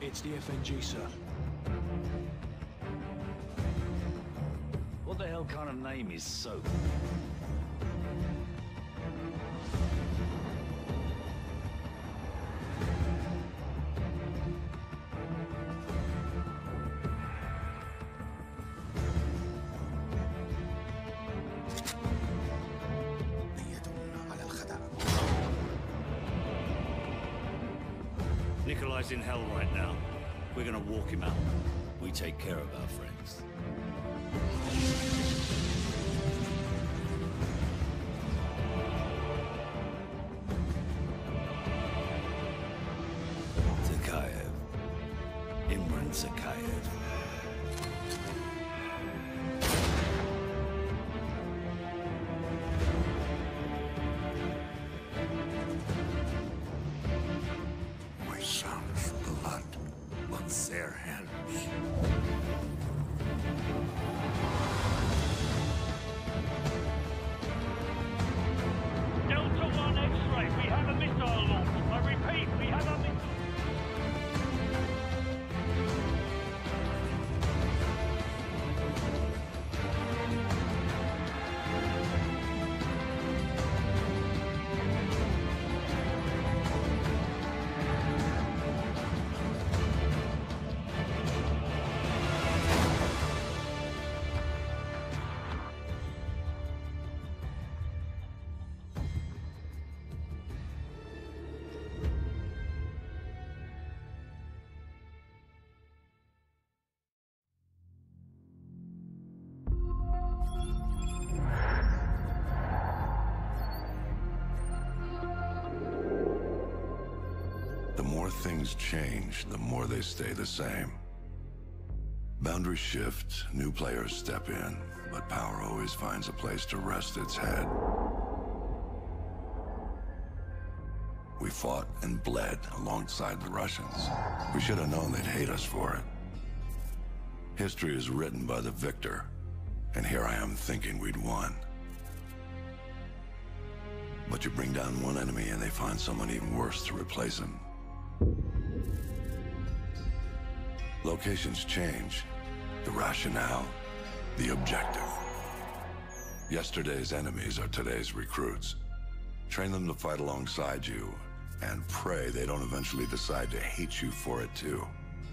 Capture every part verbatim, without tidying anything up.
It's the F N G, sir. What the hell kind of name is Soap? Nikolai's in hell right now. We're gonna walk him out. We take care of our friends. Zakhaev. Imran Zakhaev. My son's blood on their hands. Delta one X-ray, we have a missile launch. I repeat, we have a missile. The more things change, the more they stay the same. Boundaries shift, new players step in, but power always finds a place to rest its head. We fought and bled alongside the Russians. We should have known they'd hate us for it. History is written by the victor, and here I am thinking we'd won. But you bring down one enemy and they find someone even worse to replace him. Locations change, the rationale, the objective. Yesterday's enemies are today's recruits. Train them to fight alongside you, and pray they don't eventually decide to hate you for it too.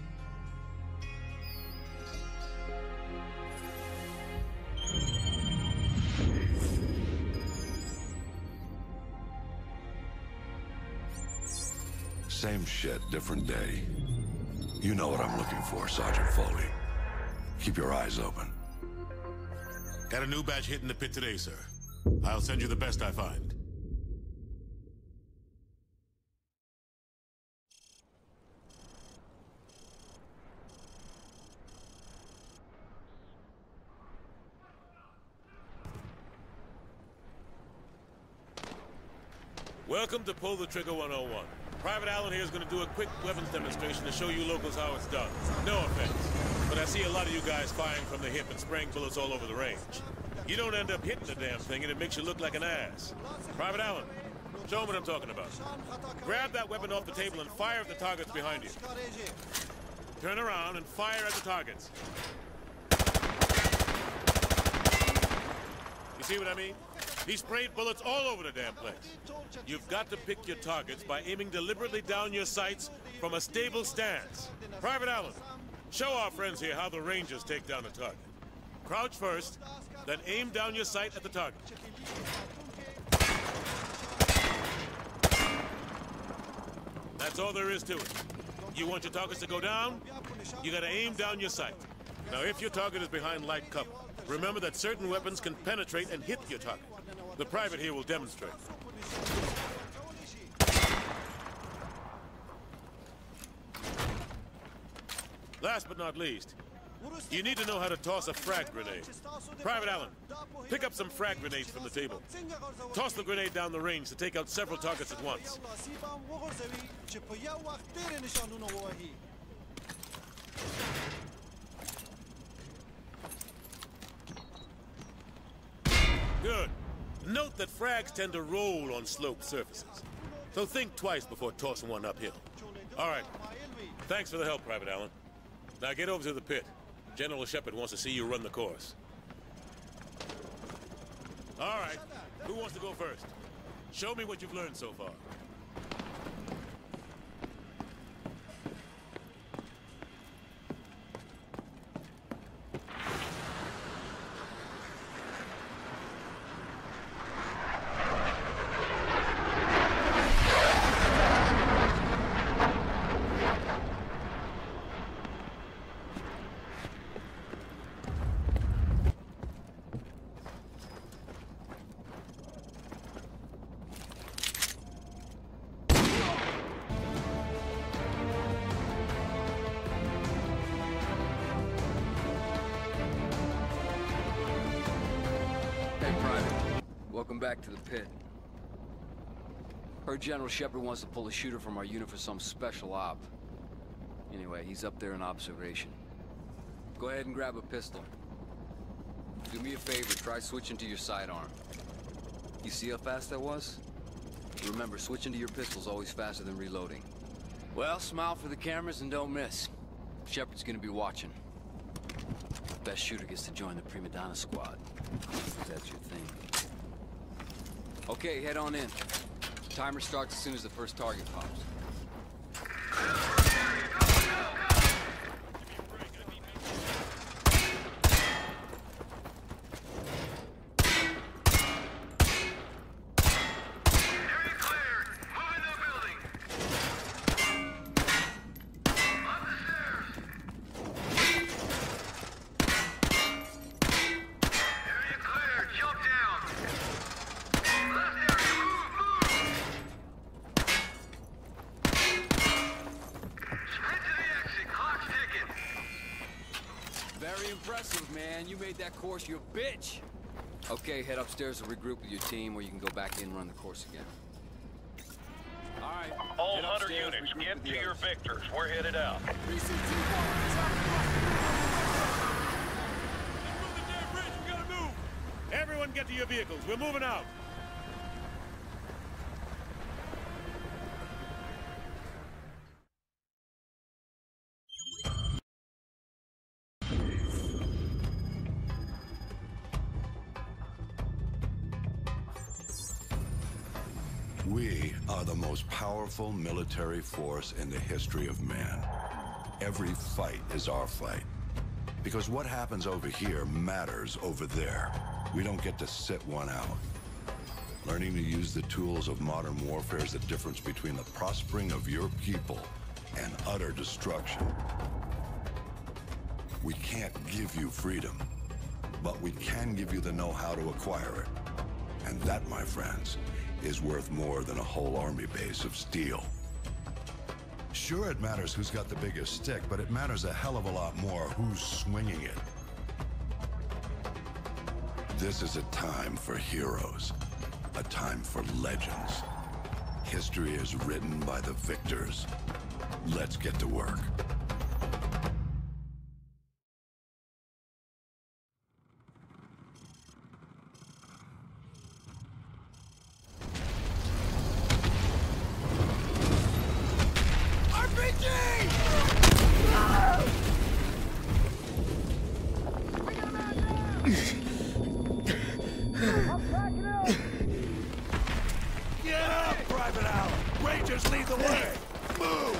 Same shit, different day. You know what I'm looking for, Sergeant Foley. Keep your eyes open. Got a new batch hitting the pit today, sir. I'll send you the best I find. Welcome to Pull the Trigger one oh one. Private Allen here is going to do a quick weapons demonstration to show you locals how it's done. No offense, but I see a lot of you guys firing from the hip and spraying bullets all over the range. You don't end up hitting the damn thing and it makes you look like an ass. Private Allen, show them what I'm talking about. Grab that weapon off the table and fire at the targets behind you. Turn around and fire at the targets. You see what I mean? He sprayed bullets all over the damn place. You've got to pick your targets by aiming deliberately down your sights from a stable stance. Private Allen, show our friends here how the Rangers take down a target. Crouch first, then aim down your sight at the target. That's all there is to it. You want your targets to go down? You gotta aim down your sight. Now, if your target is behind light cover, remember that certain weapons can penetrate and hit your target. The private here will demonstrate. Last but not least, you need to know how to toss a frag grenade. Private Allen, pick up some frag grenades from the table. Toss the grenade down the range to take out several targets at once. Good. Note that frags tend to roll on sloped surfaces, so think twice before tossing one uphill. All right. Thanks for the help, Private Allen. Now get over to the pit. General Shepard wants to see you run the course. All right. Who wants to go first? Show me what you've learned so far. Welcome back to the pit. Heard General Shepard wants to pull a shooter from our unit for some special op. Anyway, he's up there in observation. Go ahead and grab a pistol. Do me a favor, try switching to your sidearm. You see how fast that was? Remember, switching to your pistol's always faster than reloading. Well, smile for the cameras and don't miss. Shepard's gonna be watching. Best shooter gets to join the Prima Donna squad. If that's your thing. Okay, head on in. Timer starts as soon as the first target pops. Very impressive, man. You made that course your bitch. Okay, head upstairs and regroup with your team, or you can go back in and run the course again. All right. All Hunter units, get to your victors. We're headed out. Move the damn bridge. We gotta move. Everyone get to your vehicles. We're moving out. We are the most powerful military force in the history of man. Every fight is our fight. Because what happens over here matters over there. We don't get to sit one out. Learning to use the tools of modern warfare is the difference between the prospering of your people and utter destruction. We can't give you freedom, but we can give you the know-how to acquire it. And that, my friends, is worth more than a whole army base of steel. Sure, it matters who's got the biggest stick, but it matters a hell of a lot more who's swinging it. This is a time for heroes, a time for legends. History is written by the victors. Let's get to work. Get up, Private Allen! Rangers lead the way! Move!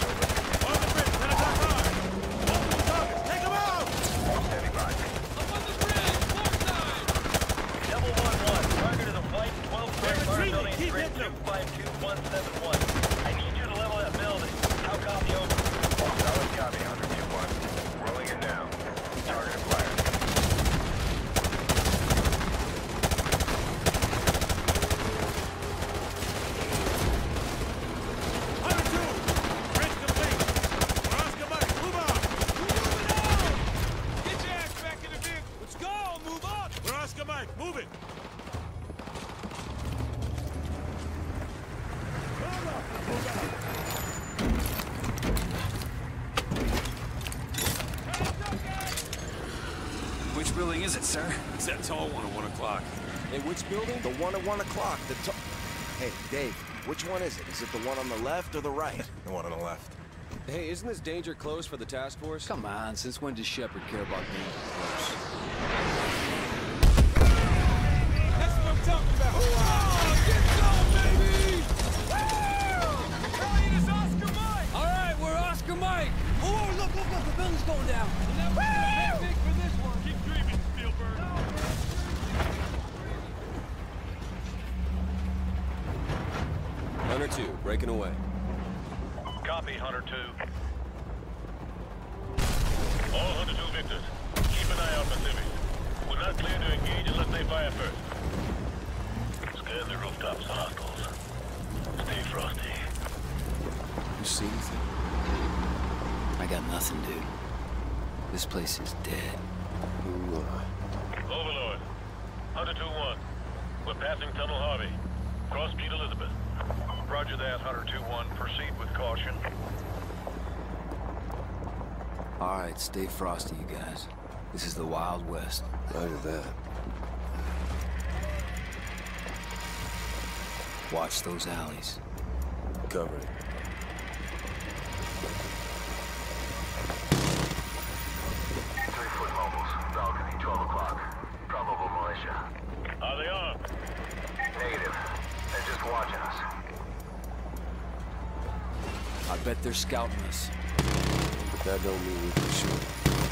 Up on the Which building is it, sir? It's that tall one at one o'clock. Hey, which building? The one at one o'clock. The to Hey, Dave, which one is it? Is it the one on the left or the right? The one on the left. Hey, isn't this danger close for the task force? Come on, since when does Shepard care about being close? That's what I'm talking about! Oh, get going, baby! Hey, it's Oscar Mike! All right, we're Oscar Mike! Oh, look, look, look, the building's going down! Woo! Big for this one. Keep dreaming, Spielberg. Hunter two, breaking away. Copy, Hunter two. All Hunter two victors, keep an eye out for civvies. We're not clear to engage unless they fire first. Scan the rooftops for hostiles. Stay frosty. You see anything? I got nothing, dude. This place is dead. Who, uh... Overlord, Hunter two one. We're passing Tunnel Harvey. Cross Street Elizabeth. Roger that, Hunter two one. Proceed with caution. All right, stay frosty, you guys. This is the Wild West. Roger that. Watch those alleys. Cover it. Three-foot mobiles. Balcony, twelve o'clock. Probable militia. Are they armed? Negative. They're just watching us. I bet they're scouting us. But that don't mean we can shoot.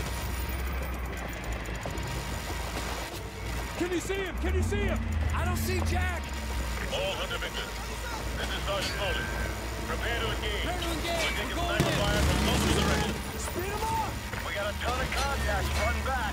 Can you see him? Can you see him? I don't see Jack! All Hunter victors. This is Sergeant Foley. Prepare to engage. Prepare to engage. We're taking We're going sniper in. fire from multiple directions. Speed him up! We got a ton of contacts front and back.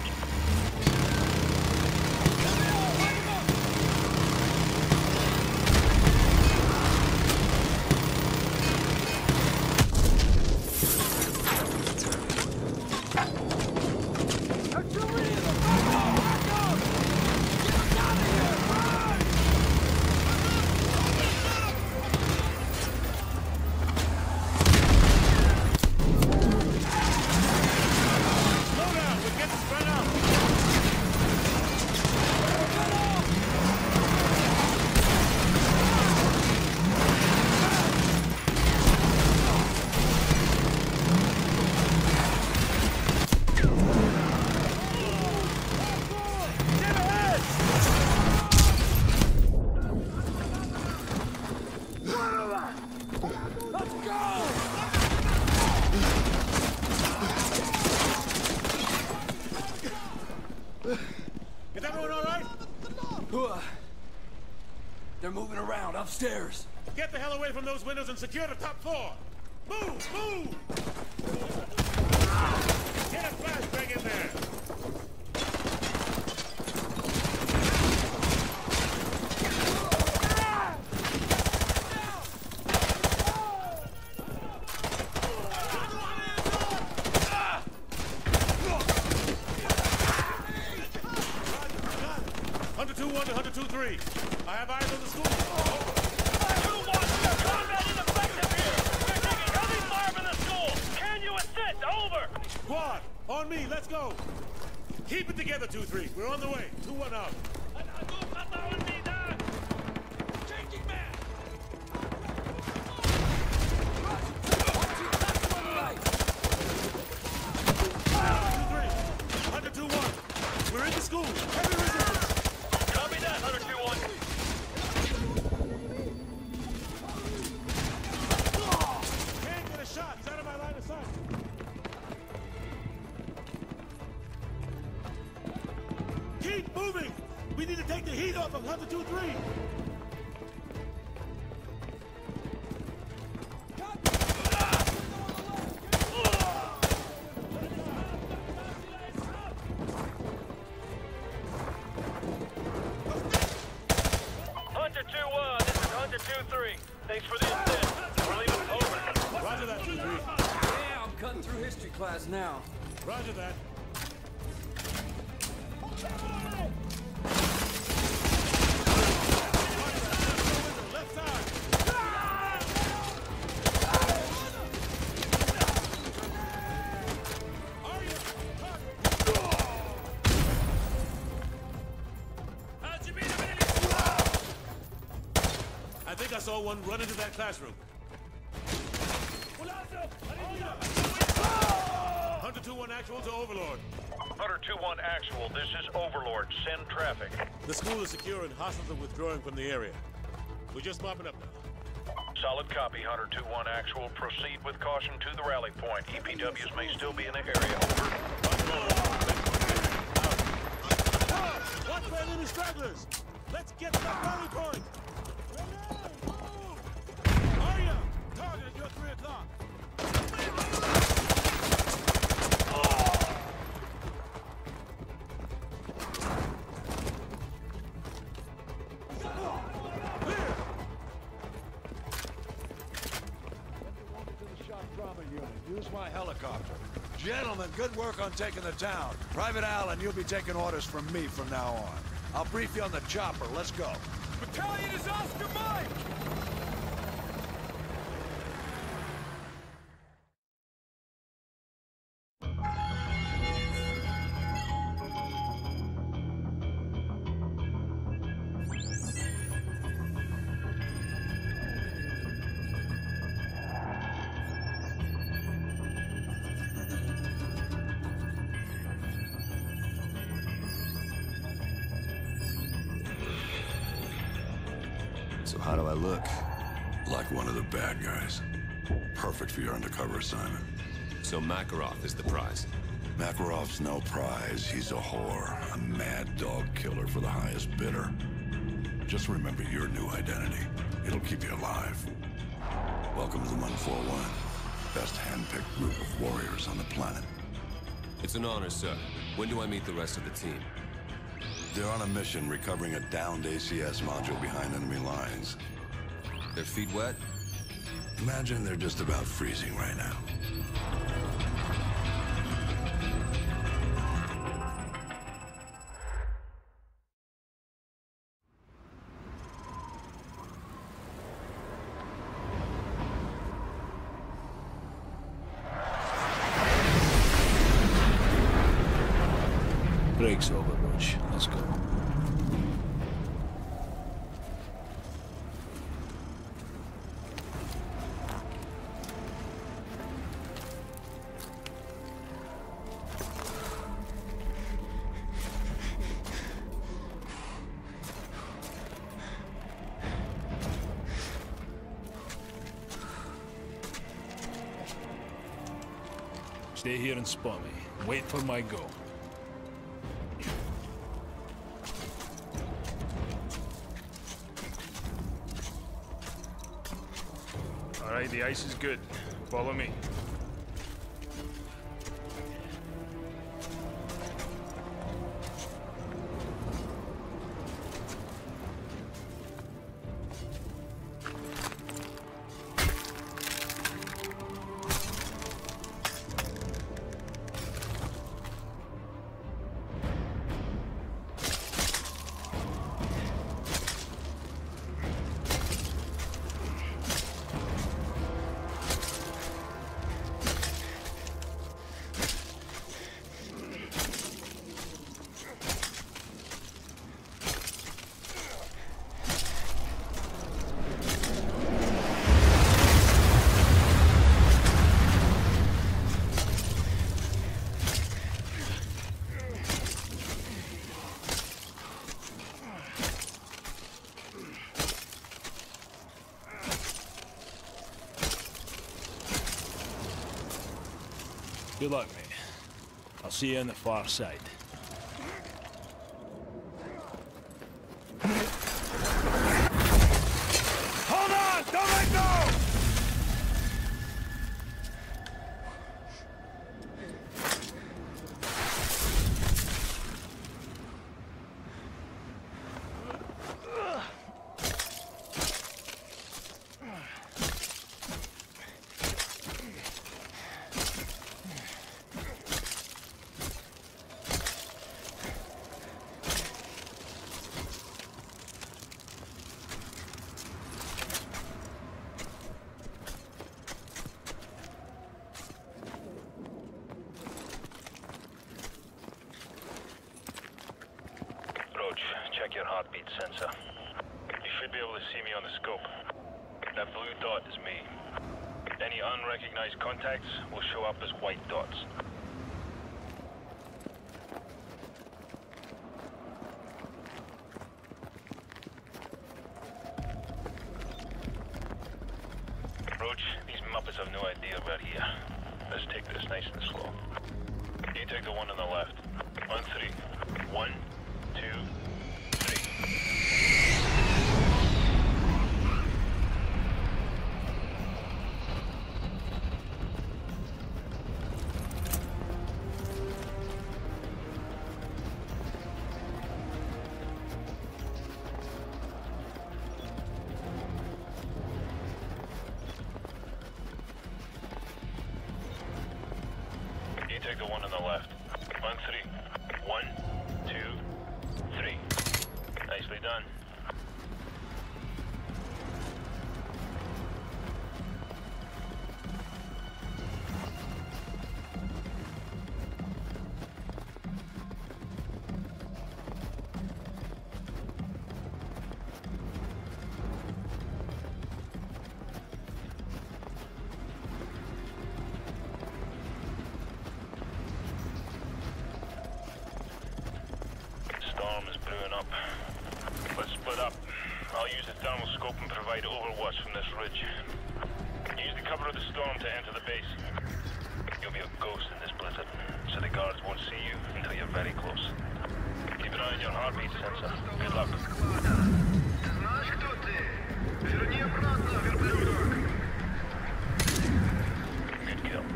Is everyone all right? They're moving around upstairs. Get the hell away from those windows and secure the top floor. Move! Move! Get a flashbang in there. Hunter two one to Hunter two three. I have eyes on the school. two one, combat ineffective here. We're taking heavy fire from the school. Can you assist? Over. Squad, on me, let's go. Keep it together, two three. We're on the way. two one out. Changing man! two three. Hunter two one. We're in the school. Heavy resistance. Copy that, Hunter two one. Can't get a shot. He's out of my line of sight. Keep moving. We need to take the heat off of Hunter two three. Hunter two one, this is Hunter two three. Thanks for the assist. We're leaving over. Roger that, two three. Yeah, I'm cutting through history class now. Roger that. Left side. Are you? I saw one run into that classroom. Hunter two one actual to Overlord. Hunter two one actual, this is Overlord. Send traffic. The school is secure and hostiles are withdrawing from the area. We're just mopping up now. Solid copy, Hunter two one actual. Proceed with caution to the rally point. E P Ws may still be in the area. Over. Watch for enemy stragglers! Let's get to that rally point! Arya! Target at your three o'clock! Use my helicopter. Gentlemen, good work on taking the town. Private Allen, you'll be taking orders from me from now on. I'll brief you on the chopper. Let's go. Battalion is Oscar Mike! So how do I look? Like one of the bad guys. Perfect for your undercover assignment. So Makarov is the prize? Makarov's no prize. He's a whore. A mad dog killer for the highest bidder. Just remember your new identity. It'll keep you alive. Welcome to the one four one. Best hand-picked group of warriors on the planet. It's an honor, sir. When do I meet the rest of the team? They're on a mission recovering a downed A C S module behind enemy lines. Their feet wet? Imagine they're just about freezing right now. Break's over, Butch. Let's go. Stay here and spot me. Wait for my go. All right, the ice is good. Follow me. Good luck, mate. I'll see you on the far side. Hold on! Don't let go! Check your heartbeat sensor. You should be able to see me on the scope. That blue dot is me. Any unrecognized contacts will show up as white dots. Roach, these Muppets have no idea we're here. Let's take this nice and slow. You take the one on the left. On three. One, two, three. You take the one on the left. On three. One, two, three. Nicely done. Storm is brewing up. Let's split up. I'll use the thermal scope and provide overwatch from this ridge. Use the cover of the storm to enter the base. You'll be a ghost in this blizzard, so the guards won't see you until you're very close. Keep an eye on your heartbeat sensor. Good luck. Good kill.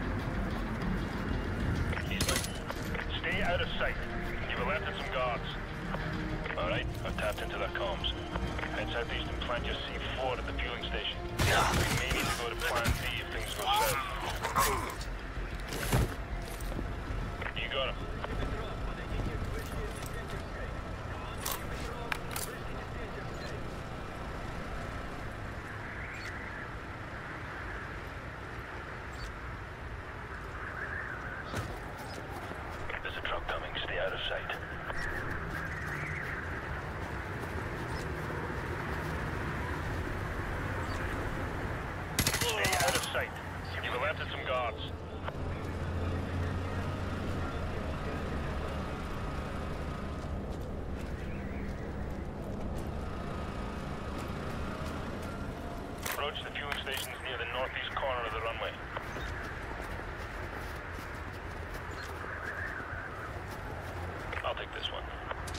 Eastman, stay out of sight. You've alerted some guards. Alright, I've tapped into their comms. Head southeast and plant your C four at the fueling station. We may need to go to plan B if things go south. You got him. There's a truck coming. Stay out of sight. Stay out of sight. You've alerted some guards. Approach the fueling stations near the northeast corner of the runway. I'll take this one.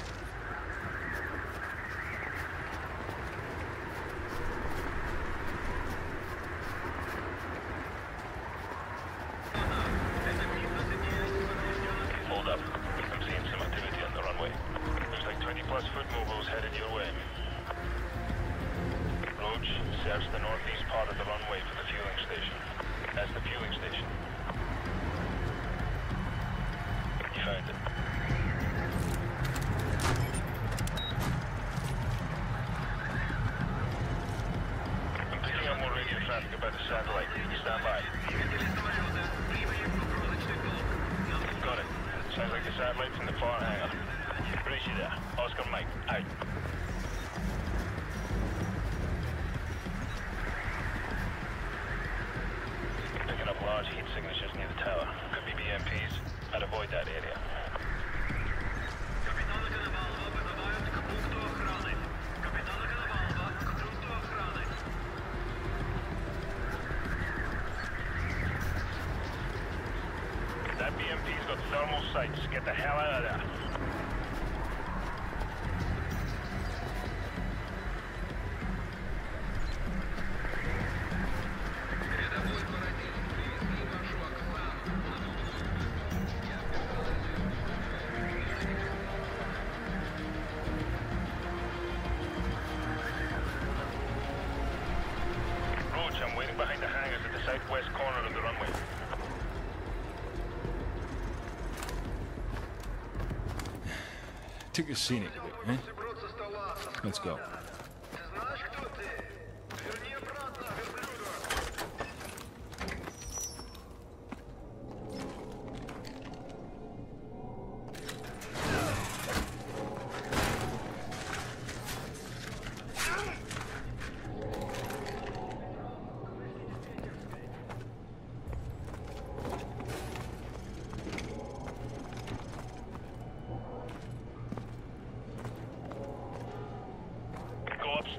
Hold up. I'm seeing some activity on the runway. Looks like twenty plus foot mobiles headed your way. Roach, search the northeast part of the runway for the fueling station. That's the fueling station. You found it. I'm picking up more radio traffic about the satellite. Stand by. Got it. Sounds like the satellite's in the far hangar. Brace you there. Oscar Mike, out. Picking up large heat signatures near the tower. Could be B M Ps. I'd avoid that area. That B M P's got thermal sights. Get the hell out of there. Roach, I'm waiting behind the hangars at the southwest corner of the runway. Took a scenic bit, eh? Let's go.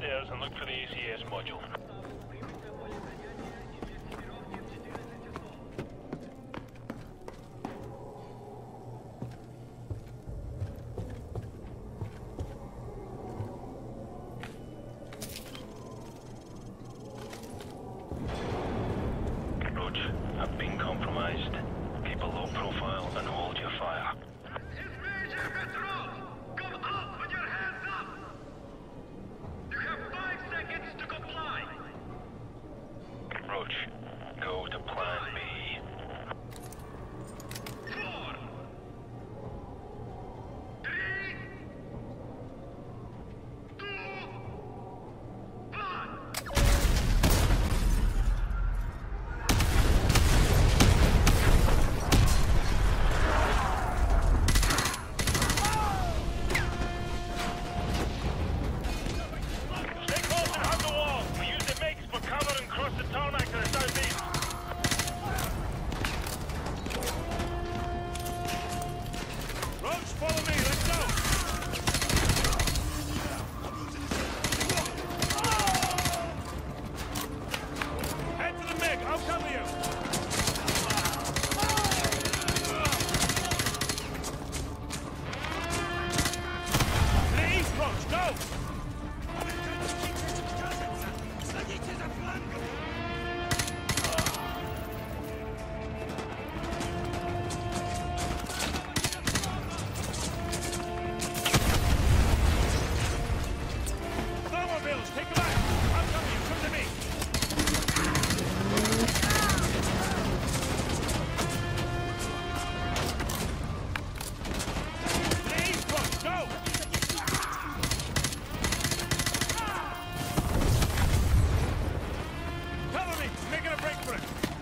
stairs and look for the A C S module. Roach, I've been compromised. Keep a low profile and hold your fire. Roach, go to plan B. Four, three, two, one. Stay close and hug the wall. We use the MiGs for cover and cross the tarmac to the southeast. Roach, follow me. Let's go. Head to the MiG. I'll cover you. To the east, Roach. Go. Thermobills, take a back. I'll cover you. Come to me. To the east, Roach. Go. Cover me. I'm making a break for it.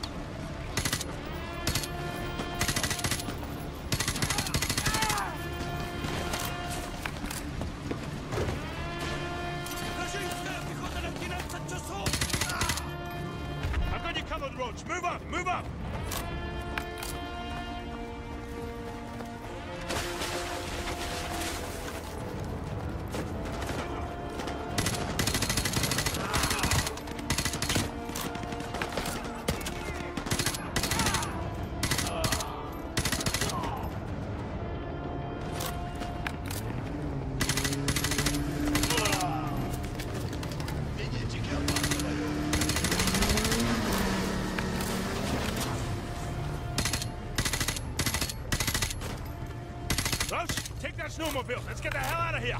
I've got you covered, Roach. Move up, move up! Roach, take that snowmobile. Let's get the hell out of here.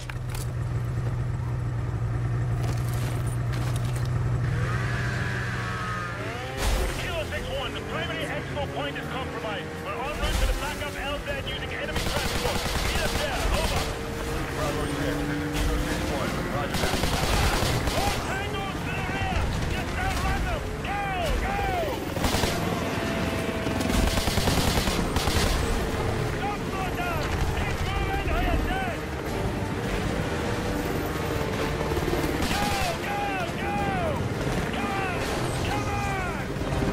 Kilo six one, the primary expo point is compromised. We're en route to the backup L Z using enemy transport. Meet us there. Over. Bravo six, this is Kilo six one. Roger that. All tangos to the rear. Get down random. Go, go! Don't slow down. Keep moving or you're dead. Go, go, go! Come on, come on!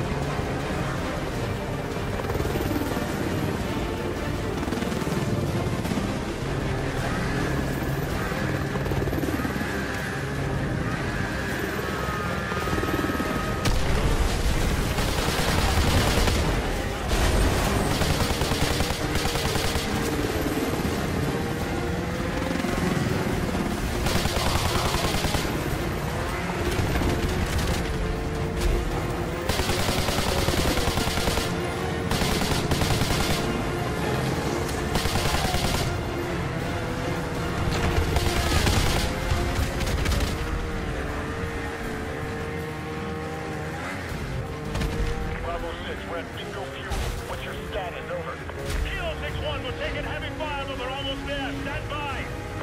Bravo six, we're at bingo fuel. What's your status? Over. Kilo six one, we're taking heavy fire, but we're almost there. Stand by.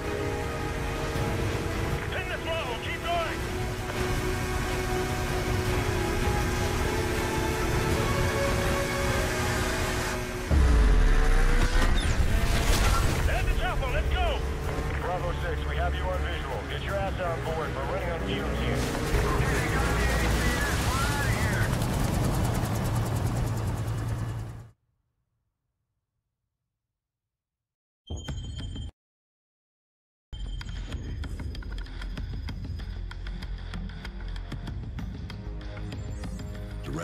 Pin the throttle. Keep going. There's the chopper. Let's go. Bravo six, we have you on visual. Get your ass on board. We're running on fumes here.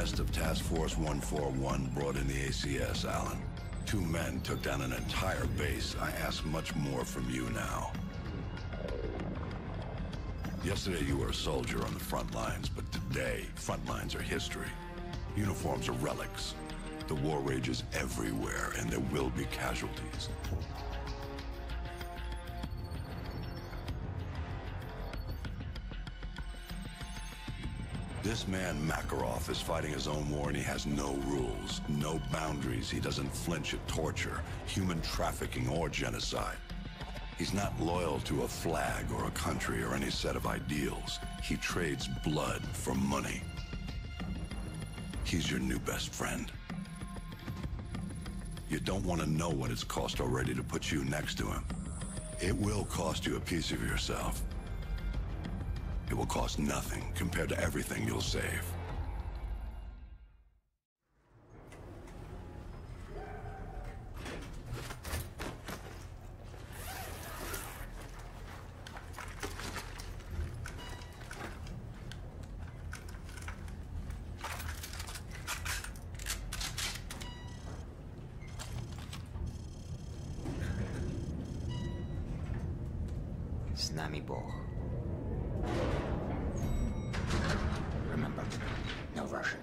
rest of Task Force one forty-one brought in the A C S, Alan. Two men took down an entire base. I ask much more from you now. Yesterday you were a soldier on the front lines, but today, front lines are history. Uniforms are relics. The war rages everywhere, and there will be casualties. This man, Makarov, is fighting his own war and he has no rules, no boundaries. He doesn't flinch at torture, human trafficking, or genocide. He's not loyal to a flag or a country or any set of ideals. He trades blood for money. He's your new best friend. You don't want to know what it's cost already to put you next to him. It will cost you a piece of yourself. It will cost nothing compared to everything you'll save. С нами Бог. Remember, no Russian.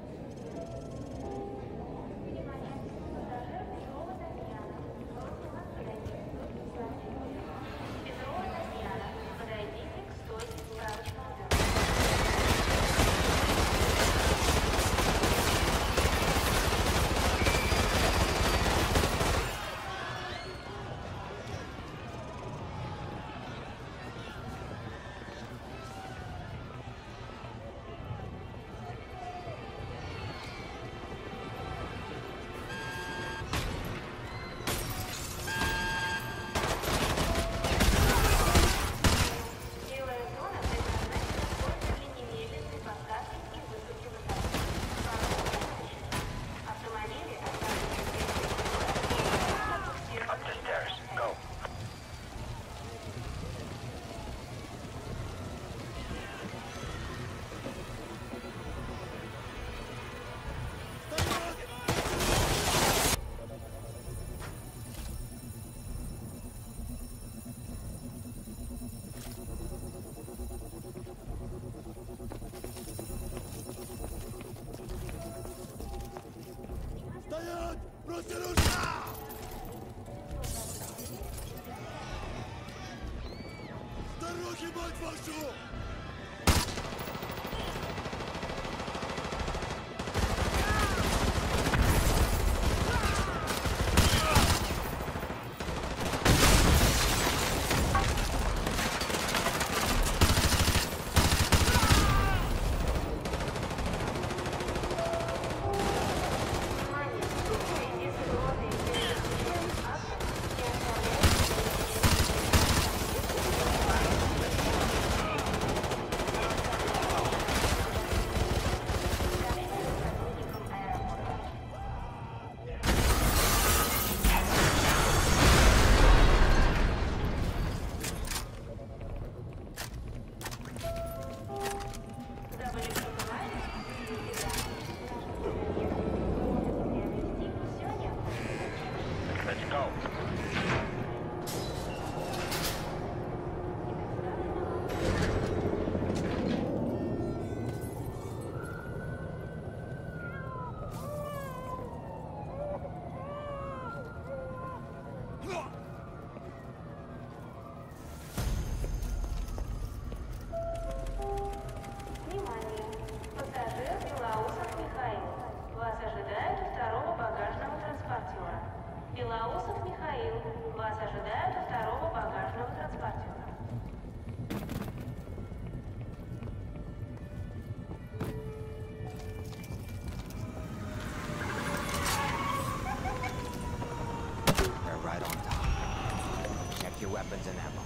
Weapons and ammo.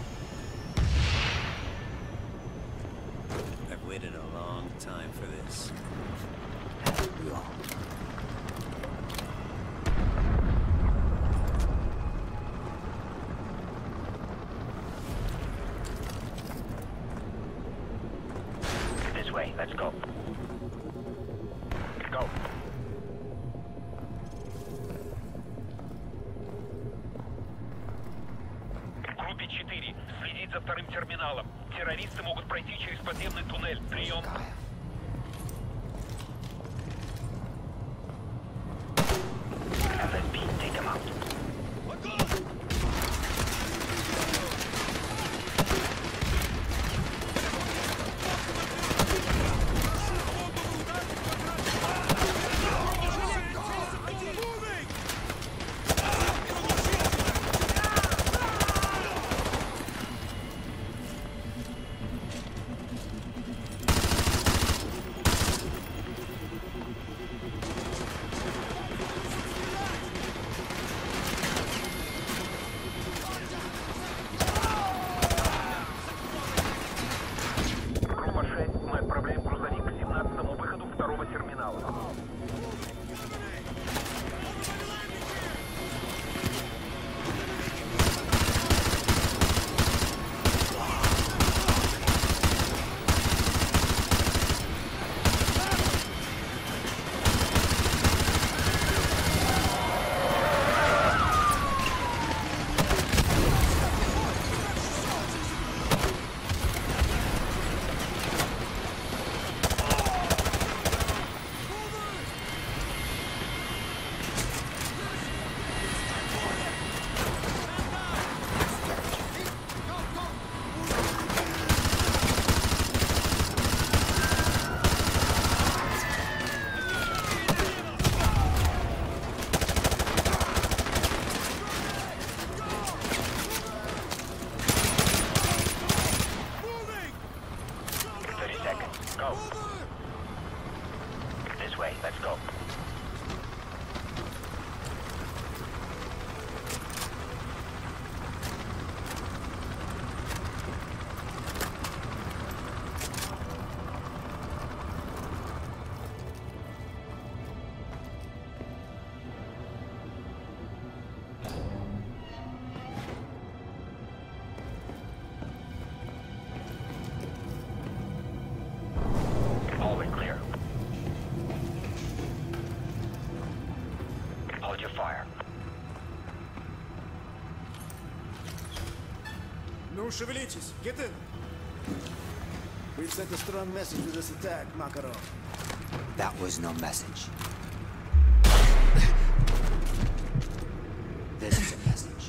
I've waited a long time for this. Long. This way, let's go. за вторым терминалом. Террористы могут пройти через подземный туннель. Прием. эф эс пи, take them out. Ну, шевелитесь. Get in. We've sent a strong message with this attack, Makarov. That was no message. This is a message.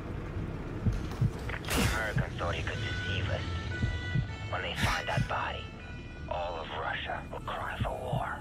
The Americans thought he could deceive us. When they find that body, all of Russia will cry for war.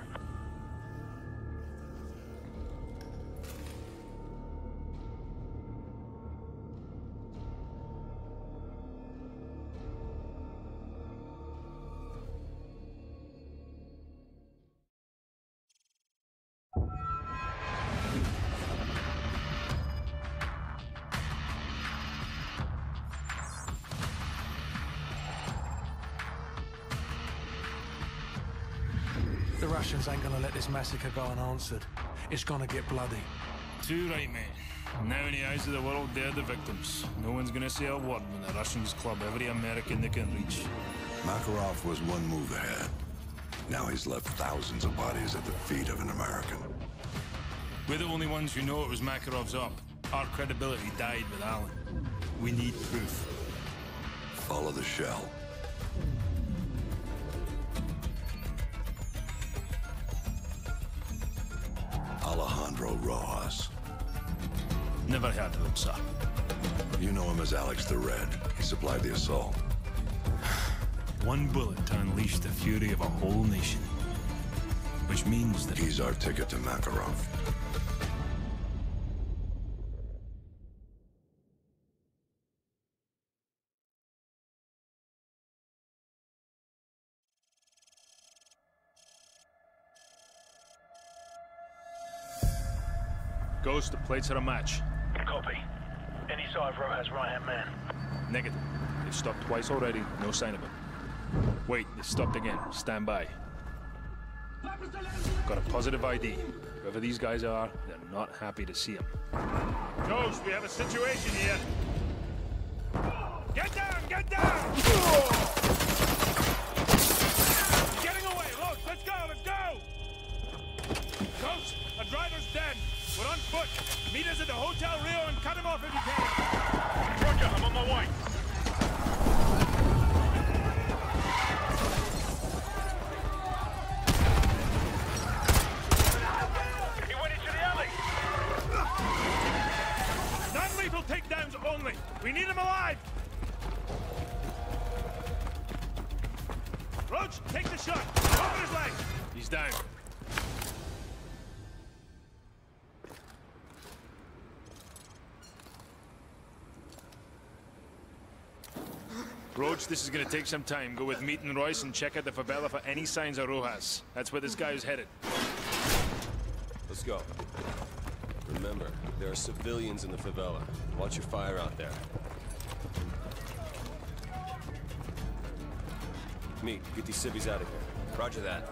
The Russians ain't gonna let this massacre go unanswered. It's gonna get bloody. Too right, mate. Now in the eyes of the world, they're the victims. No one's gonna say a word when the Russians club every American they can reach. Makarov was one move ahead. Now he's left thousands of bodies at the feet of an American. We're the only ones who know it was Makarov's up. Our credibility died with Allen. We need proof. Follow the shell. Alejandro Rojas. Never heard of him, sir. You know him as Alex the Red. He supplied the assault. One bullet to unleash the fury of a whole nation. Which means that... He's our ticket to Makarov. Ghost, the plates are a match. Copy. Any sign of Rojas' right-hand man? Negative. They've stopped twice already, no sign of him. Wait, they stopped again. Stand by. Got a positive I D. Whoever these guys are, they're not happy to see him. Ghost, we have a situation here. Get down! Get down! Getting away! Look, let's go! Let's go! Ghost, a driver's dead. We're on foot. Meet us at the Hotel Rio and cut him off if you can. Roger, I'm on my way. Lethal takedowns only. We need him alive. Roach, take the shot. Open his legs. He's down. Roach, this is gonna take some time. Go with Meat and Royce and check out the favela for any signs of Rojas. That's where this guy is headed. Let's go. Remember, there are civilians in the favela. Watch your fire out there. Meat, get these civvies out of here. Roger that.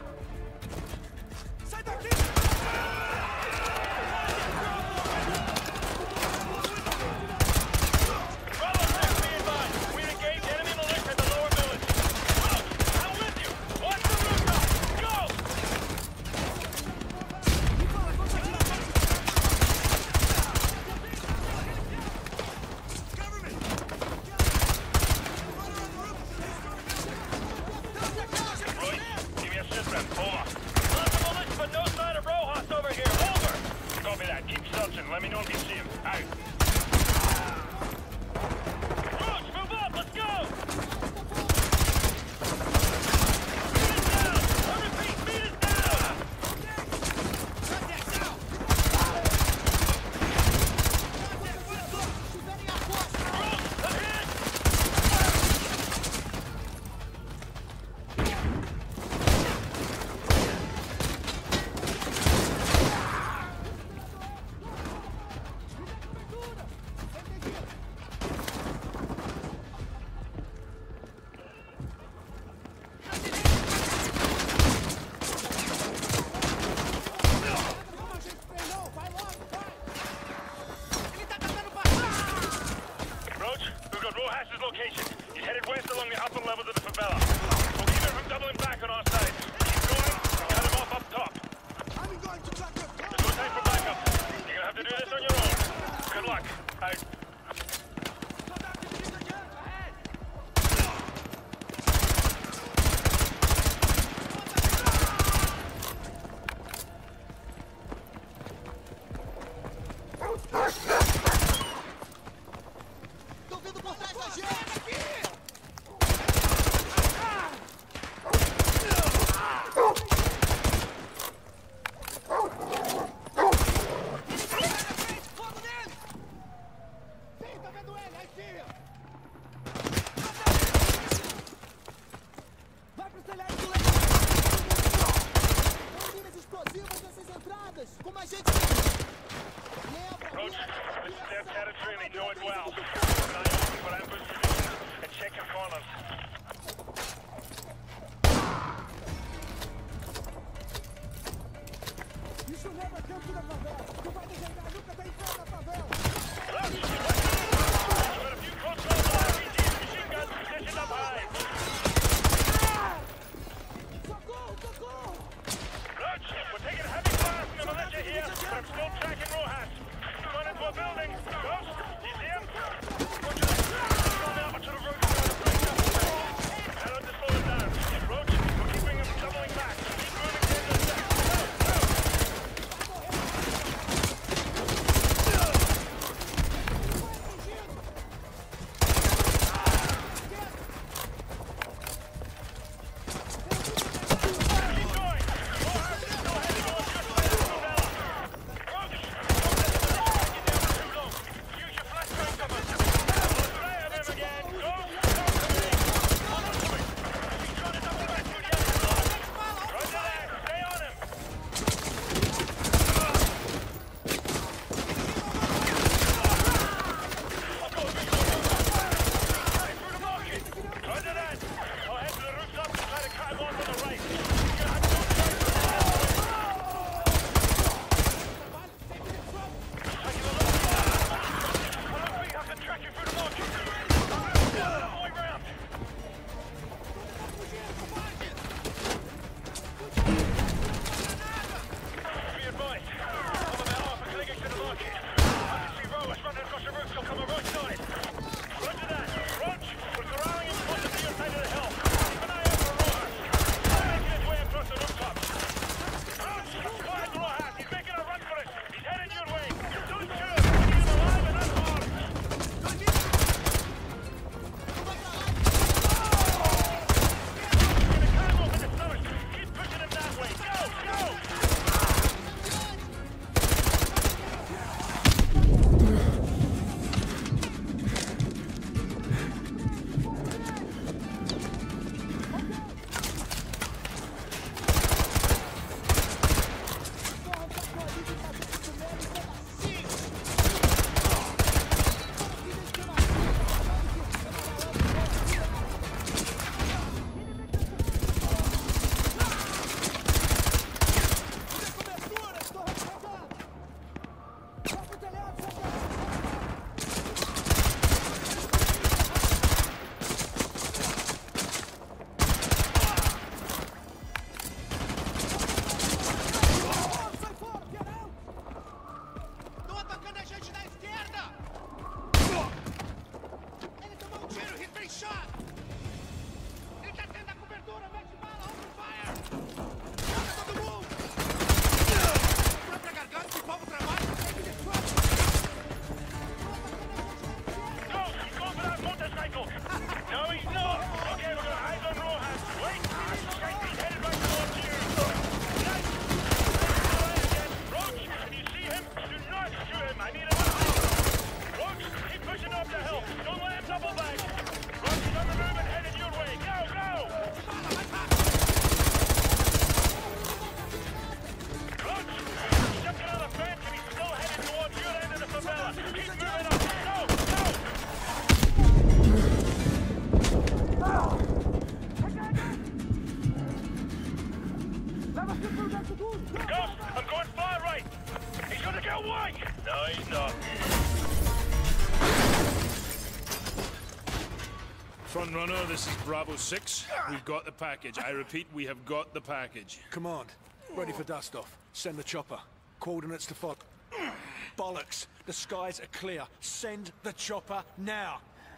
Front runner, this is Bravo six. We've got the package. I repeat, we have got the package. Command, ready for dust-off. Send the chopper. Coordinates to Fog. Bollocks! The skies are clear. Send the chopper now!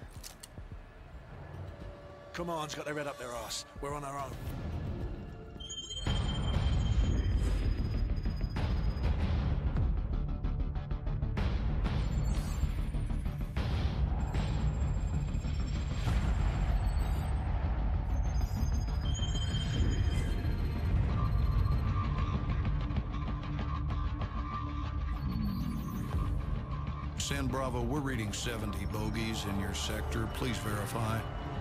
Command's got their head up their ass. We're on our own. San Bravo, we're reading seventy bogeys in your sector. Please verify.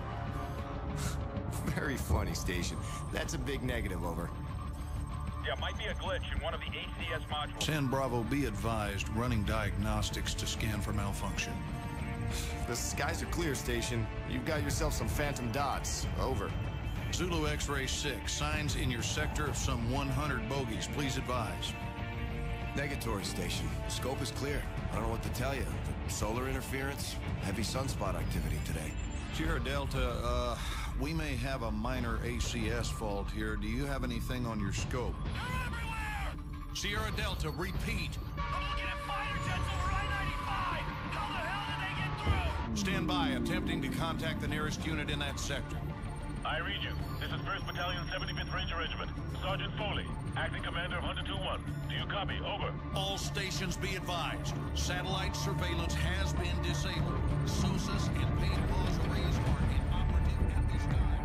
Very funny, Station. That's a big negative, over. Yeah, might be a glitch in one of the A C S modules. San Bravo, be advised, running diagnostics to scan for malfunction. The skies are clear, Station. You've got yourself some phantom dots. Over. Zulu X-Ray six, signs in your sector of some one hundred bogeys. Please advise. Negatory, Station. Scope is clear. I don't know what to tell you. Solar interference, heavy sunspot activity today. Sierra Delta, uh, we may have a minor A C S fault here. Do you have anything on your scope? They're everywhere! Sierra Delta, repeat. I'm looking at fighter jets over I ninety-five! How the hell did they get through? Stand by, attempting to contact the nearest unit in that sector. I read you. This is first Battalion, seventy-fifth Ranger Regiment. Sergeant Foley, acting commander of Hunter two one. Do you copy? Over. All stations be advised. Satellite surveillance has been disabled. S O S A S and paid pause arrays are inoperative at this time.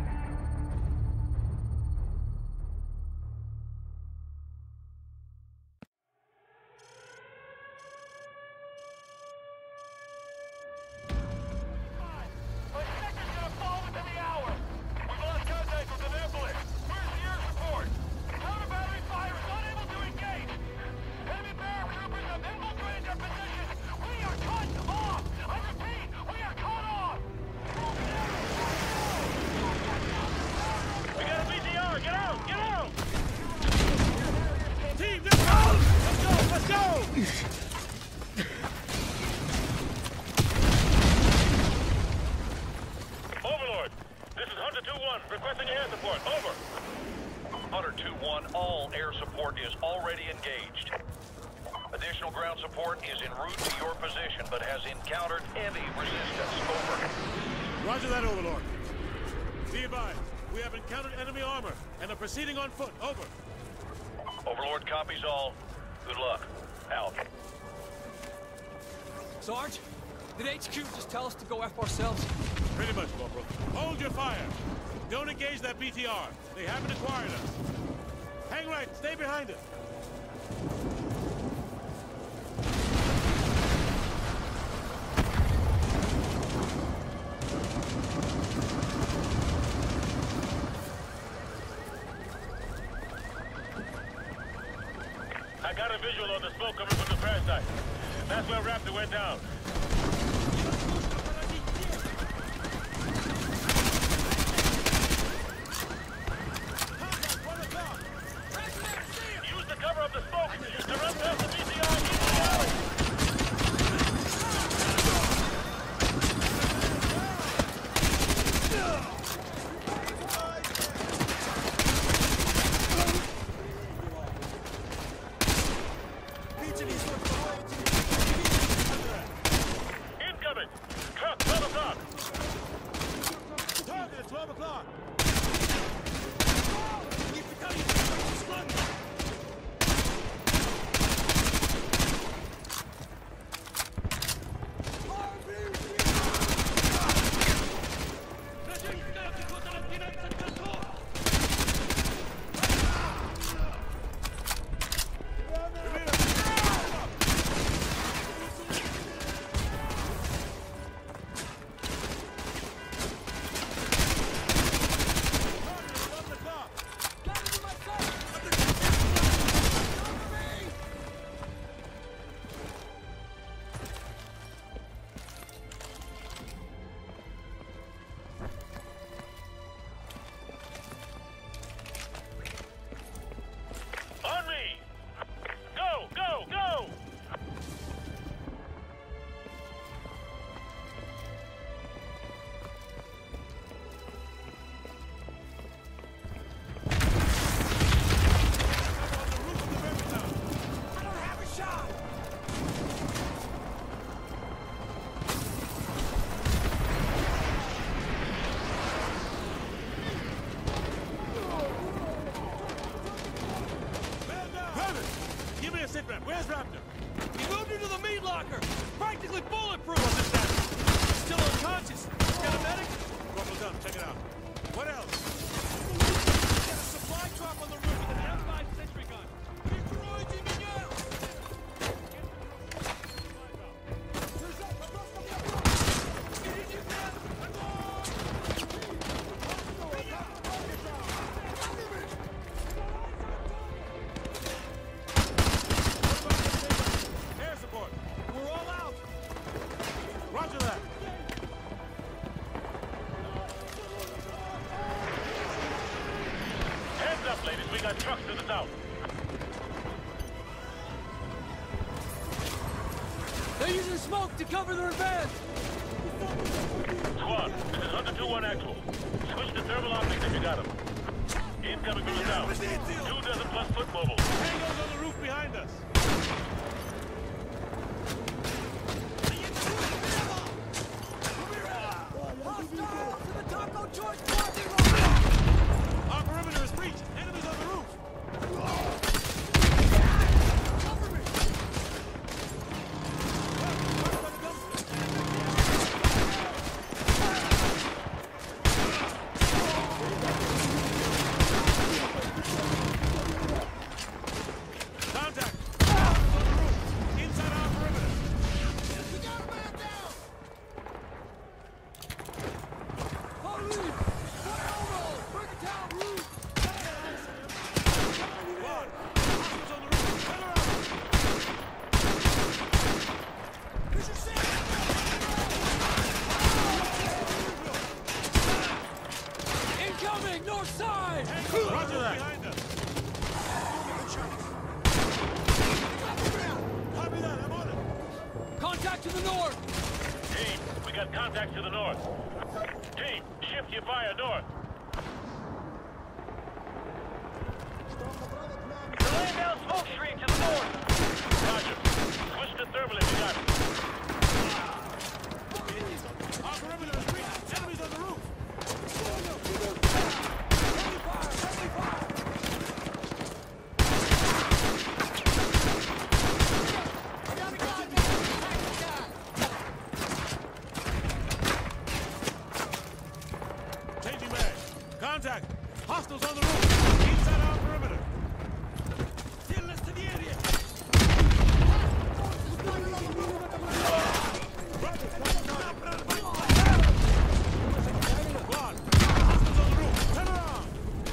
My sector's gonna fall within the hour! We've lost contact with an ambulance! Where's the air support? Counter battery fire is unable to engage! Enemy paratroopers have infiltrated their positions! We are cut off! I repeat, we are cut off! We got a B T R! Get out! Get out! Team, let's go! Let's go! Let's go! Overlord, this is Hunter two one, requesting air support. Over. Hunter two one, all air support is already engaged. Additional ground support is en route to your position, but has encountered heavy resistance. Over. Roger that, Overlord. Be advised, we have encountered enemy armor and are proceeding on foot. Over. Overlord copies all. Good luck. Out. Sarge, did H Q just tell us to go F ourselves? Pretty much, Corporal. Hold your fire. Don't engage that B T R. They haven't acquired us. Hang right. Stay behind it. I got a visual on the smoke coming from the crash site. That's where Raptor went down. Use the cover of the smoke to run past the B T R into the alley. south. They're using smoke to cover their advance! Squad, this is Hunter two one actual. Switch to thermal optics if you got them. Incoming from the south. Two dozen plus foot mobile. Tango's on the roof behind us. Our perimeter is breached. Enemies on the roof. Contact! On the roof! Inside our perimeter! We got a man down! Police! Fire over! Bring it down, roof! One! Hostiles on the roof! Turn around! You should see it! Incoming! North side! Roger that! Behind us! Copy that, I'm on it! Contact to the north! Team, we got contact to the north. Team, shift your fire north. They're laying down smoke screen to the north. Roger. Switch to thermal if you got it. Our perimeter is breached! Enemies on the roof! Changing mag. Contact! Hostiles on the roof! Inside our perimeter! Stillness to the area! Squad! Hostiles on the roof! Turn around!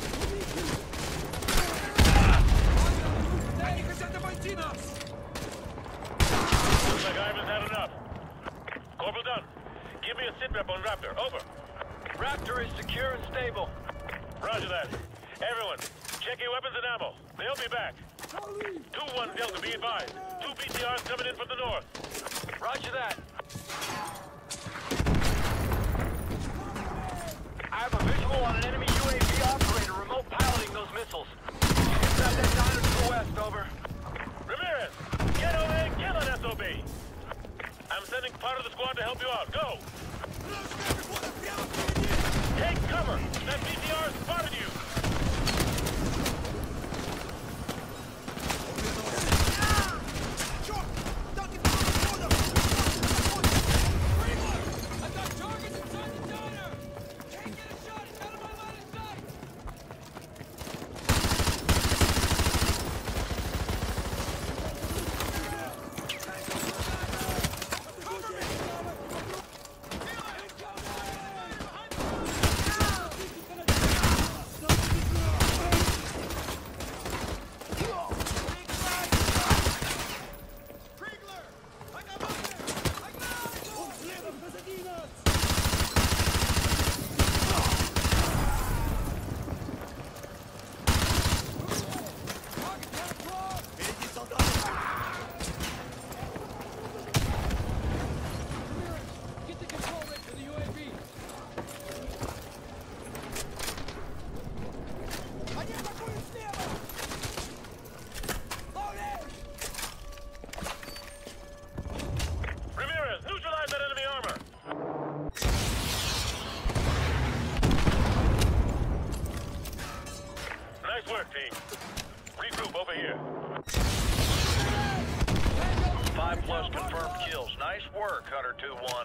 Looks like Ivan's had enough. Corporal Dunn, give me a sit rep on Raptor. Over. Raptor is secure and stable. Roger that. Everyone, check your weapons and ammo. They'll be back. two one Delta, be advised. Two B T Rs coming in from the north. Roger that. I have a visual on an enemy U A V operator remote piloting those missiles. Inside that diner to the west, over. Ramirez, get over and kill an S O B. I'm sending part of the squad to help you out. Go! Take cover! That B T R spotted you! I've got targets inside the diner! Can't get a shot! It's out of my line of sight! Get the control rate for the U A V! Ramirez, neutralize that enemy armor! Nice work, team. Regroup over here. Five plus confirmed kills. Nice work, Hunter two one.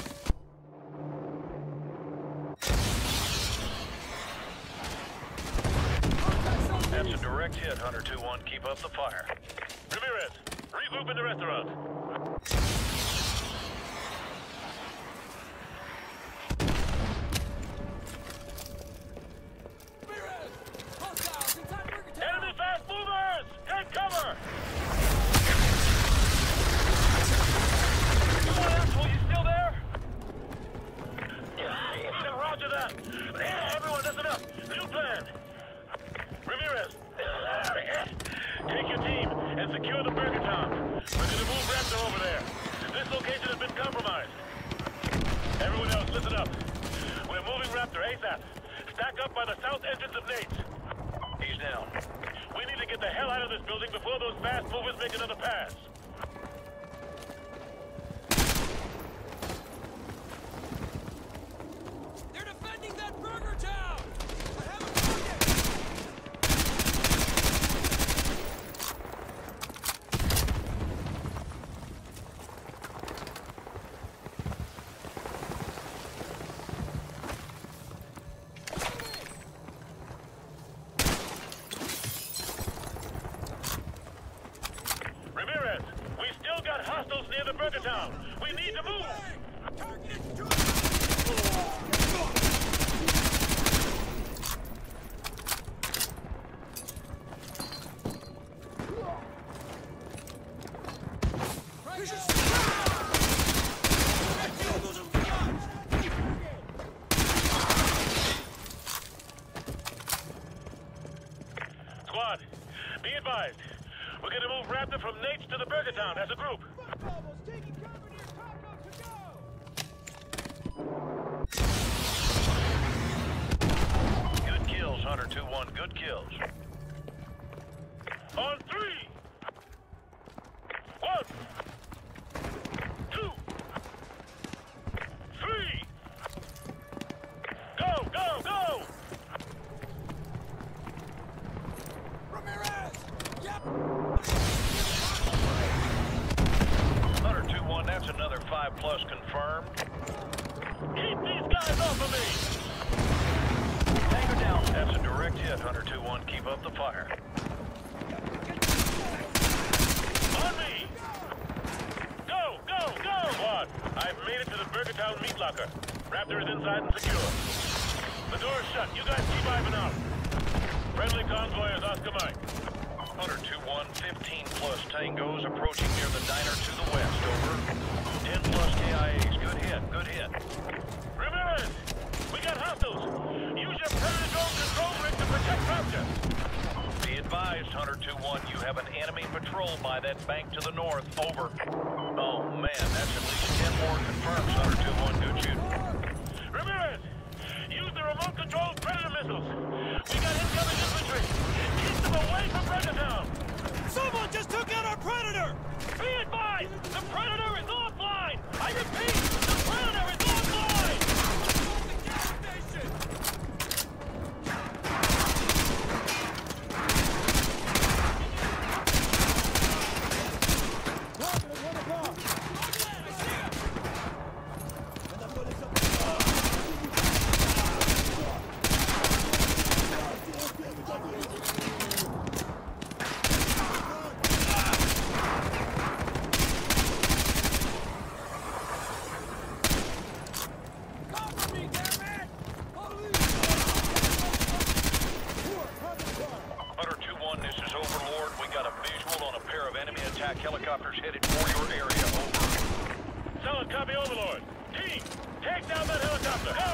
That's a direct hit, Hunter two one. Keep up the fire. Ramirez, regroup in the restaurant. Enemy fast movers! Take cover! Come on, asshole, you still there? Roger that! Everyone, that's enough! New plan! Ramirez, ASAP. Stack up by the south entrance of Nate's. He's down. We need to get the hell out of this building before those fast movers make another pass. They're defending that burger town! I have a Ramirez, we still got hostiles near the burger town. We need to move. Squad, be advised. We're gonna move Raptor from Nate's to the burger town as a group. Good kills, Hunter two one. Good kills. On three! One! Two! Three! Go, go, go! Ramirez! Yep! Hunter two one, that's another five plus confirmed. Keep these guys off of me! Tango down. That's a direct hit, Hunter two one. Keep up the fire. On me! Go, go, go! Squad, I've made it to the Burger Town meat locker. Raptor is inside and secure. The door's shut. You guys keep Ivan out. Friendly convoy is Oscar Mike. Hunter two one, fifteen plus tangos approaching near the diner to the west, over. ten plus K I As, good hit, good hit. Ramirez, we got hostiles. Use your Predator drone control rig to protect Raptor. Be advised, Hunter two one, you have an enemy patrol by that bank to the north, over. Oh man, that's at least ten more confirms, Hunter two one, good shoot. Ramirez, use the remote controlled Predator missiles. We got incoming infantry. Keep them away from Burger Town. Someone just took out our Predator! Be advised, the Predator is offline. I repeat, the Predator is offline. The gas station! Hunter two one, this is Overlord. We got a visual on a pair of enemy attack helicopters headed for your area, over. Solid copy, Overlord. Team, take down that helicopter. Go!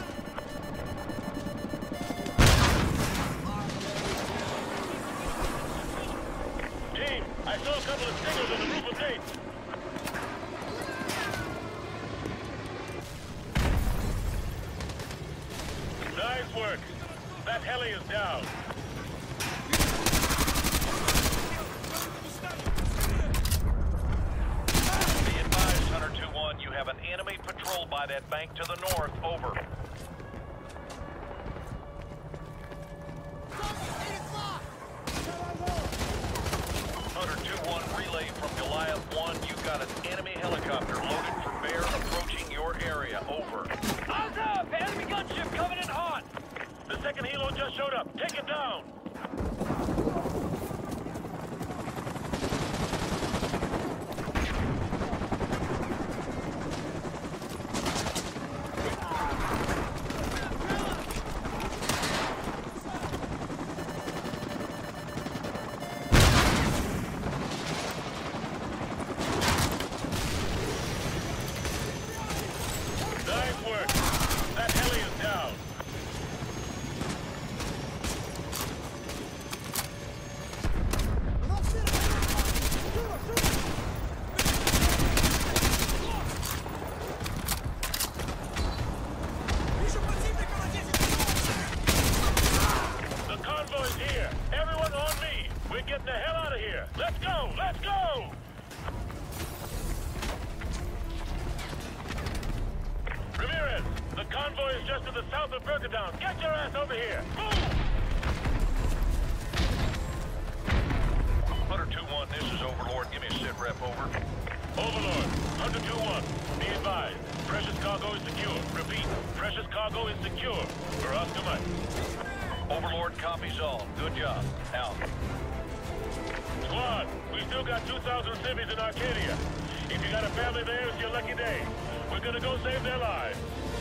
Team, I saw a couple of stingers on the roof of Nate's. Nice work. That heli is down. Be advised, Hunter two one, you have an enemy patrol by that bank to the north, over. Hunter two one, relay from Goliath one, you've got an enemy helicopter loaded for bear approaching your area, over. Eyes up! Enemy gunship coming in hot! The second helo just showed up. Take it down! Nice work. That heli is down. the south of Burgertown. Get your ass over here! Move! Hunter two one, this is Overlord. Give me a sit rep, over. Overlord, Hunter two one, be advised. Precious cargo is secure. Repeat, precious cargo is secure. For Oscar Mike. Overlord copies all. Good job. Out. Squad, we still got two thousand civvies in Arcadia. If you got a family there, it's your lucky day. We're gonna go save their lives.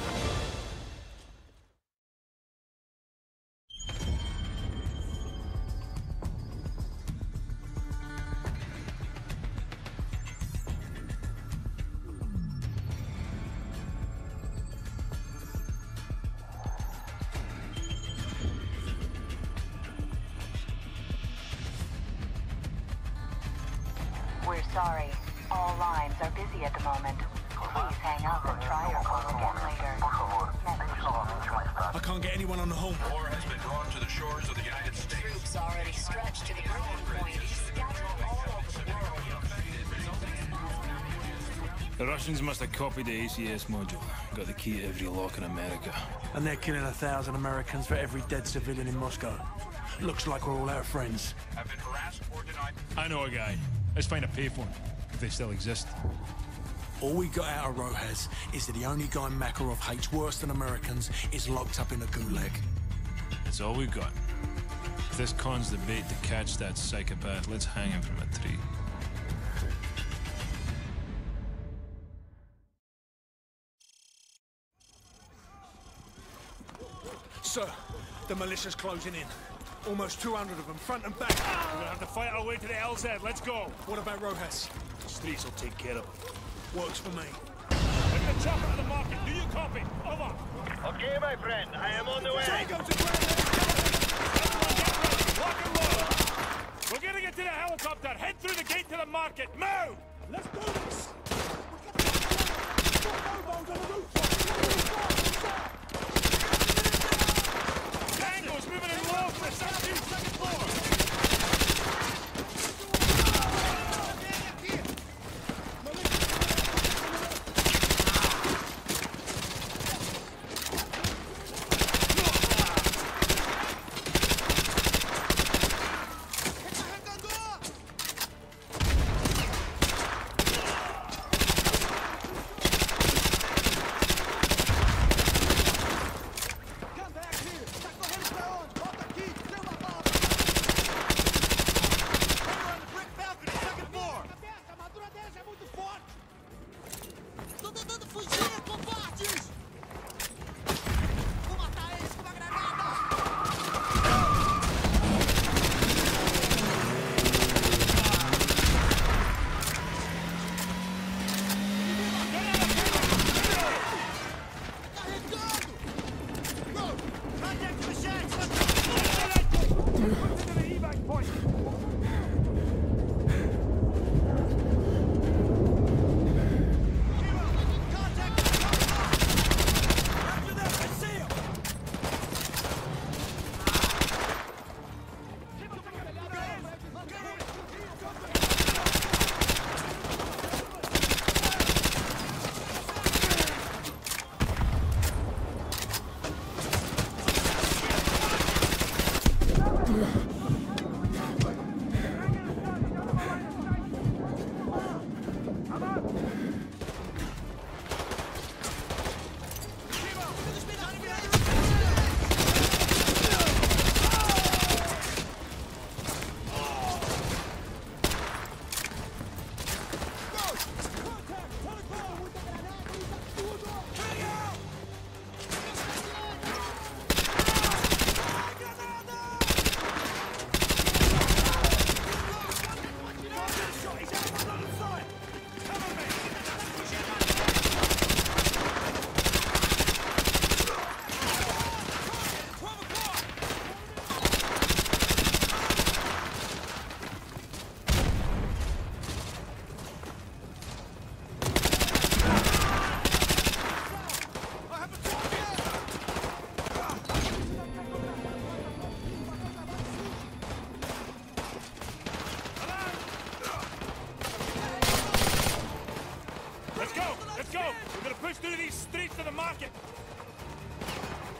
We're sorry. All lines are busy at the moment. Please hang up and try your call again later. I can't get anyone on the home. War has been drawn to the shores of the United States. Troops already stretched to the breaking point. Scattered all over the world. The Russians must have copied the A C S module. Got the key to every lock in America. And they're killing a thousand Americans for every dead civilian in Moscow. Looks like we're all out of friends. Have been harassed or denied. I know a guy. Let's find a payphone, if they still exist. All we got out of Rojas is that the only guy Makarov hates worse than Americans is locked up in a gulag. That's all we've got. If this con's the bait to catch that psychopath, let's hang him from a tree. Sir, the militia's closing in. Almost two hundred of them, front and back. We're gonna have to fight our way to the L Z. Let's go. What about Rojas? The streets will take care of it. Works for me. Bring the chopper to the market. Do you copy? Over. Okay, my friend. I am on the way. Tango to ground. Everyone get ready. Lock and load. We're gonna get to the helicopter. Head through the gate to the market. Move! Let's do this! Tango's moving in low for the second floor. Let's go! Let's go! We're gonna push through these streets to the market!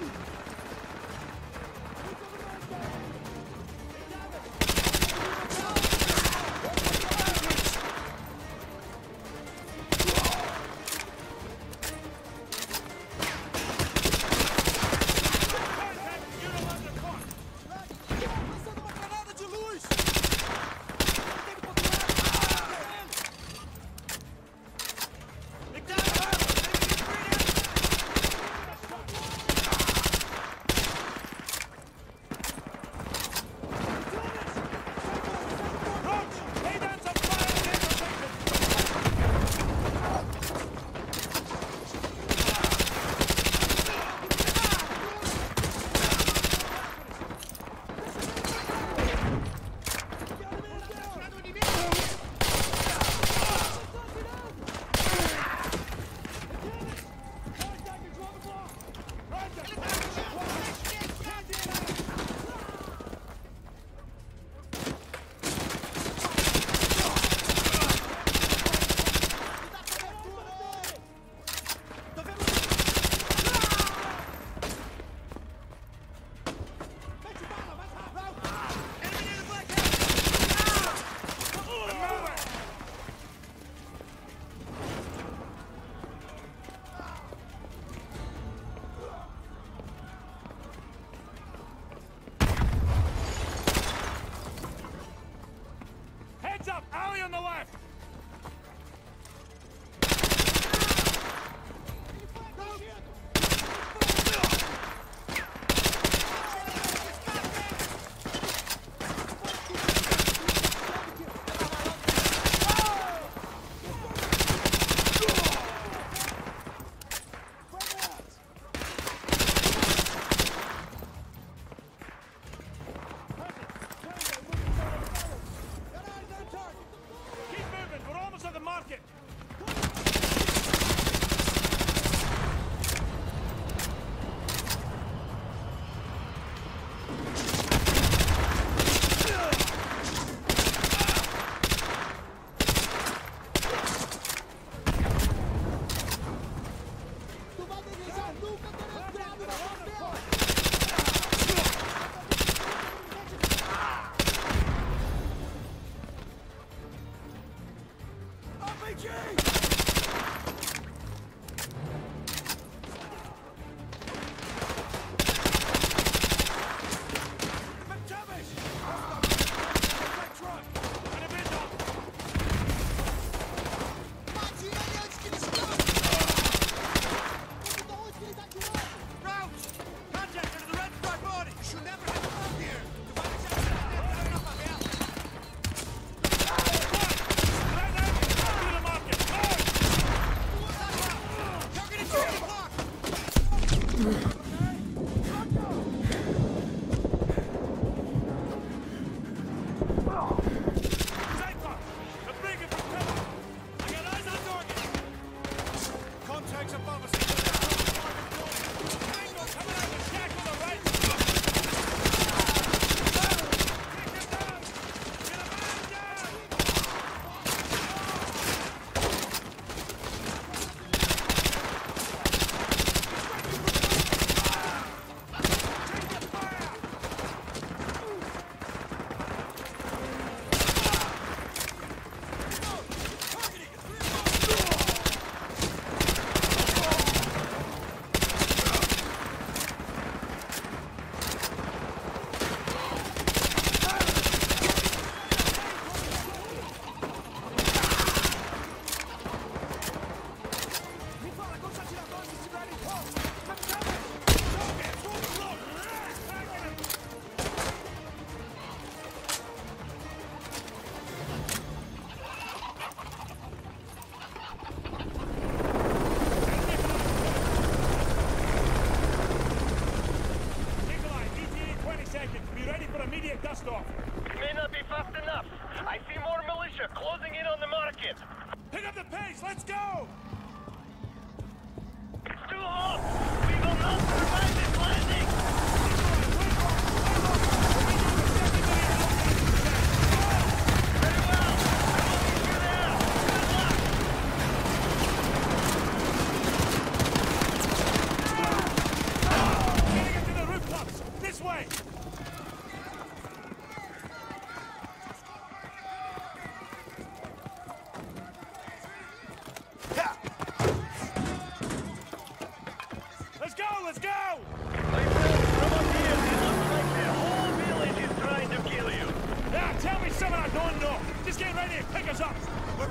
Keep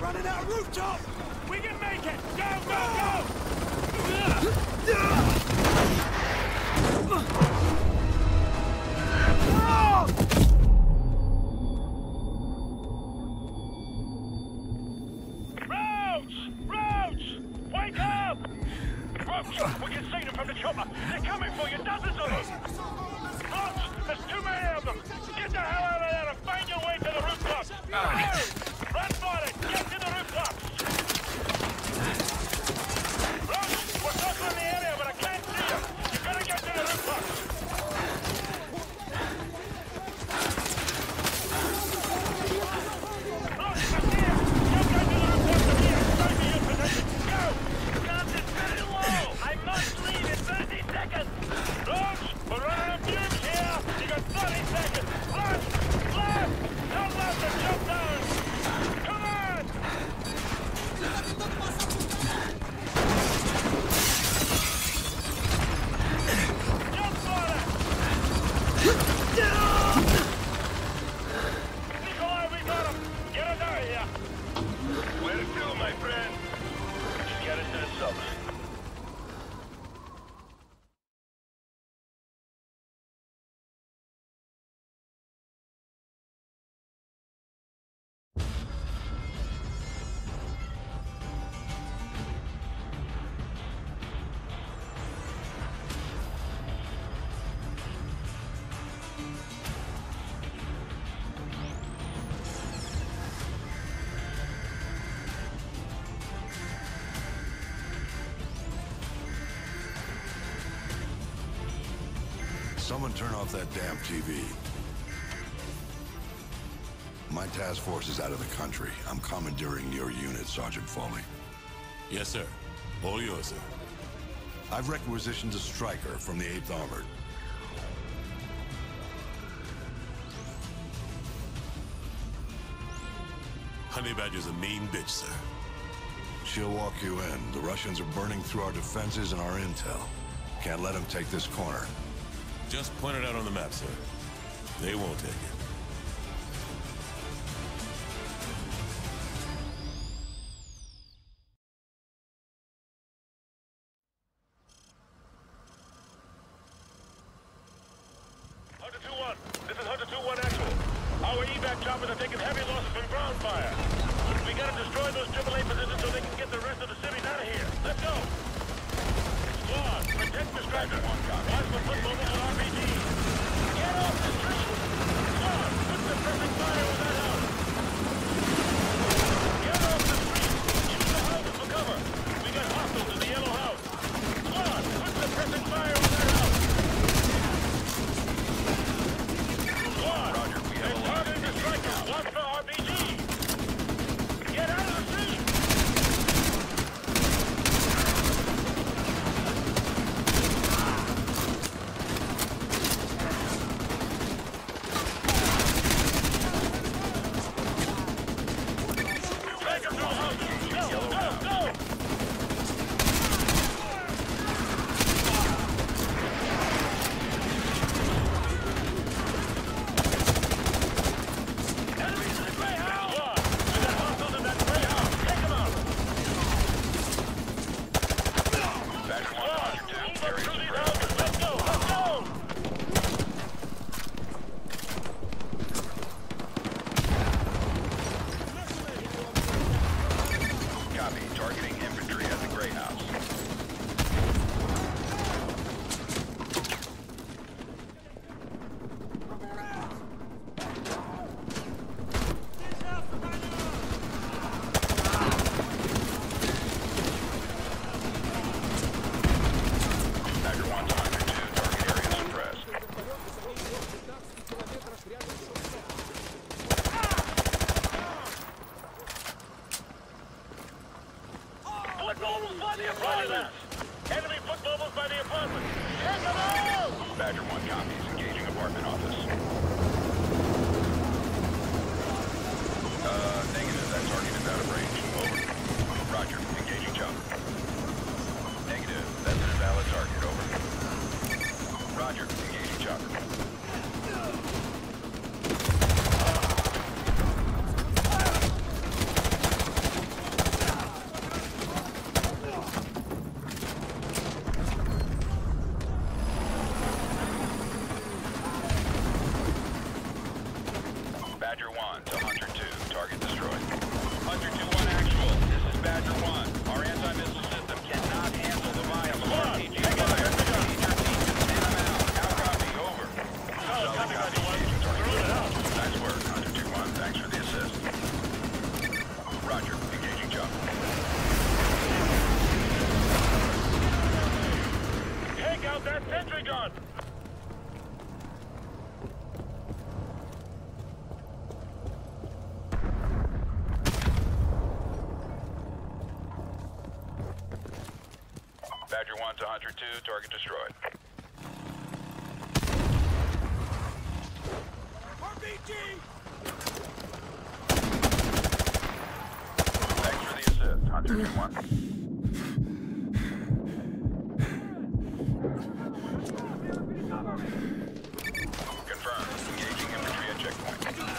running out of rooftop! We can make it! Go, go, go! Roach! Roach! Wake up! Roach, we can see them from the chopper. They're coming for you, dozens of them! Roach, there's too many of them! Get the hell out of there and find your way to the rooftops! Hurry! Run for it! Get to the rooftops! Roach, we're circling the area, but I can't see you! You gotta get to the rooftops! Roach, I see him! You get to the rooftops from here! Stay to your position! Go! Guns is very low! I must leave in thirty seconds! Roach, we're running a fume here! You got thirty seconds! Left! Left! Don't let them jump down! Come on! Jump for it! Nikolai, we got him! Get us out of here! Where to, my friend? Just get into the sub. Someone turn off that damn T V. My task force is out of the country. I'm commandeering your unit, Sergeant Foley. Yes, sir. All yours, sir. I've requisitioned a Striker from the eighth Armored. Honey Badger's a mean bitch, sir. She'll walk you in. The Russians are burning through our defenses and our intel. Can't let them take this corner. Just point it out on the map, sir. They won't take it. Hunter two one, this is Hunter two one actual. Our evac choppers are taking heavy losses from ground fire. We gotta destroy those triple A positions so they can get the rest of the cities out of here. Let's go! Squad, protect the striker. Watch for foot movement on R P G. Get off the street! Squad, put the perfect fire on that house. Get off the street! Use the houses for cover. We got hostiles in the yellow house. Squad, put the perfect fire on that house. Squad, Roger, we have they're targeting the striker. Watch for R P G. Get out of the street! Enemy foot mobiles by the apartment. Check them out! Badger one copies. Engaging apartment office. Uh, negative. That target is out of range. Over. Roger. Engaging chopper. Negative. That's an invalid target. Over. Roger. Engaging chopper. Load that sentry gun! Badger one to Hunter two, target destroyed. R P G! Thanks for the assist, Hunter two one. Confirmed. Engaging infantry at checkpoint.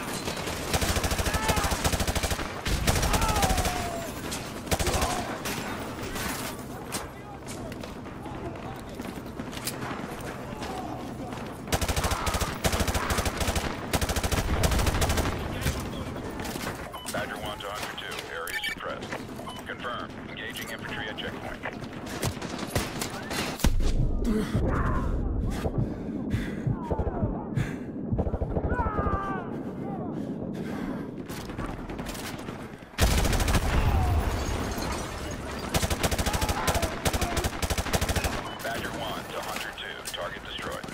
Badger one to Hunter two. Area suppressed. Confirmed. Engaging infantry at checkpoint. Badger one to Hunter two. Target destroyed.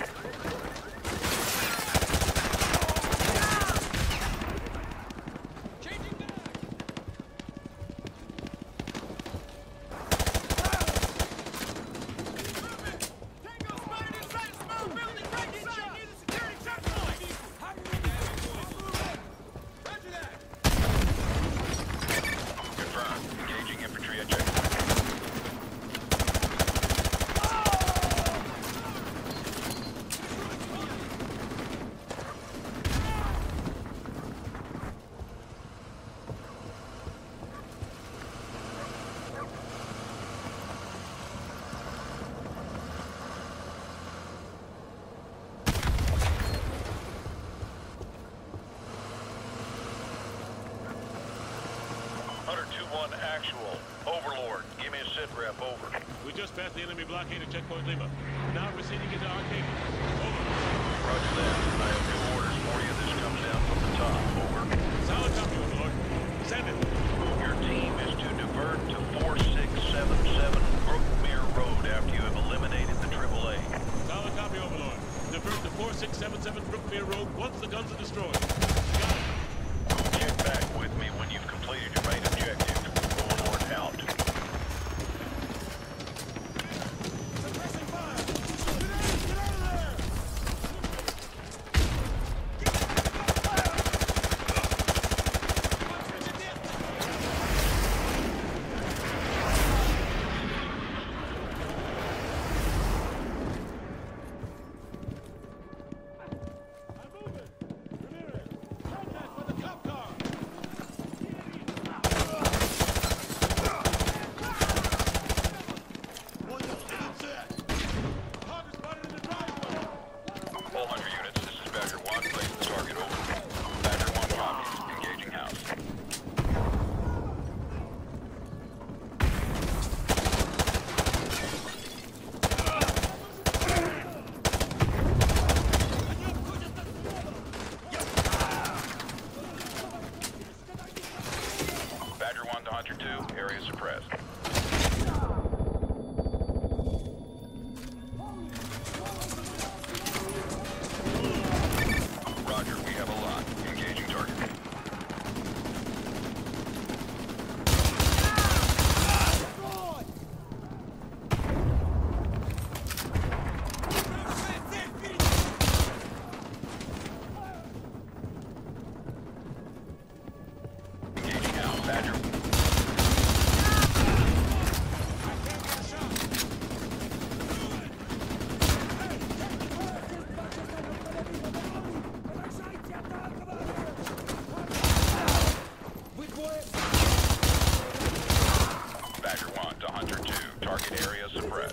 Confirmed. Engaging infantry at checkpoint. Hunter two one actual. Overlord, give me a sit rep, over. We just passed the enemy blockade at checkpoint Lima. Now proceeding into Arcadia. Over. Roger that. I have new orders for you. This comes down from the top, over. Solid copy, Overlord. Send it. Your team is to divert to four six seven seven Brookmere Road after you have eliminated the triple A. Solid copy, Overlord. Divert to four six seven seven Brookmere Road once the guns are destroyed. Got it. Check back with me when you've completed your main objective. Overlord out. All Hunter units, this is Badger one. Place the target over. Badger one copies. Engaging house. Badger one to Hunter two. Area suppressed. Roger, we have a lot. Engaging target. Engaging out. Badger. Badger one to Hunter two. Target area suppressed.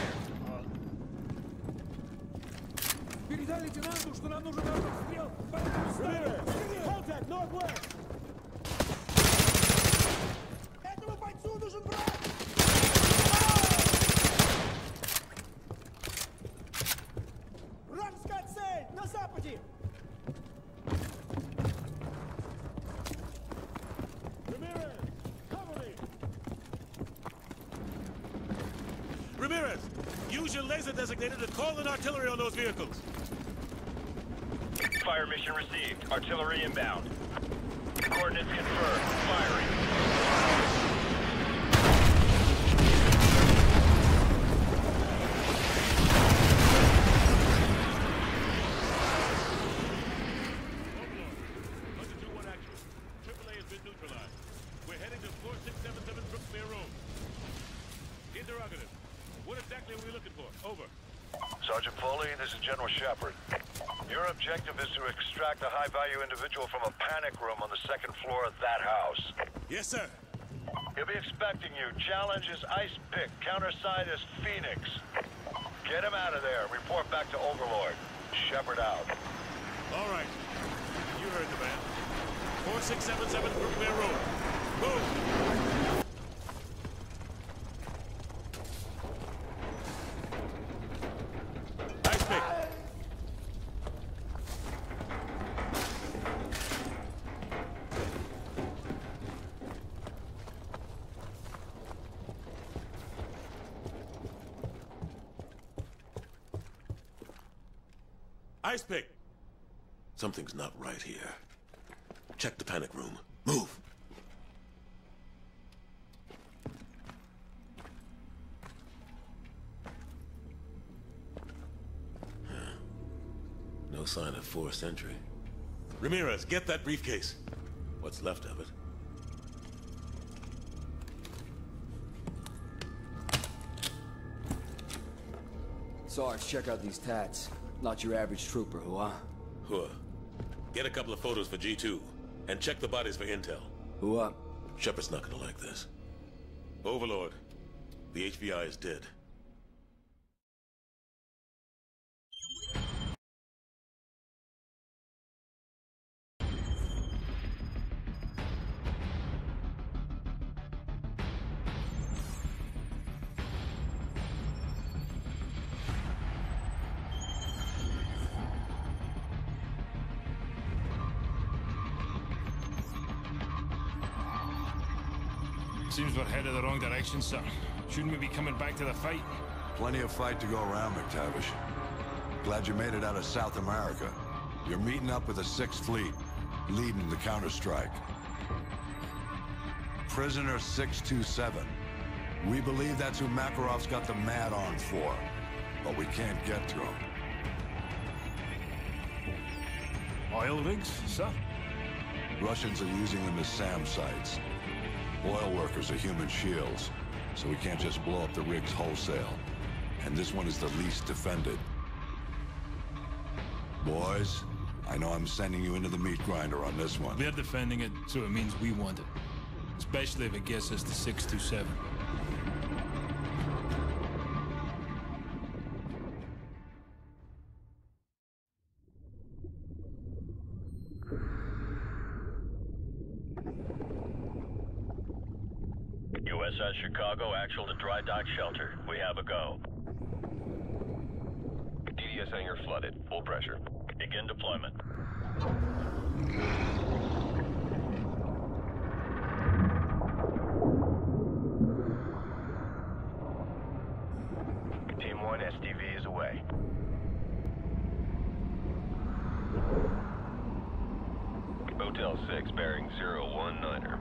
Передай лейтенанту, что нам нужен артобстрел. your laser designator to call in artillery on those vehicles. Fire mission received. Artillery inbound. Coordinates confirmed. Firing. Sergeant Foley, this is General Shepard. Your objective is to extract a high-value individual from a panic room on the second floor of that house. Yes, sir. He'll be expecting you. Challenge is Ice Pick. Counterside is Phoenix. Get him out of there. Report back to Overlord. Shepard out. All right. You heard the man. four six seven seven Brookmere Road. Move! Ice Pick! Something's not right here. Check the panic room. Move! Huh. No sign of forced entry. Ramirez, get that briefcase. What's left of it? Sarge, check out these tats. Not your average trooper, huh? Who? Get a couple of photos for G two, and check the bodies for intel. Who up? Shepard's not gonna like this. Overlord, the H B I is dead. Seems we're headed the wrong direction, sir. Shouldn't we be coming back to the fight? Plenty of fight to go around, McTavish. Glad you made it out of South America. You're meeting up with the Sixth Fleet, leading the counterstrike. Prisoner six two seven. We believe that's who Makarov's got the Mad on for, but we can't get to him. Oil rigs, sir? Russians are using them as SAM sites. Oil workers are human shields, so we can't just blow up the rigs wholesale. And this one is the least defended. Boys, I know I'm sending you into the meat grinder on this one. They're defending it, so it means we want it. Especially if it gets us to six two seven. U S S Chicago, actual to dry dock shelter. We have a go. D D S hangar flooded. Full pressure. Begin deployment. Team one, S D V is away. Hotel six, bearing zero one niner.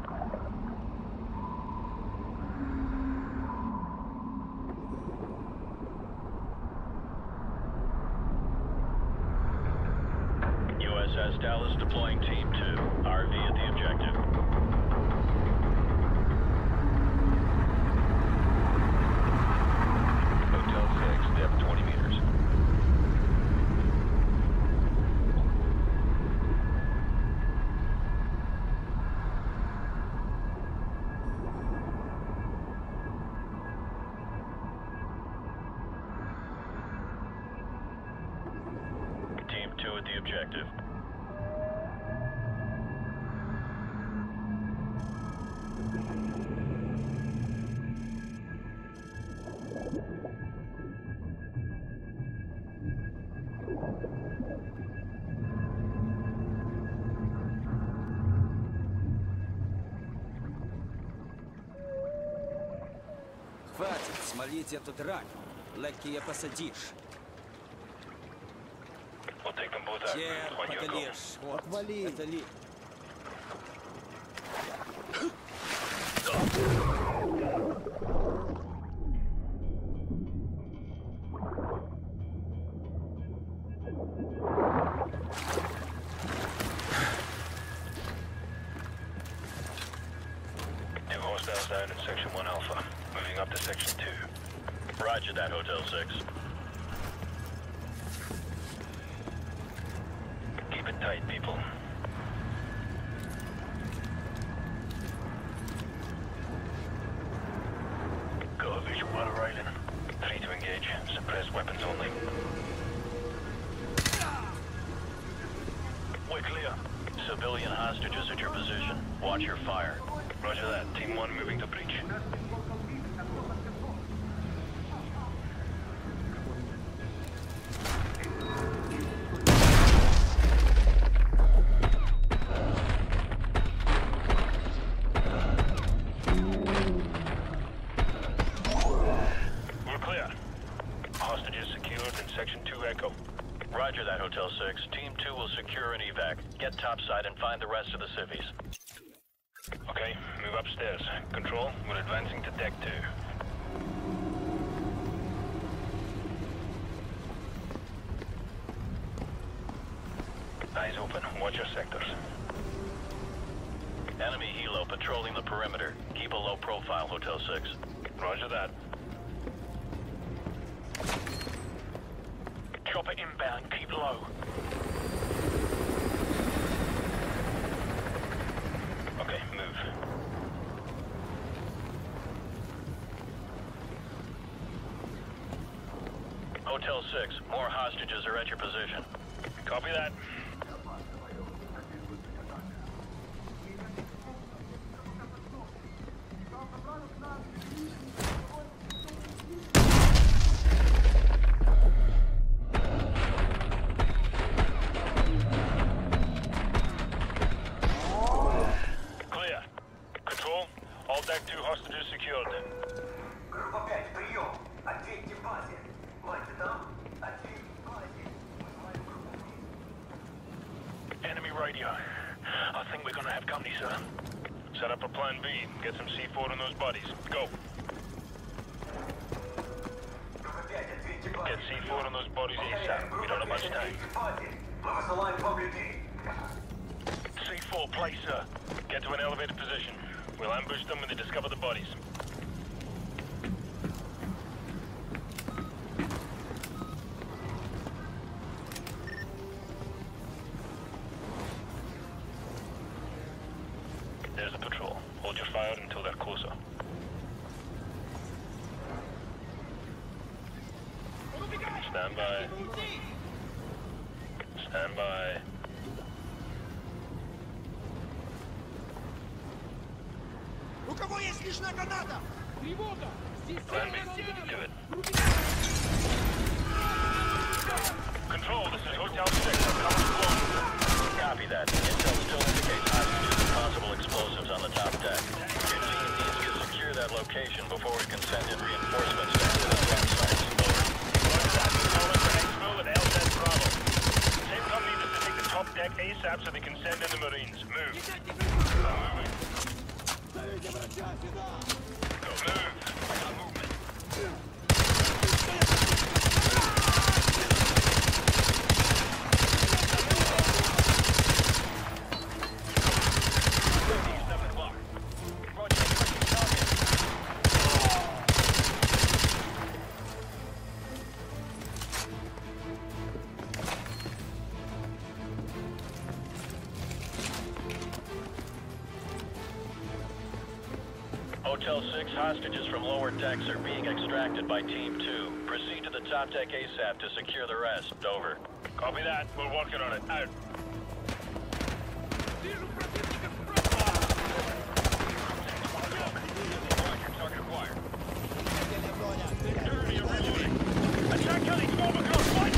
U S S Dallas deploying Team two. R V at the objective. Hotel six, depth twenty meters. Team two at the objective. Хватит, смолите эту дрань. Легкие посадишь. We'll take them both out. Те On your go. подольешь. Вот. Это ли... Two hostiles down in Section one Alpha. Moving up to Section two. Roger that, Hotel six. Keep it tight, people. Go a visual on Rylan. Three to engage. Suppress weapons only. We're clear. Civilian hostages at your position. Watch your fire. Roger that. Team one moving to breach. We're clear. Hostages secured in Section two Echo. Roger that, Hotel six. Team two will secure an evac. Get topside and find the rest of the civvies. Okay, move upstairs. Control, we're advancing to deck two. Eyes open. Watch your sectors. Enemy helo patrolling the perimeter. Keep a low profile, Hotel six. Roger that. Chopper inbound. Keep low. Okay, move. Hotel six, more hostages are at your position. Copy that. Clear. Control, all deck two hostages secured. Группа пять, прием. Ответьте базе. Мальчик там? Ответь базе. Enemy radio. I think we're gonna have company, sir. Set up a plan B. Get some C four on those bodies. Go. Группа пять, ответьте базе. Get C four on those bodies ASAP. We don't have much time. Мы высылаем вам людей. C four, place, sir. Get to an elevated position. We'll ambush them when they discover the bodies. There's the patrol. Hold your fire until they're closer. Stand by. Stand by. У кого есть лишняя граната? Тревога! Plan B. Do it. Control, this is Hotel six. Copy that. Intel still indicates hostages and possible explosives on the top deck. Your team needs to secure that location before we can send in reinforcements to the swamp sites. Over. L Z Bravo. Same company needs to take the top deck ASAP so they can send in the Marines. Move. Moving. Go, move. Movement. Hotel six, hostages from lower decks are being extracted by Team two. Proceed to the top deck ASAP to secure the rest. Over. Copy that. We're working on it. Out. Attack heli, form across flight.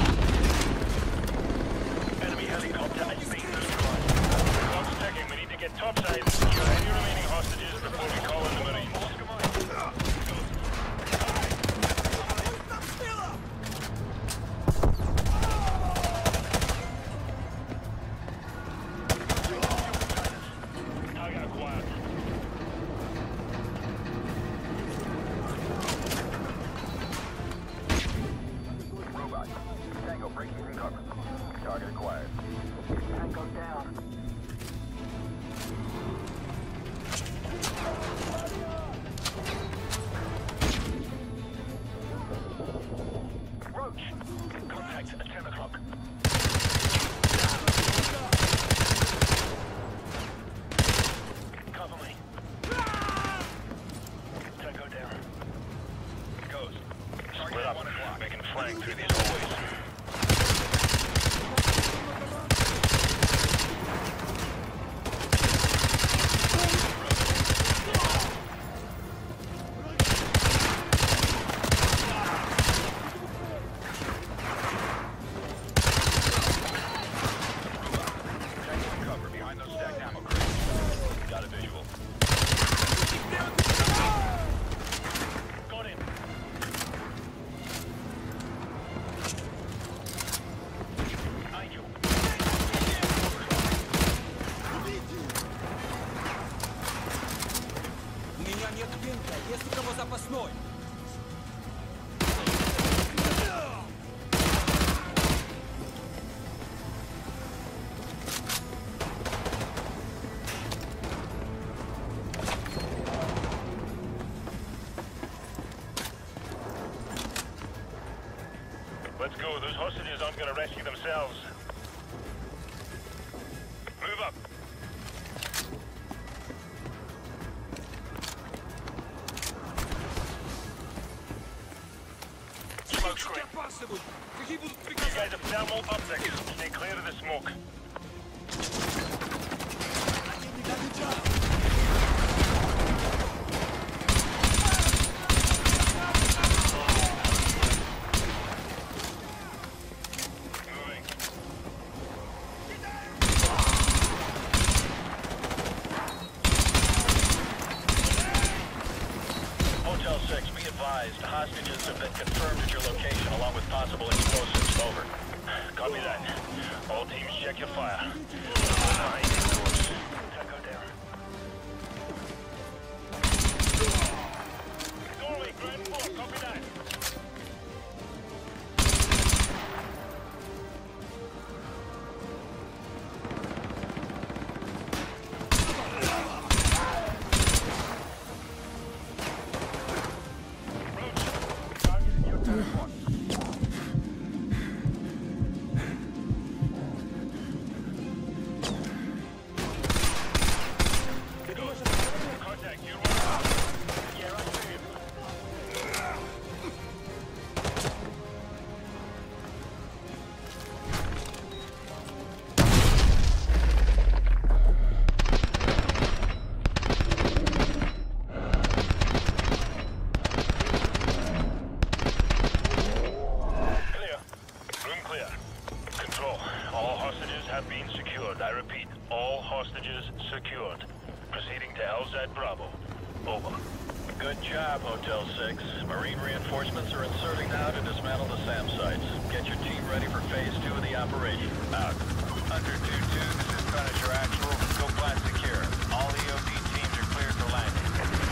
Enemy helicopter is being destroyed. Clock's ticking. We need to get topside and secure any remaining hostages before we call in the Marines. guys have thermal optics. Stay clear of the smoke. Hotel six, be advised. Hostages have been confirmed at your location along with possible explosives. Over. Copy that. All teams check your fire. Doorway, grand four, copy that. Secured. Proceeding to L Z Bravo. Over. Good job, Hotel six. Marine reinforcements are inserting now to dismantle the SAM sites. Get your team ready for phase two of the operation. Out. Hunter two two, this is Punisher Actual. Go plant secure. All E O D teams are cleared for landing.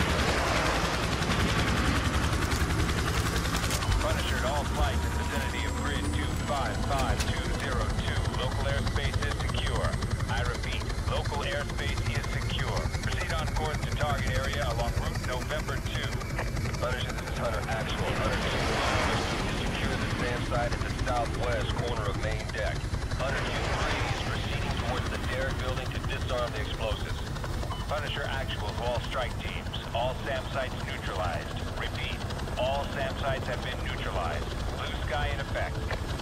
Punisher to all flights in vicinity of grid two five five two zero two. Local airspace is secure. I repeat, local airspace is secure. Proceed on course to target area along route November two. Punisher, this is Hunter Actual. Hunter two two, secure the SAM site at the southwest corner of main deck. Hunter two three is proceeding towards the Dare building to disarm the explosives. Punisher Actual to all strike teams. All SAM sites neutralized. Repeat, all SAM sites have been neutralized. Blue sky in effect.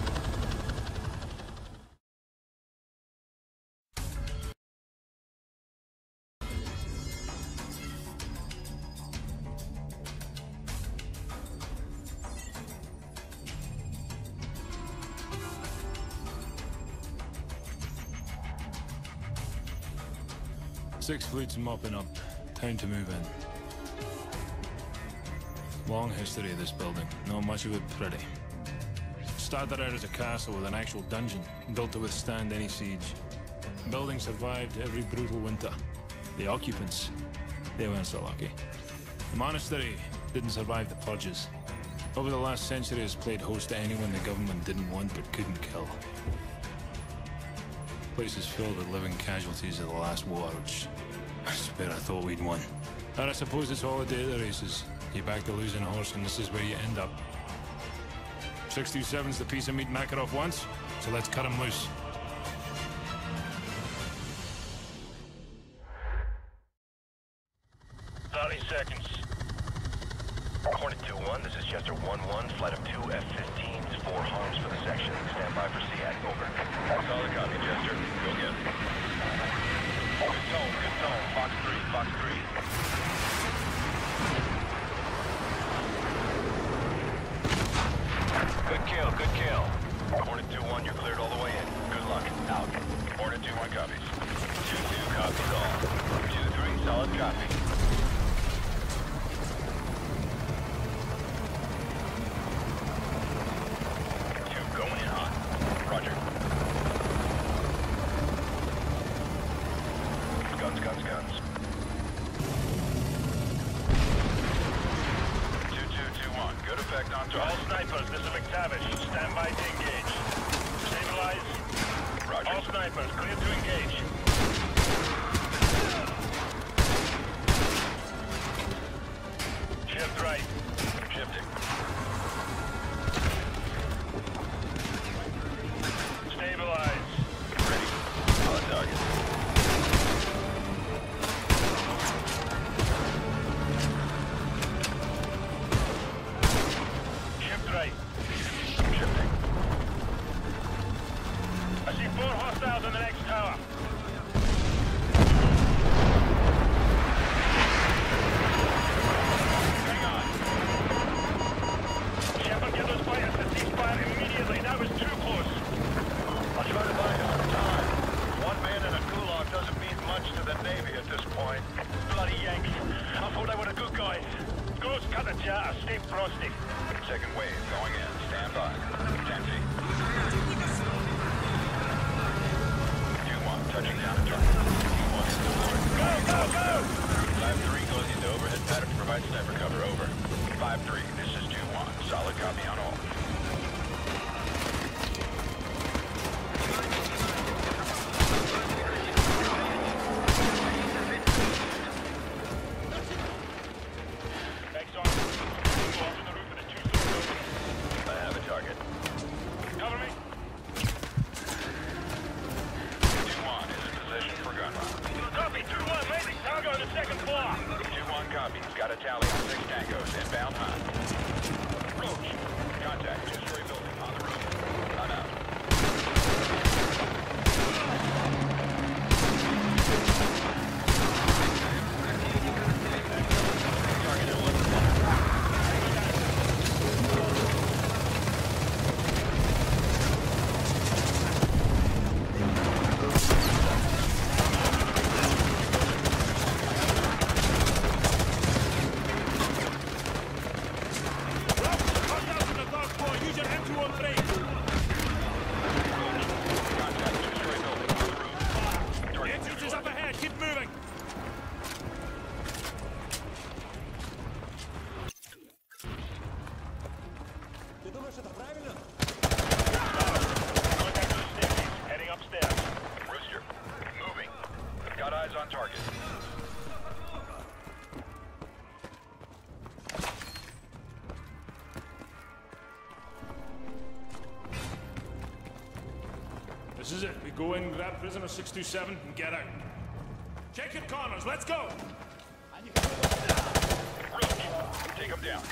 Six fleets mopping up. Time to move in. Long history of this building. Not much of it pretty. Started out as a castle with an actual dungeon, built to withstand any siege. The building survived every brutal winter. The occupants, they weren't so lucky. The monastery didn't survive the purges. Over the last century has played host to anyone the government didn't want but couldn't kill. The place is filled with living casualties of the last war, which I swear I thought we'd won. And I suppose it's all a day of the races. You back the losing horse and this is where you end up. six two seven's the piece of meat Makarov wants, so let's cut him loose. thirty seconds. Hornet two one, this is Chester one one, flight of two F fifteens, four harms for the section. Stand by for SEAC, over. Solid copy, Chester. Go get him. Good tone, good tone. Fox three, Fox three. Good kill, good kill. Hornet two one, you're cleared all the way in. Good luck. Out. Hornet two one copies. two two copies all. two three, solid copy. All snipers, this is McTavish. Stand by to engage. Stabilize. Roger. All snipers, clear to engage. Shift right. Shifting. Stabilize. Ready. On target. Shift right. Shifting. hostage. Second wave going in. Stand by. ten feet. two one, touching down at target. two one is deployed. Go, go, go! five three goes into overhead pattern to provide sniper cover. Over. five three, this is two one. Solid copy on all. This is it. We go in, grab prisoner six two seven, and get out. Check your corners. Let's go! Take him down.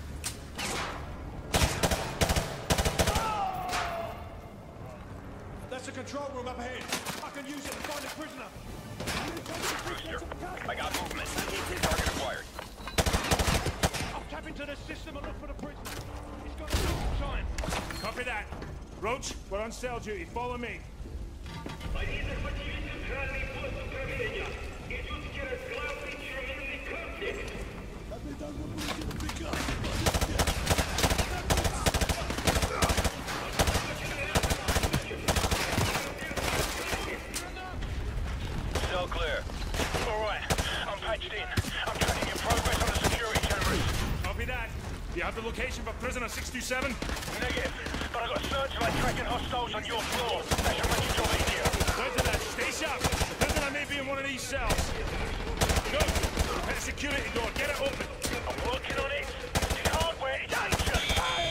That's a control room up ahead. I can use it to find a prisoner. Rooster, I got movement. Target acquired. I'll tap into the system and look for the prisoner. He's got a little time. Copy that. Roach, we're on cell duty. Follow me. Cell clear. All right, I'm patched in. I'm tracking your progress on the security cameras. Copy that. Do you have the location for prisoner six two seven? Negative, but I got searchlight tracking hostiles on your floor. That should make your job easier. Roger that. Stay sharp. The prisoner may be in one of these cells. Go. Prepare the security door. Get it open. I'm working on it. This hardware is ancient.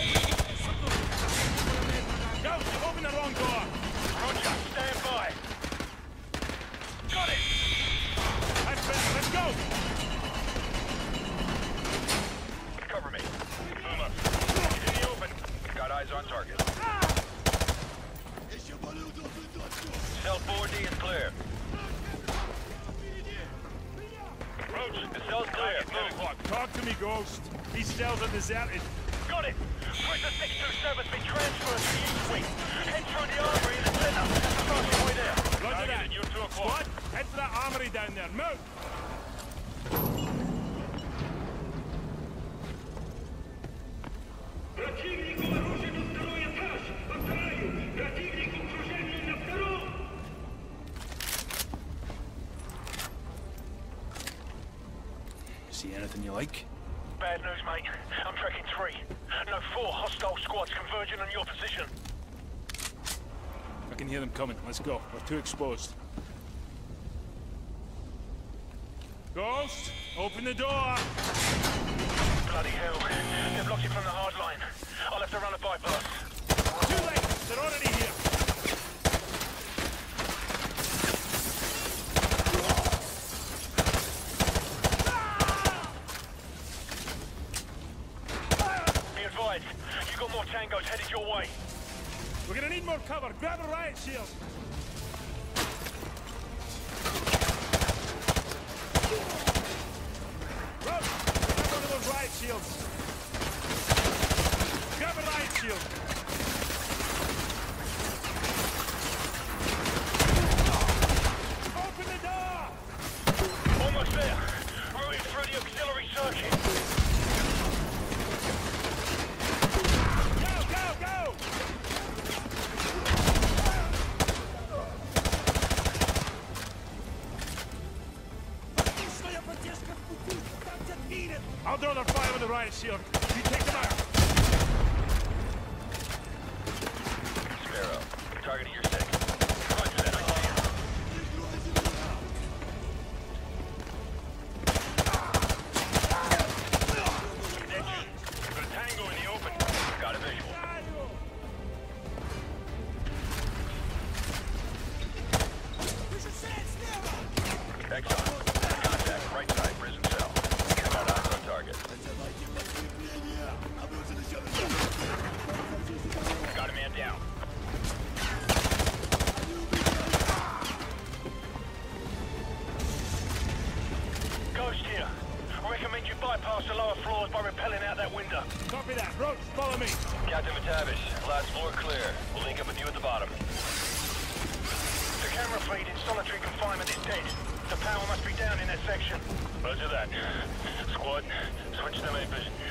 Go. You've opened the wrong door. Roger, stand by. Got it. That's better. Let's go. Cover me. Boomer, get in the open. Got eyes on target. Cell four D is clear. Roach, the cell's clear. Move. Talk to me, Ghost. These cells are deserted. Got it. Prisoner six two seven's been transferred to the east wing. Head through the armory in the center. That's the fastest way there. Roger that. You're two o'clock. Squad, head for that armory down there. Move. See anything you like? Bad news, mate. I'm tracking three. No, four hostile squads converging on your position. I can hear them coming. Let's go. We're too exposed. Ghost, open the door. Bloody hell. They've blocked it from the hard line. I'll have to run a bypass. Too late. They're already here. Be advised. You've got more tangos headed your way. We're gonna need more cover. Grab a riot shield. Roach, grab one of those riot shields. Grab a riot shield. Open the door! Almost there. Routing through the auxiliary circuit. draw their fire with the riot shield. You take them out. Sparrow, target at your six. Roger that, I see you. Snitches. Got a tango in the open. Got a visual. Exxon. Contact, right side, prison cell. Got eyes on target. Got a man down. Ghost here. Recommend you bypass the lower floors by rappelling out that window. Copy that. Roach, follow me. Captain McTavish, last floor clear. We'll link up with you at the bottom. The camera feed in solitary confinement is dead. The power must be down in that section. Roger that. Squad, switch to night vision.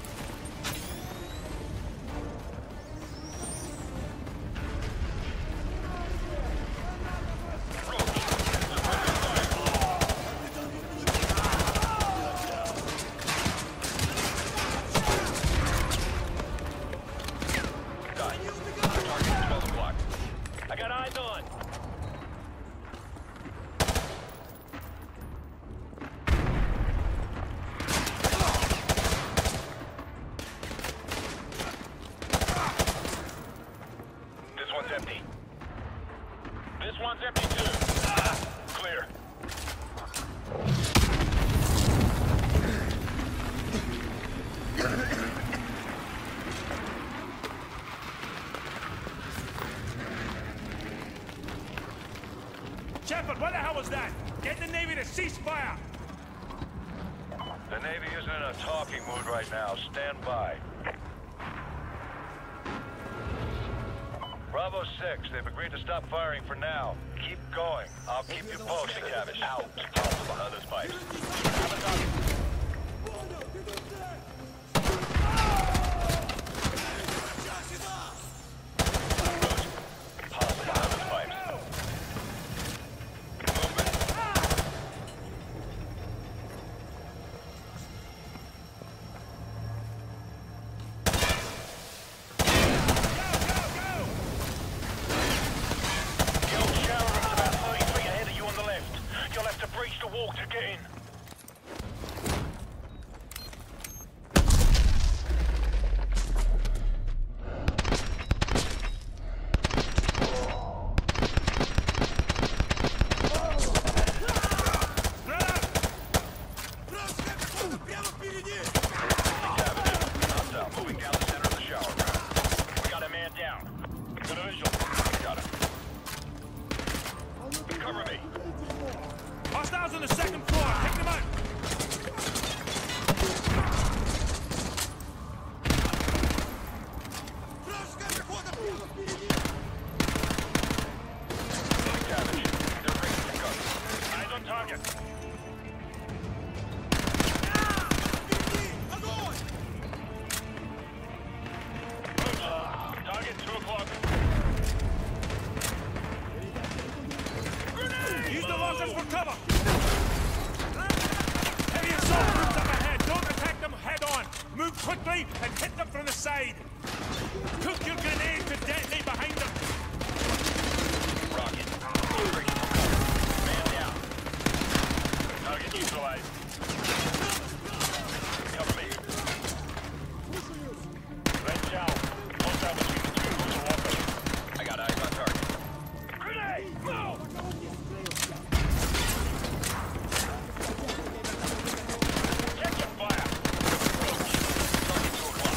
I got eyes on. This one's empty. This one's empty too. Ah, clear. Shepard, what the hell was that? Get the Navy to cease fire! The Navy isn't in a talking mood right now. Stand by. Bravo six, they've agreed to stop firing for now. Keep going. I'll keep you posted. McTavish, out. Tunnels behind those pipes. Have a target. Tunnels behind those pipes. You'll have to breach the wall to get in. Moving down the center of the shower room. We got a man down. Good visual. Got him. Cover me. Hostiles on the second floor. Take them out. Eyes on target. Target two o'clock. Use the losses for cover. Heavy assault groups up ahead. Don't attack them head on. Move quickly and hit them from the side. Cook your grenade to detonate behind them. Rocket. Man down. Target neutralized. Cover me. Red shell. Close out between the two groups of walkers. I got eyes on target. Grenade! Go! Check your fire. Approach. Target two o'clock.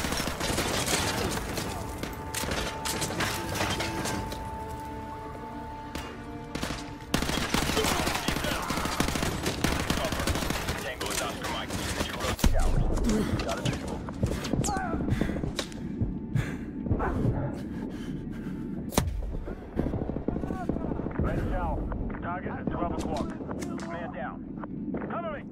Tango is Oscar Mike. Signature road to towers. Got a visual. Red shell. Target at twelve o'clock. Man down. Cover me.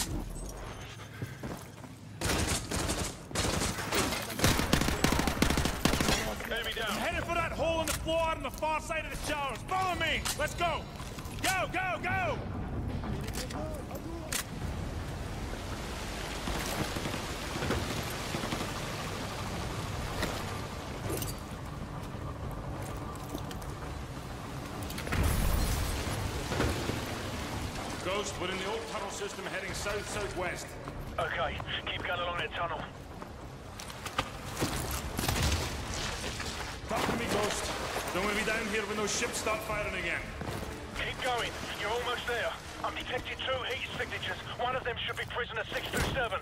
Enemy down. I'm headed for that hole in the floor on the far side of the showers. Follow me. Let's go. Go, go, go. Ghost, we're in the old tunnel system heading south-southwest. Okay, keep going along that tunnel. Talk to me, Ghost. Don't want to be down here when those ships start firing again. Keep going. You're almost there. I'm detecting two heat signatures. One of them should be prisoner six two seven.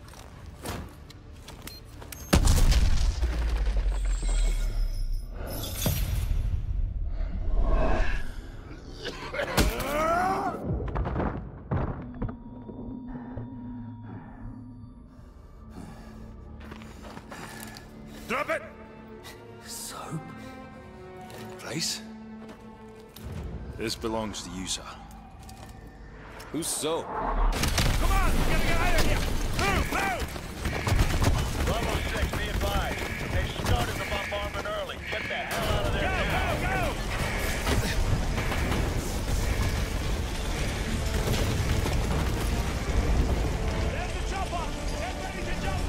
Drop it! Soap? Place? This belongs to you, sir. Who's Soap? Come on! We gotta get out of here! Move! Move! Bravo six, be advised. They started the bombardment early. Get the hell out of there. Go, go, go! There's the chopper! Get ready to jump!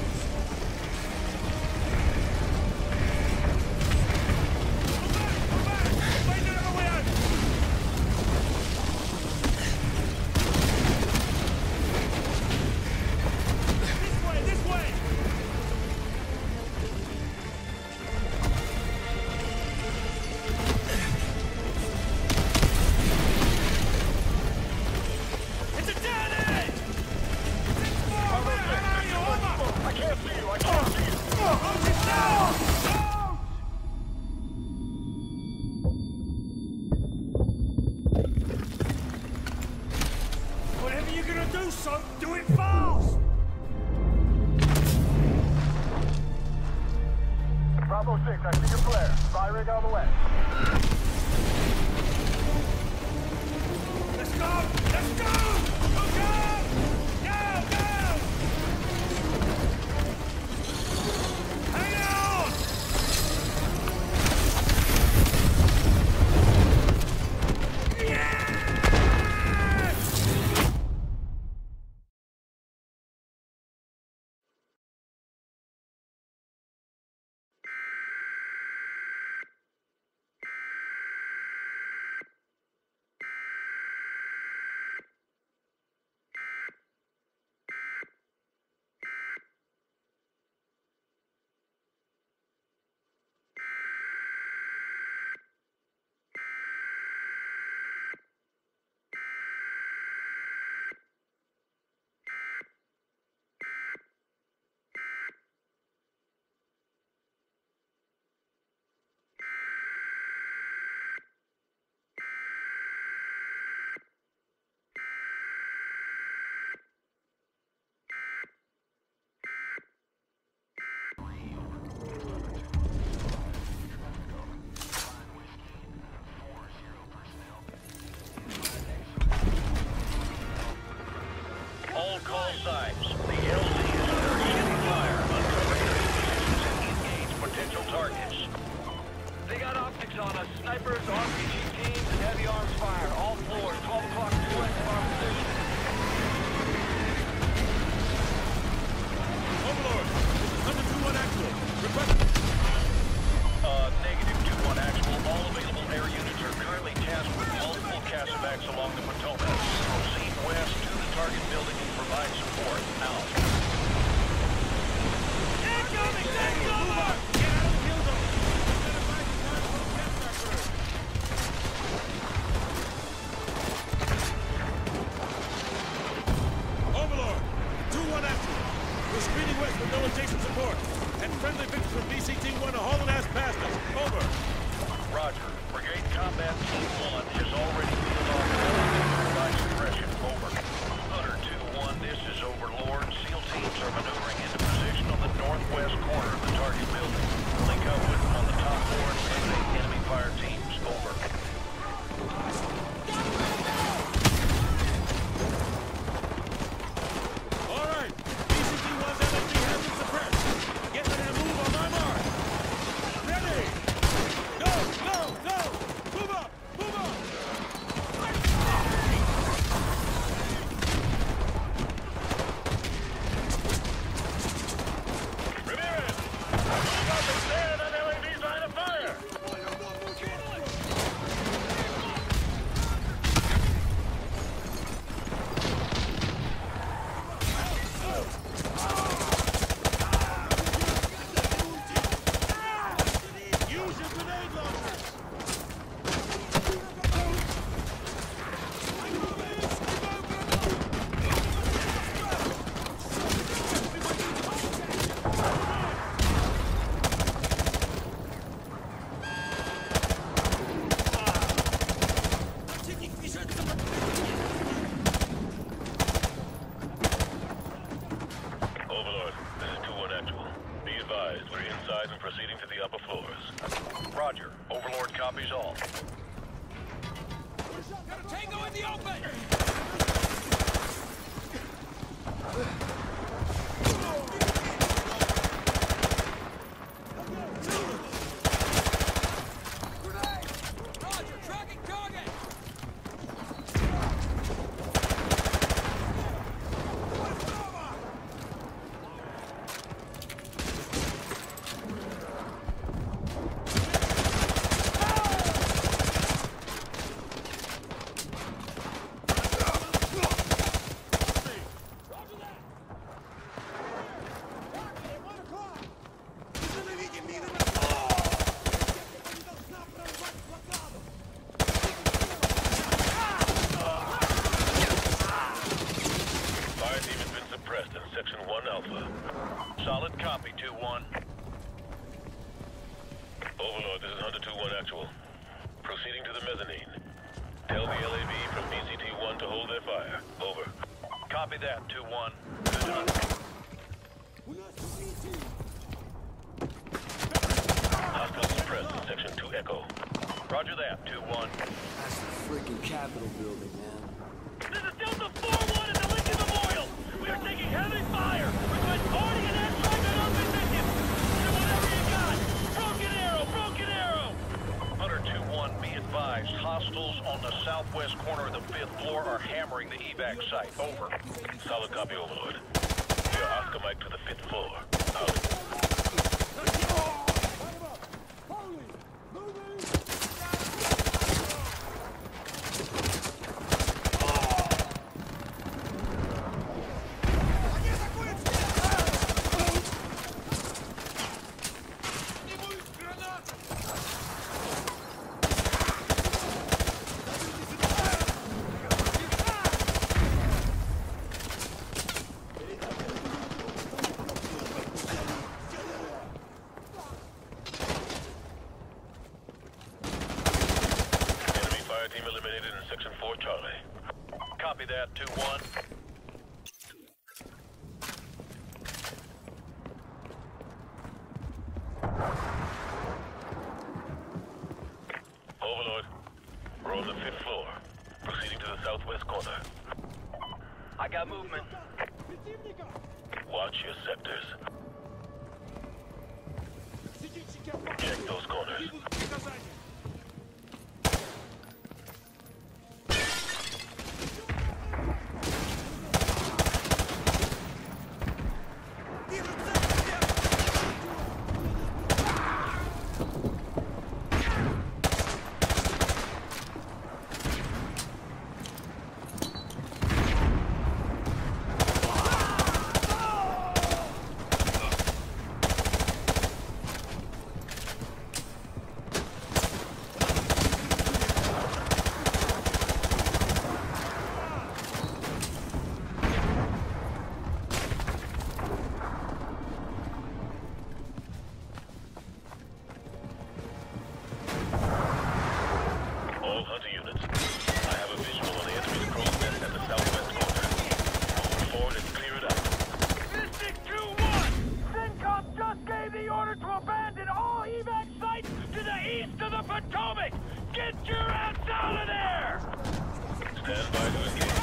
Whatever you're gonna do, son, do it fast! Bravo six, I see your flare. Firing on the way. Let's go! Let's go! Go, go! Go, go! Hang on! Yeah! All call signs. The L Z is under heavy fire. Uncover enemy positions and engage potential targets. They got optics on us. Snipers, R P G teams, and heavy arms fire. All floors. twelve o'clock to west of our position. Overlord, this is Hunter two one actual. Request. Uh, negative two one actual. All available air units are currently tasked with multiple casevacs along the Potomac. Proceed west to the target building and provide support. Out. Incoming! Take cover! Get out of the field! Overlord, two one actual. We're speeding west with no adjacent support. And friendly victors from B C T one are hauling ass past us. Over. Roger. Brigade Combat Team one is already field off to provide suppression. Over. Hunter two one, this is Overlord. SEAL teams are maneuvering into position on the northwest corner of the target building. in the open! Roger, tracking target! Solid copy, two one. Overlord, this is Hunter two one actual. Proceeding to the mezzanine. Tell the L A V from B C T one to hold their fire. Over. Copy that, two one. Good done. Hostile suppressed in Section two Echo. Roger that, two one. That's the freaking Capitol building, man. This is Delta four one in the Lincoln Memorial! We are taking heavy fire! Request party and airstrike on our position! Do whatever you got! Broken arrow! Broken arrow! Hunter two one, be advised. Hostiles on the southwest corner of the fifth floor are hammering the evac site. Over. Solid copy, Overlord. We are Oscar Mike to the fifth floor. Out. Team eliminated in Section four Charlie. Copy that, two one. Overlord, we're on the fifth floor. Proceeding to the southwest corner. I got movement. Watch your sectors. Check those corners. Get your ass out of there! Stand by to engage.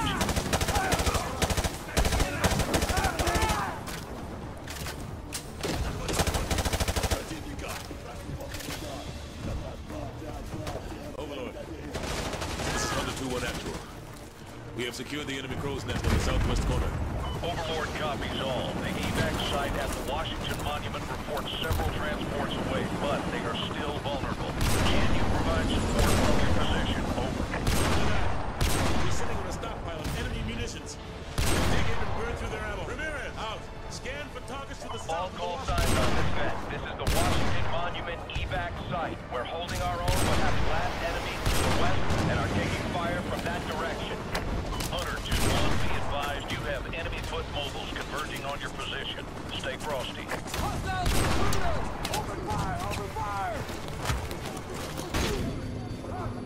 Overlord, this is Hunter two one actual. We have secured the enemy crow's nest on the southwest corner. Overlord copies all. The evac site at the Washington Monument reports several transports away, but they are still vulnerable. Can you provide support from your position? Over. We're sitting on a stockpile of enemy munitions. Dig in and burn through their ammo. Ramirez, out. Scan for targets to the south. All call signs on this net. This is the Washington Monument evac site. We're holding our own, but have last enemies to the west and are taking fire from that direction. Hunter two one, be advised you have enemy foot mobiles converging on your position. Stay frosty. Hostiles! Open fire! Open fire!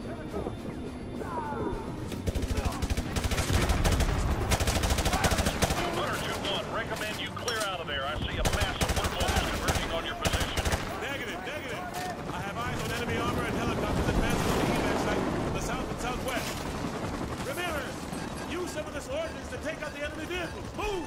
some of this ordnance to take out the enemy vehicles. Move!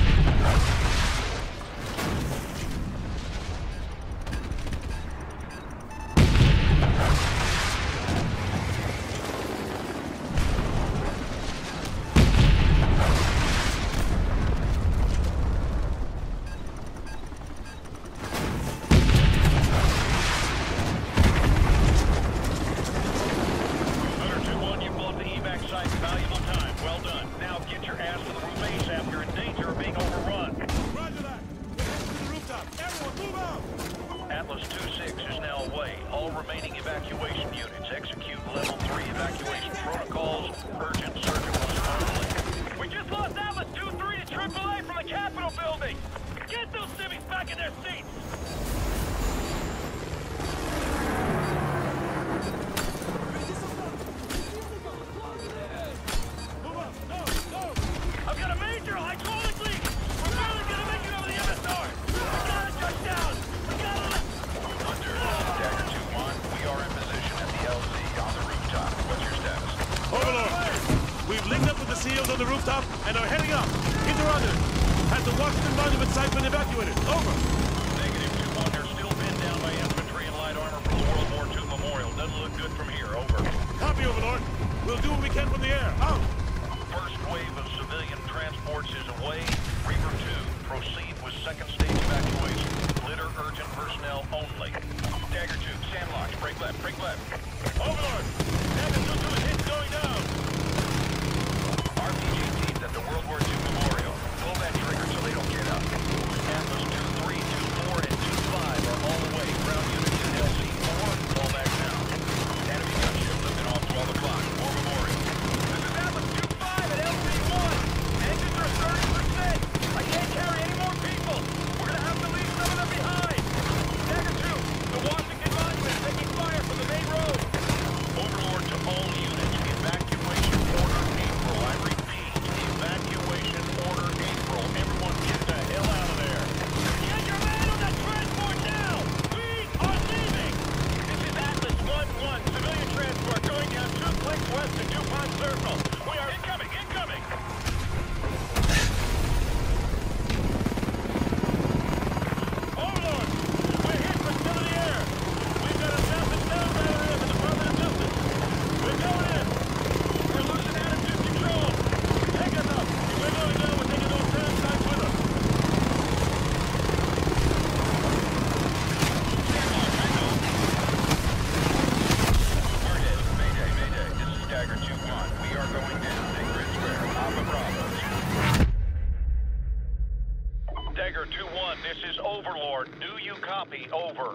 Over.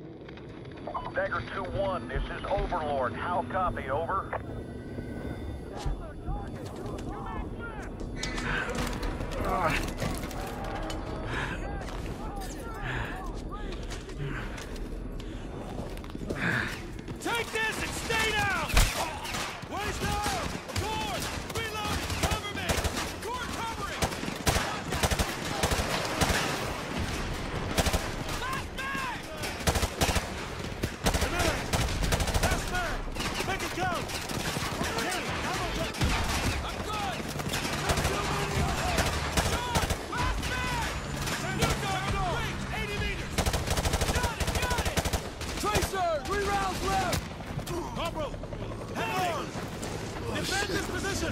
Dagger two one, this is Overlord. How copy? Over. Take this and stay down! Waist down! Accord! Reload! Cover me! Accord covering! Last man! Last man! Make it count! Hey, I'm okay. I'm good! I'm doing it! Sean! Last man! New target range! eighty meters! Got it! Got it! Tracer! Three rounds left! Corporal! Hang on! Defend this position!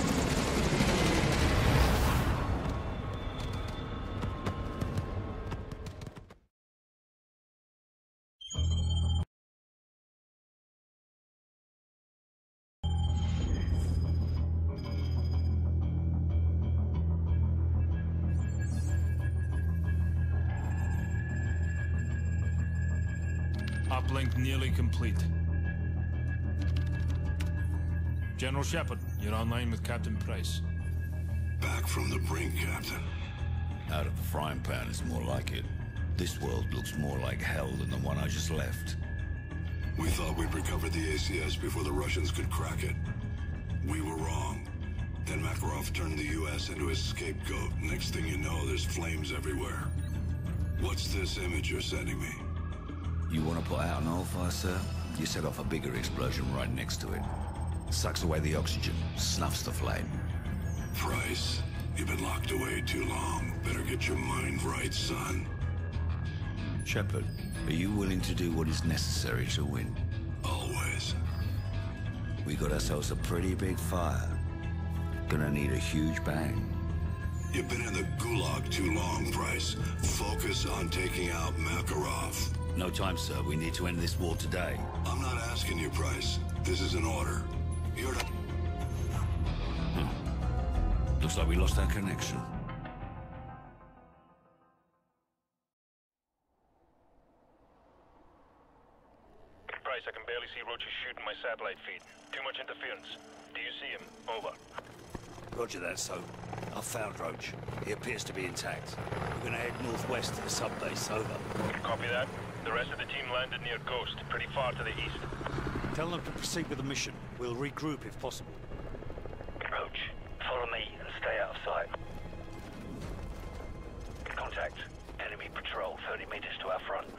Uplink nearly complete. General Shepard, you're online with Captain Price. Back from the brink, Captain. Out of the frying pan is more like it. This world looks more like hell than the one I just left. We thought we'd recovered the A C S before the Russians could crack it. We were wrong. Then Makarov turned the U S into his scapegoat. Next thing you know, there's flames everywhere. What's this image you're sending me? You want to put out an oil fire, sir? You set off a bigger explosion right next to it. Sucks away the oxygen, snuffs the flame. Price, you've been locked away too long. Better get your mind right, son. Shepard, are you willing to do what is necessary to win? Always. We got ourselves a pretty big fire. Gonna need a huge bang. You've been in the gulag too long, Price. Focus on taking out Makarov. No time, sir. We need to end this war today. I'm not asking you, Price. This is an order. You're not... Hmm. Looks like we lost our connection. Price, I can barely see Roach's shooting my satellite feed. Too much interference. Do you see him? Over. Roger that, Soap. I've found Roach. He appears to be intact. We're gonna head northwest to the subbase. Over. Copy that. The rest of the team landed near Ghost, pretty far to the east. Tell them to proceed with the mission. We'll regroup if possible. Roach, follow me and stay out of sight. Contact. Enemy patrol thirty meters to our front.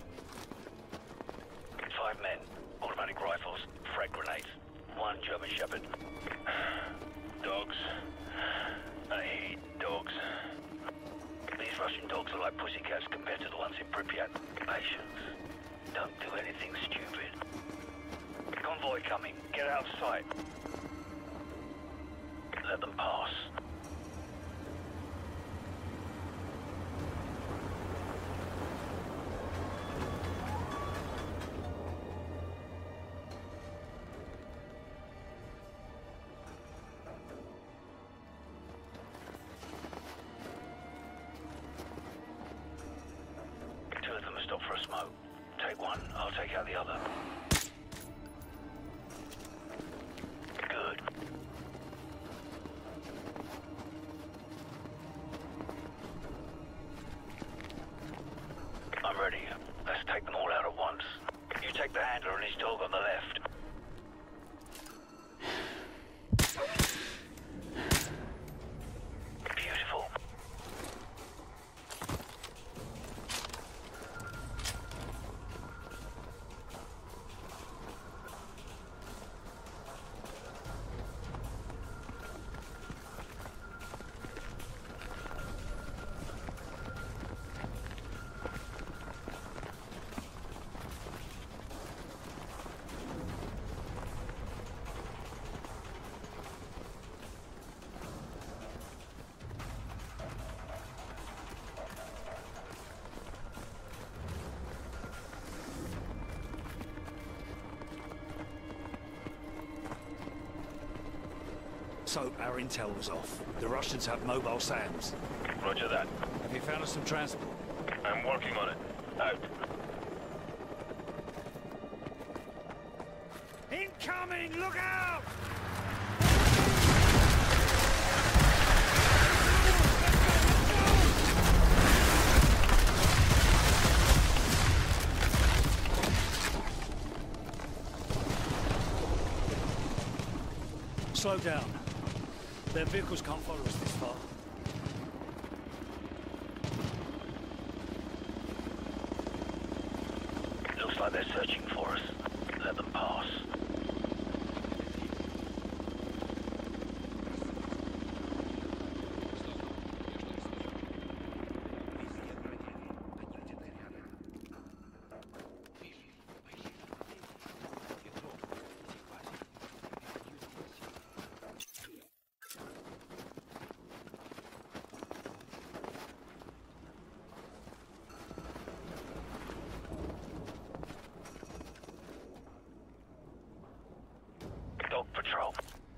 Five men, automatic rifles, frag grenades, one German Shepherd. Dogs. I hate dogs. These Russian dogs are like pussycats compared to the ones in Pripyat. Patience. Don't do anything stupid. Convoy coming. Get out of sight. Let them pass. Stop for a smoke. Take one, I'll take out the other. Good. I'm ready. Let's take them all out at once. You take the handler and his dog on the left. Beautiful. So, our intel was off. The Russians have mobile SAMs. Roger that. Have you found us some transport? I'm working on it. Out. Incoming! Look out! Slow down. Their vehicles can't follow us this far. Looks like they're searching for us. Let them pass. Dog patrol.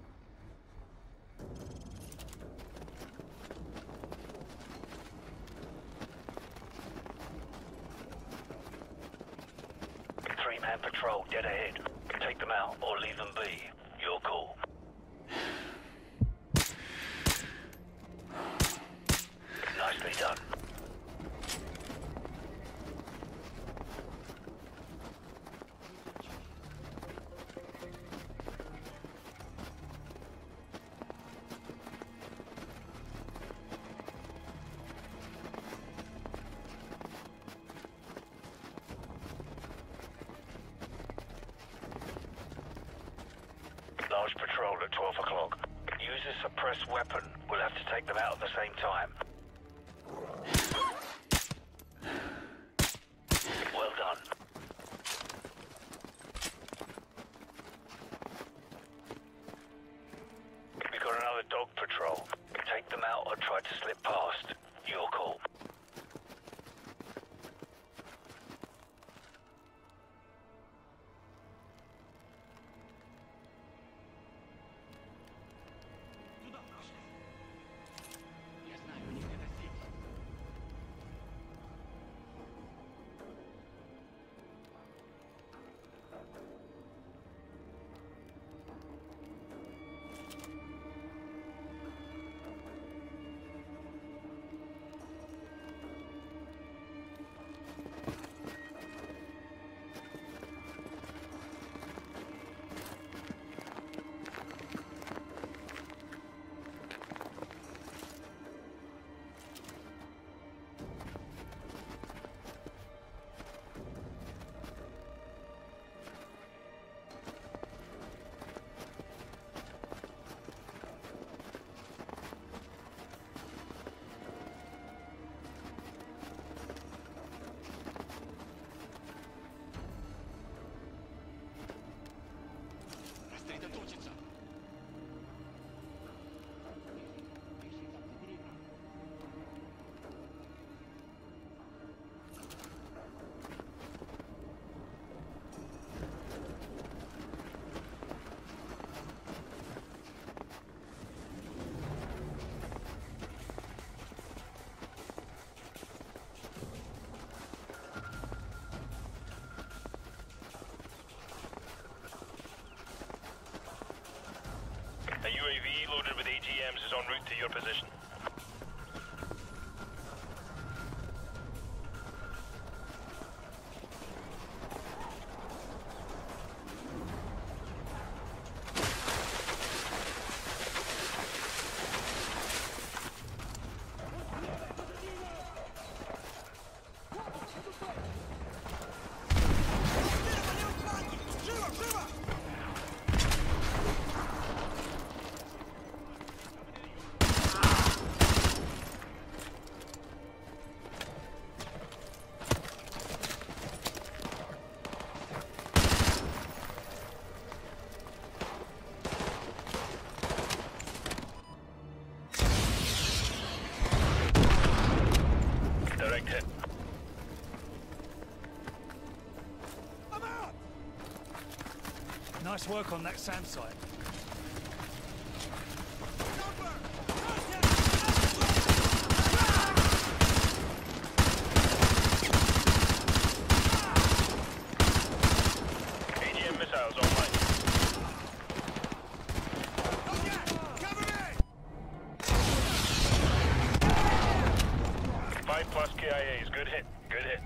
Three-man patrol dead ahead. Take them out or leave them be. Your call. Nicely done. Large patrol at twelve o'clock. Use a suppressed weapon. We'll have to take them out at the same time. Well done. We got another dog patrol. Take them out or try to slip past. Your call. A U A V loaded with A G Ms is en route to your position. Nice work on that SAM site. A G M missiles online. Five plus K I As. Good hit. Good hit.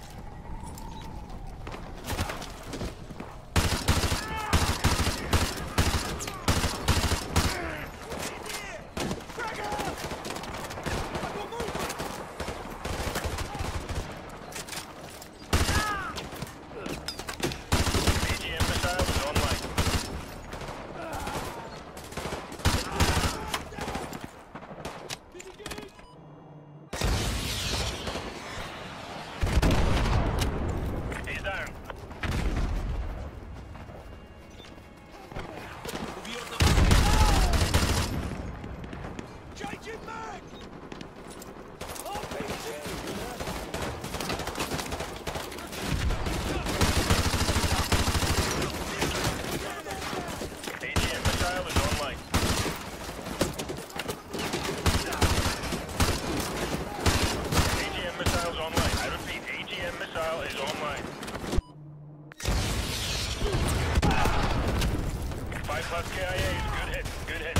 Plus K I As, good hit, good hit.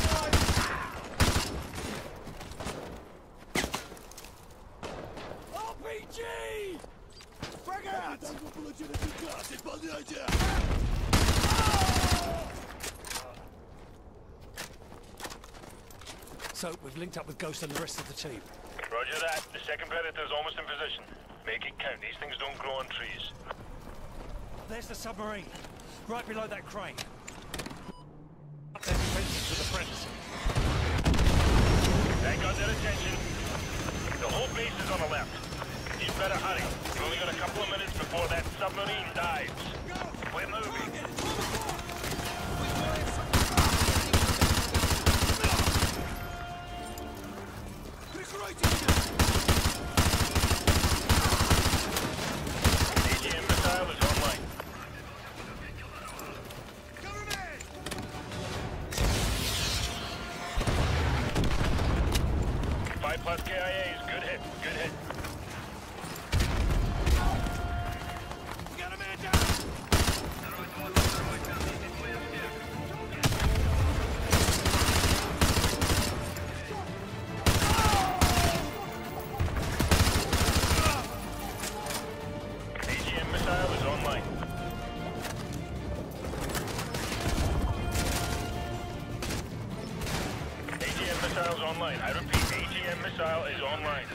R P G! Fragate! So, we've linked up with Ghost and the rest of the team. Roger that. The second Predator's almost in position. Make it count. These things don't grow on trees. There's the submarine. Right below that crane. Up their defenses with the Predator. plus K I As. Good hit. Good hit. Got a man down! A G M missile is online. A G M missile is online. I repeat, A G M missile is online.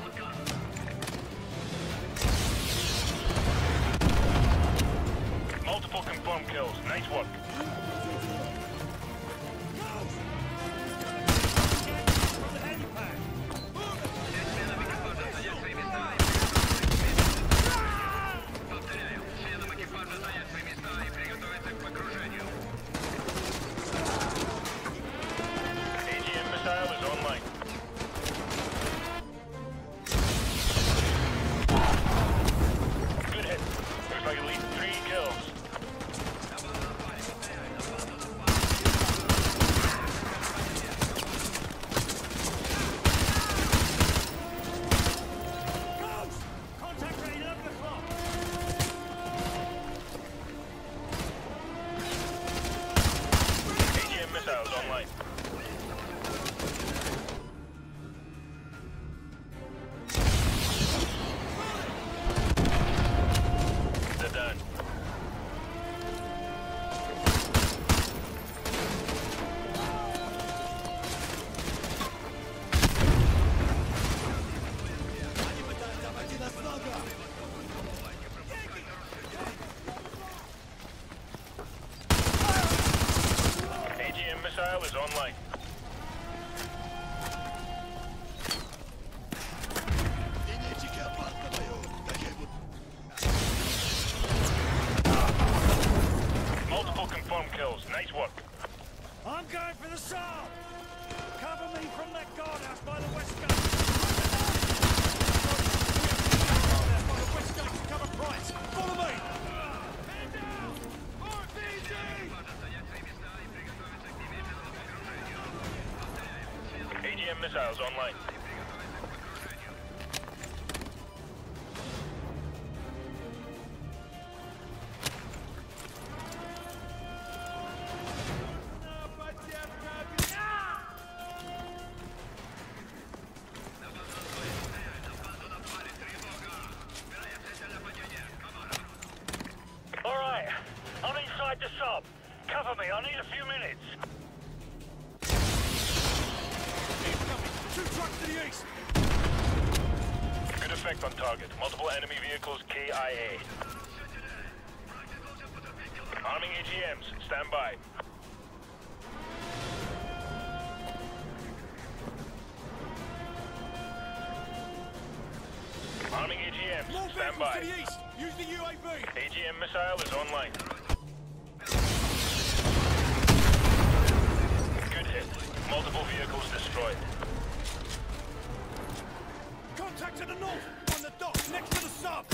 Multiple confirmed kills. Nice work. Missile is online. Multiple confirmed kills. Nice work. I'm going for the Saab! Cover me from that guardhouse by the west gate! By the west gate to cover Price! Follow me! Man down! R P G! A G M missiles online. All right, I'm inside the sub. Cover me, I need a few minutes. Two trucks to the east. Good effect on target. Multiple enemy vehicles K I A. Arming A G Ms. Stand by. Arming A G Ms. Stand by. To the east. Use the U A V. A G M missile is online. Good hit. Multiple vehicles destroyed. Contact to the north, on the dock, next to the sub.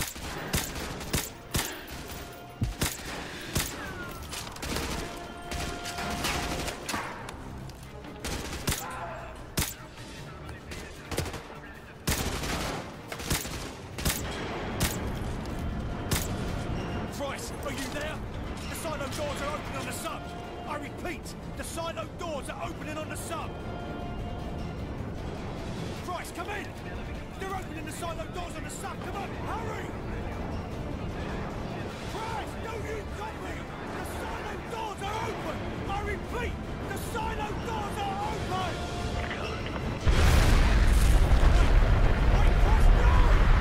Price, are you there? The silo doors are open on the sub. I repeat, the silo doors are opening on the sub. Price, come in! They're opening the silo doors on the sub. Come on, hurry! Price, don't you copy? The silo doors are open! I repeat, the silo doors are open! Wait, Price, no!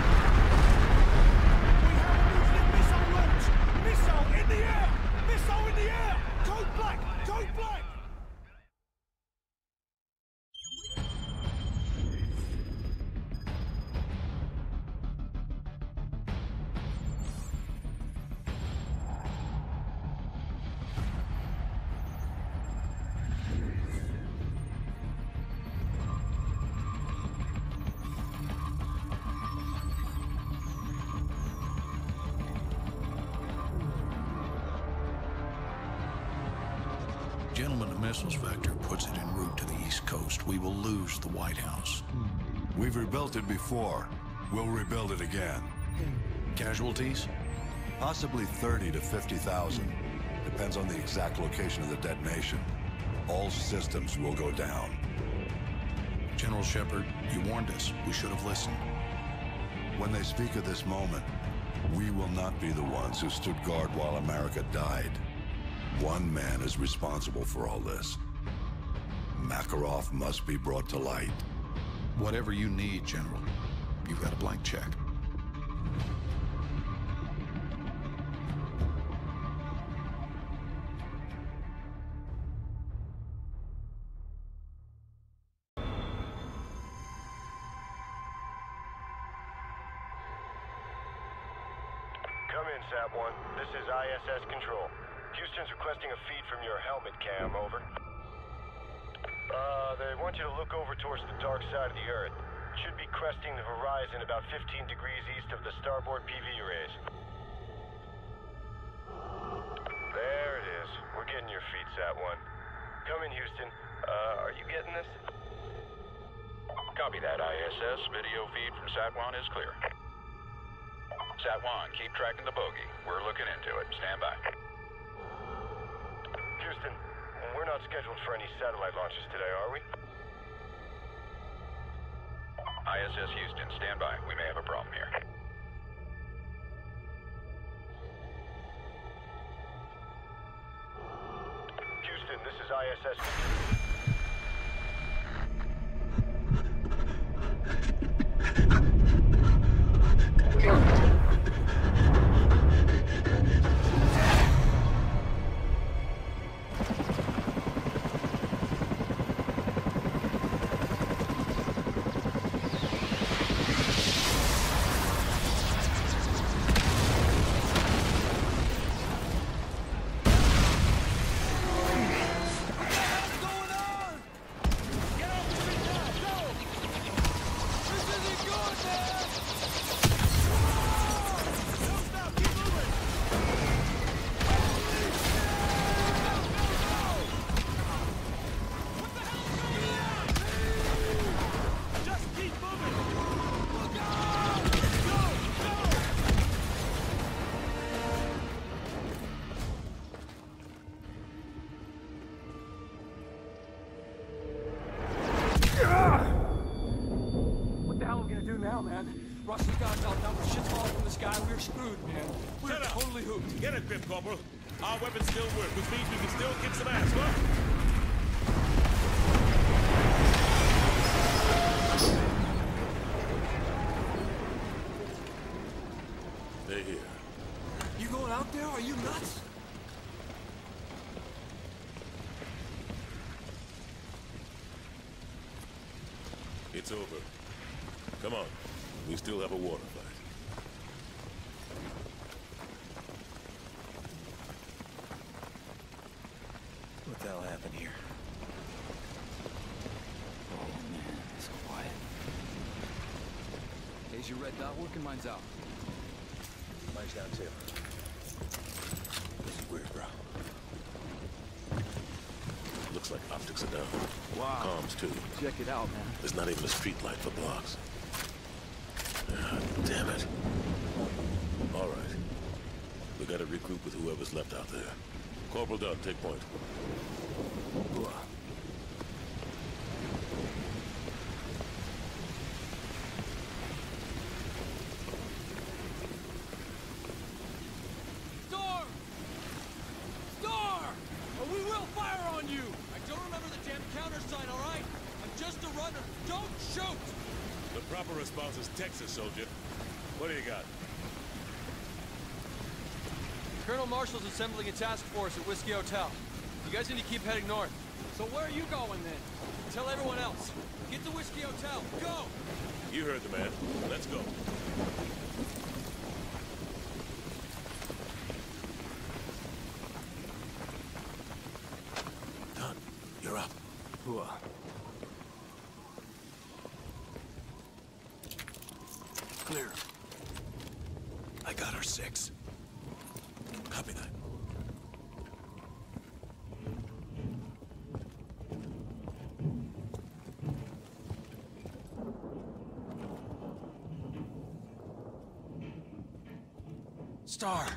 We have a nuclear missile launch! Missile in the air! Missile in the air! Code black! Code black! Gentlemen, the missiles vector puts it en route to the East Coast. We will lose the White House. We've rebuilt it before. We'll rebuild it again. Casualties? Possibly thirty to fifty thousand. Depends on the exact location of the detonation. All systems will go down. General Shepard, you warned us. We should have listened. When they speak of this moment, we will not be the ones who stood guard while America died. One man is responsible for all this. Makarov must be brought to light. Whatever you need, General. You've got a blank check. Come in, Sat one. This is I S S Control. Houston's requesting a feed from your helmet cam, over. Uh, they want you to look over towards the dark side of the Earth. Should be cresting the horizon about fifteen degrees east of the starboard P V rays. There it is. We're getting your feed, Sat one. Come in, Houston. Uh, are you getting this? Copy that, I S S. Video feed from Sat one is clear. Sat one, keep tracking the bogey. We're looking into it. Stand by. Houston, we're not scheduled for any satellite launches today, are we? I S S Houston, stand by. We may have a problem here. Houston, this is I S S. Get a grip, Corporal. Our weapons still work, which means we can still kick some ass, what? They're here. You going out there? Are you nuts? It's over. Come on. We still have a water fight. What the hell happened here? Oh man, it's quiet. Is your red dot working? Mine's out. Mine's down too. This is weird, bro. Looks like optics are down. Wow. Comms too. Check it out, man. There's not even a street light for blocks. Ah, damn it. All right. We gotta regroup with whoever's left out there. Corporal Dunn, take point. Storm! Storm! Or we will fire on you! I don't remember the damn countersign, all right? I'm just a runner. Don't shoot! The proper response is Texas, soldier. What do you got? Colonel Marshall's assembling a task force at Whiskey Hotel. You guys need to keep heading north. So where are you going then? Tell everyone else. Get to Whiskey Hotel. Go! You heard the man. Let's go. Dunn, you're up. Hua. Clear. I got our six. Copy that. Star.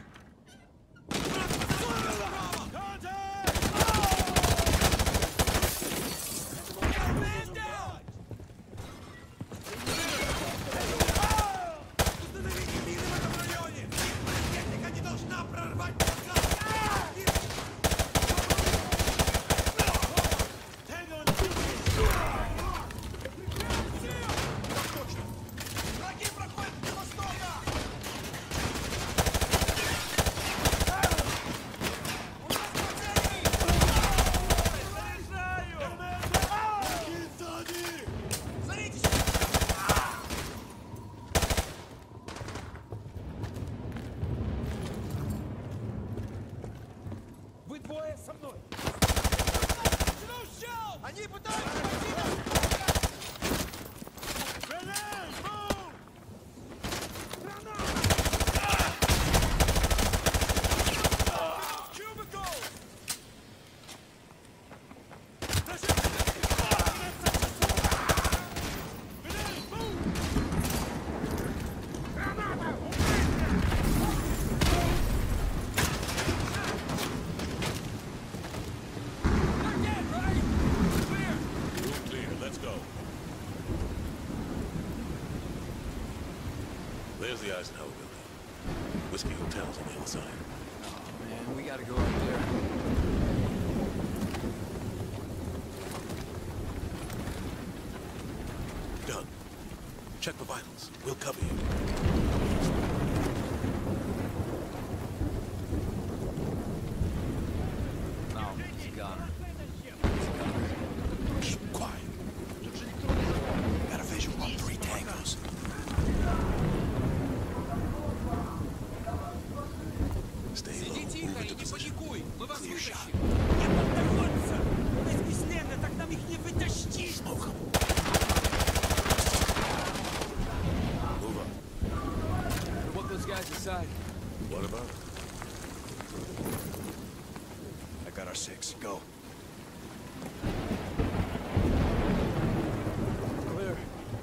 There's the Eisenhower building. Whiskey Hotel's on the other side. Oh, man, we gotta go up there. Doug, check the vitals. We'll cover you. No, he's gone. Keep quiet. Got a visual on three tangos. Сидите тихо и не паникуй, мы вас вытащим. Не поддается! Здесь бесследно, так нам их не вытащить! Move up. What those guys decide? What about it? I got our six. Go. Clear.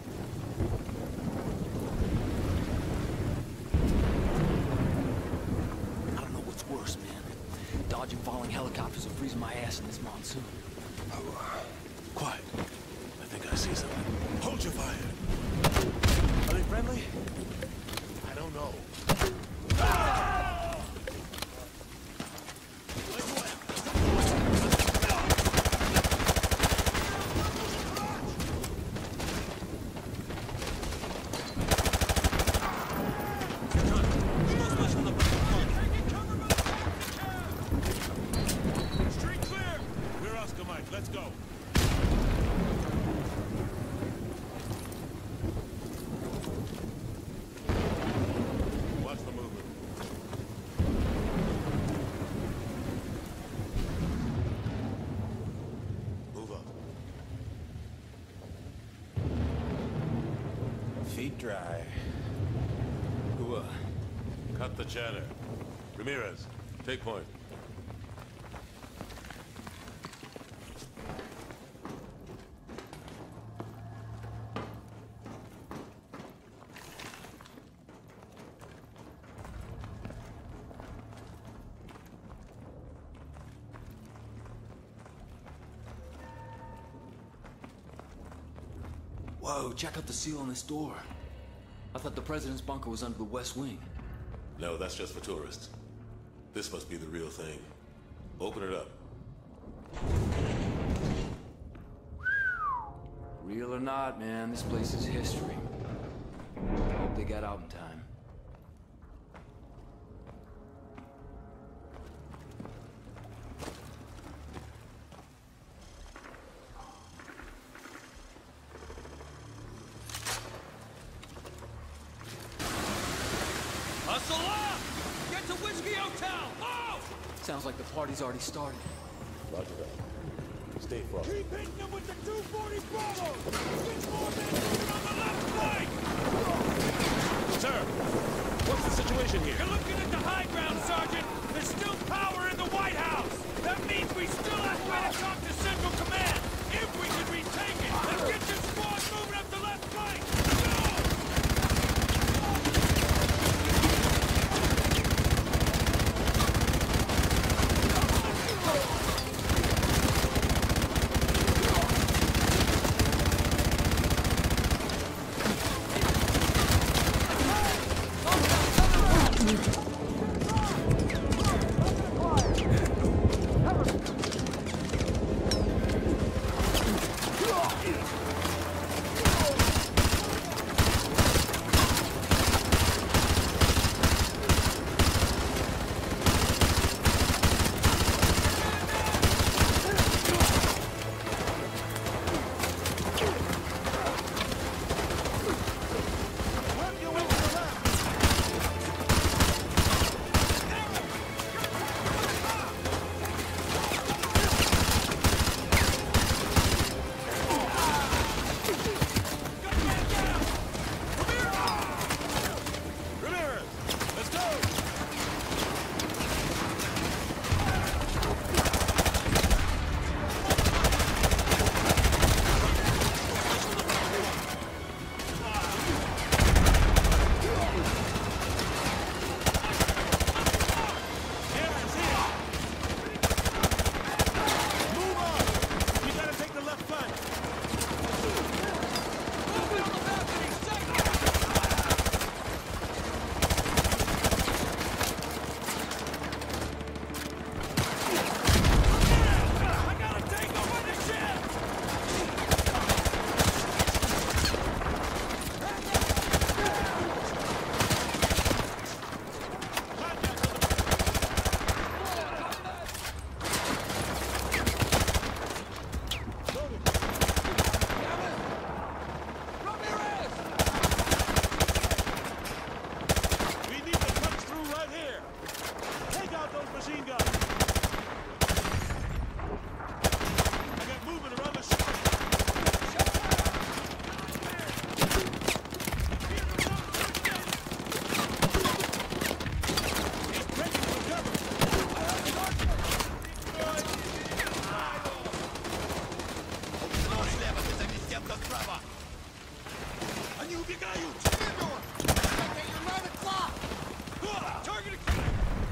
I don't know what's worse, man. Dodging falling helicopters or freezing my ass in this monsoon. Oh, uh, quiet. I think I see something. Hold your fire. Are they friendly? I don't know. Street clear! We're Oscar Mike. Let's go. Watch the movement. Move up. Feet dry. Who, uh, cut the chatter. Ramirez, take point. Whoa, check out the seal on this door. I thought the president's bunker was under the west wing. No, that's just for tourists. This must be the real thing. Open it up. Real or not, man, this place is history. Hope they got out in time. Hustle up! Get to Whiskey Hotel! Oh! Sounds like the party's already started. Roger that. Stay frosty. Keep hitting them with the two forty Bravo! Six more men moving on the left flank! Sir, what's the situation here? You're looking at the high ground, Sergeant! There's still power in the White House! That means we still have to talk to Central Command! If we can retake it, then get your squad moving up the left flank! Go! suka, sprawa! Они убегают! Target acquired!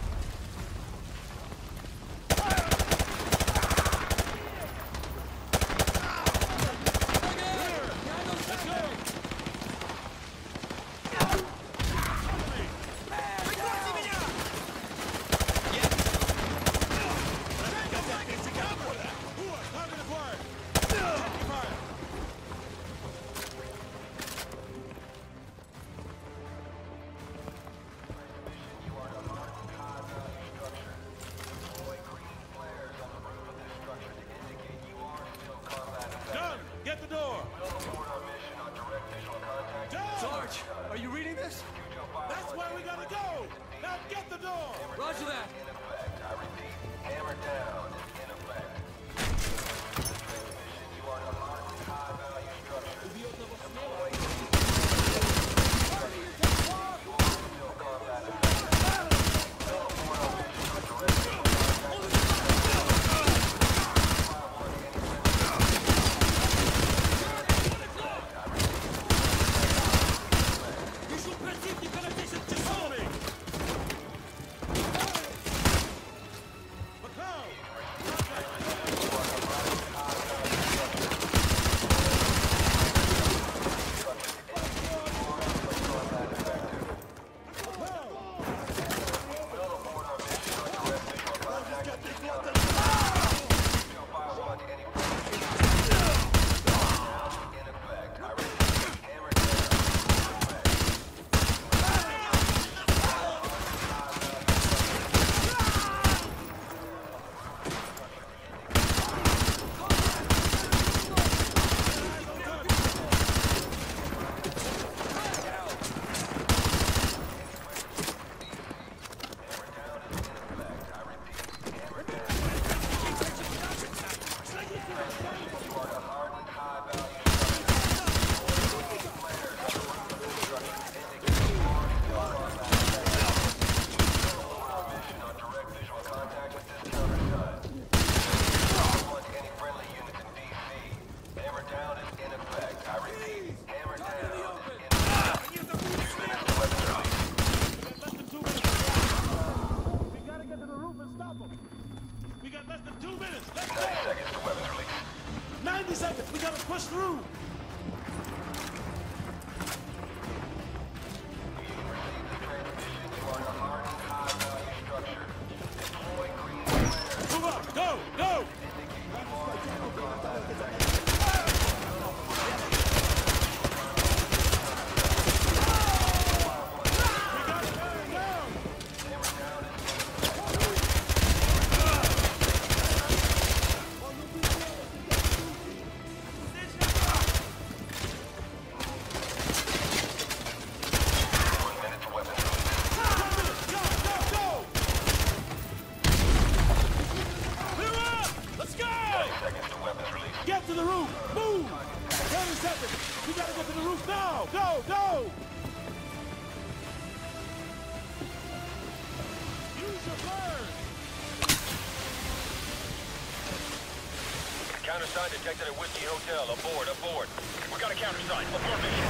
Countersign detected at Whiskey Hotel. Aboard, aboard. We got a countersign. Abort mission.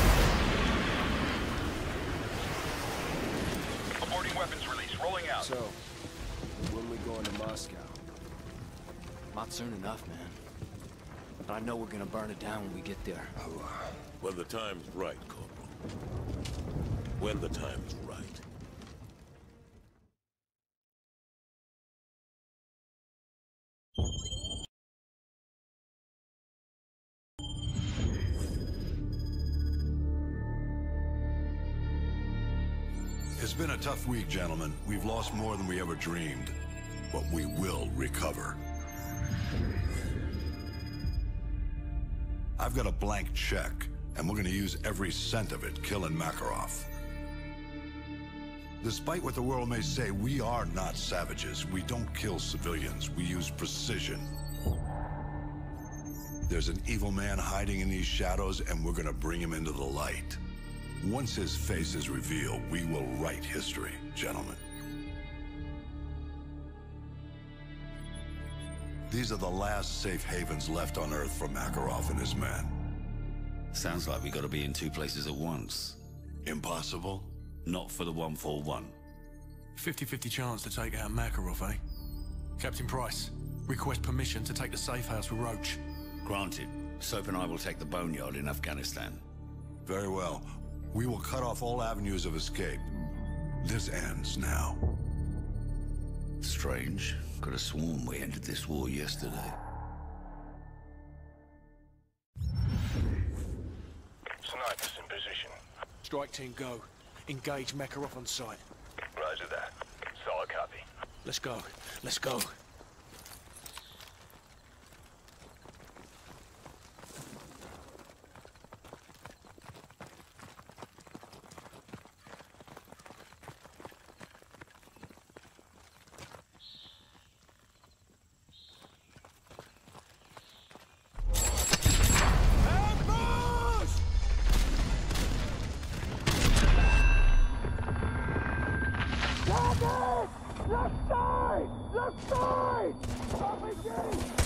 Aborting weapons release. Rolling out. So, when we going to Moscow? Not soon enough, man. But I know we're gonna burn it down when we get there. When the time's right, Corporal. When the time's right. It's been a tough week, gentlemen. We've lost more than we ever dreamed, but we will recover. I've got a blank check, and we're gonna use every cent of it killing Makarov. Despite what the world may say, we are not savages. We don't kill civilians. We use precision. There's an evil man hiding in these shadows, and we're gonna bring him into the light. Once his face is revealed, we will write history, gentlemen. These are the last safe havens left on Earth for Makarov and his men. Sounds like we gotta be in two places at once. Impossible? Not for the one four one. fifty fifty chance to take out Makarov, eh? Captain Price, request permission to take the safe house with Roach. Granted. Soap and I will take the boneyard in Afghanistan. Very well. We will cut off all avenues of escape. This ends now. Strange. Could have sworn we ended this war yesterday. Snipers in position. Strike team go. Engage Makarov on sight. Roger that. Solid copy. Let's go. Let's go. Left side! Left side! R P G!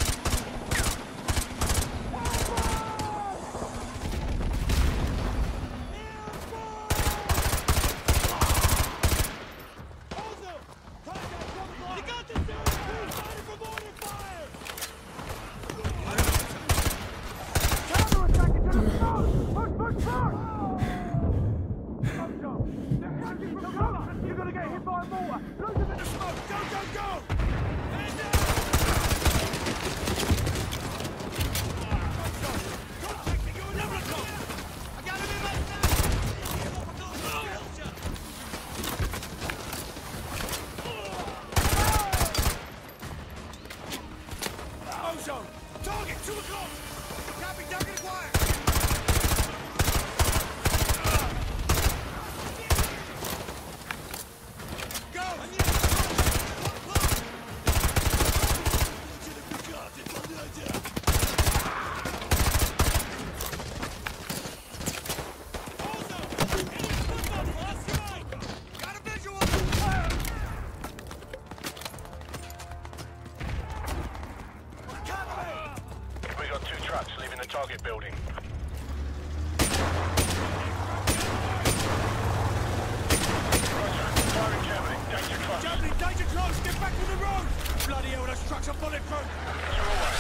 You're gonna get hit by a mortar! Lose him in the smoke! Go, go, go! Hand down! Contact me! You're a number two! I got him in my side! Ozone! Target! Two o'clock! Copy, target acquired! Target building. Firing Germany. Danger close. Germany, danger close. Get back to the road. Bloody hell, those trucks are bulletproof. You're away.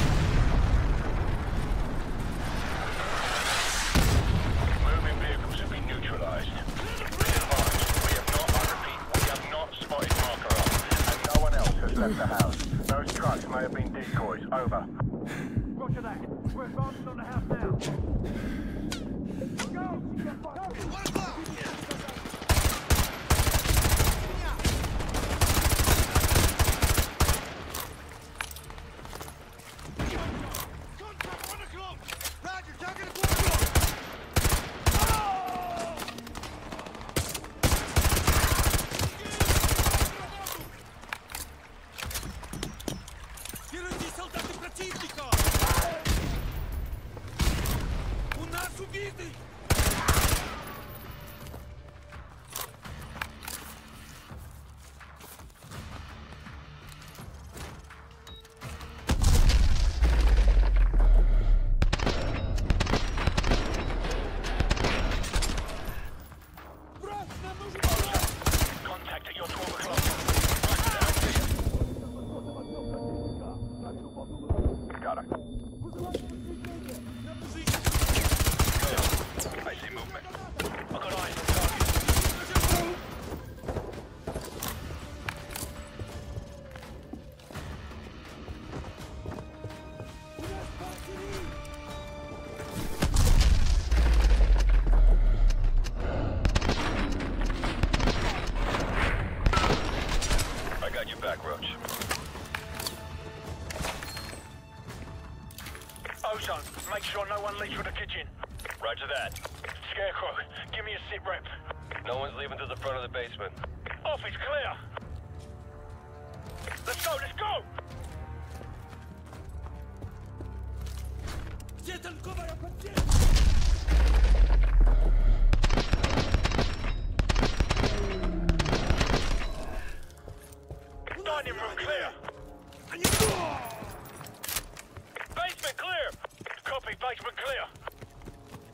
Moving vehicles have been neutralized. Be advised, we have not, I repeat, we have not spotted Makarov, and no one else has left the house. Those trucks may have been decoys. Over. Roger that. We're advancing on the house now. Go! Go! One o'clock! Contact one o'clock! Roger, target at one o'clock! Кируйте солдаты противника! У нас убитый! Брат, нам нужен Contact at your twelve o'clock. Got it. I see movement. I've got eyes on target. I got your back, Roach. Ozone, make sure no one leaves from the kitchen. Roger that. Scarecrow, give me a sit rep. No one's leaving to the front of the basement. Office clear. Let's go, let's go! Где танковая поддержка? Dining room clear. Basement clear. Copy, basement clear.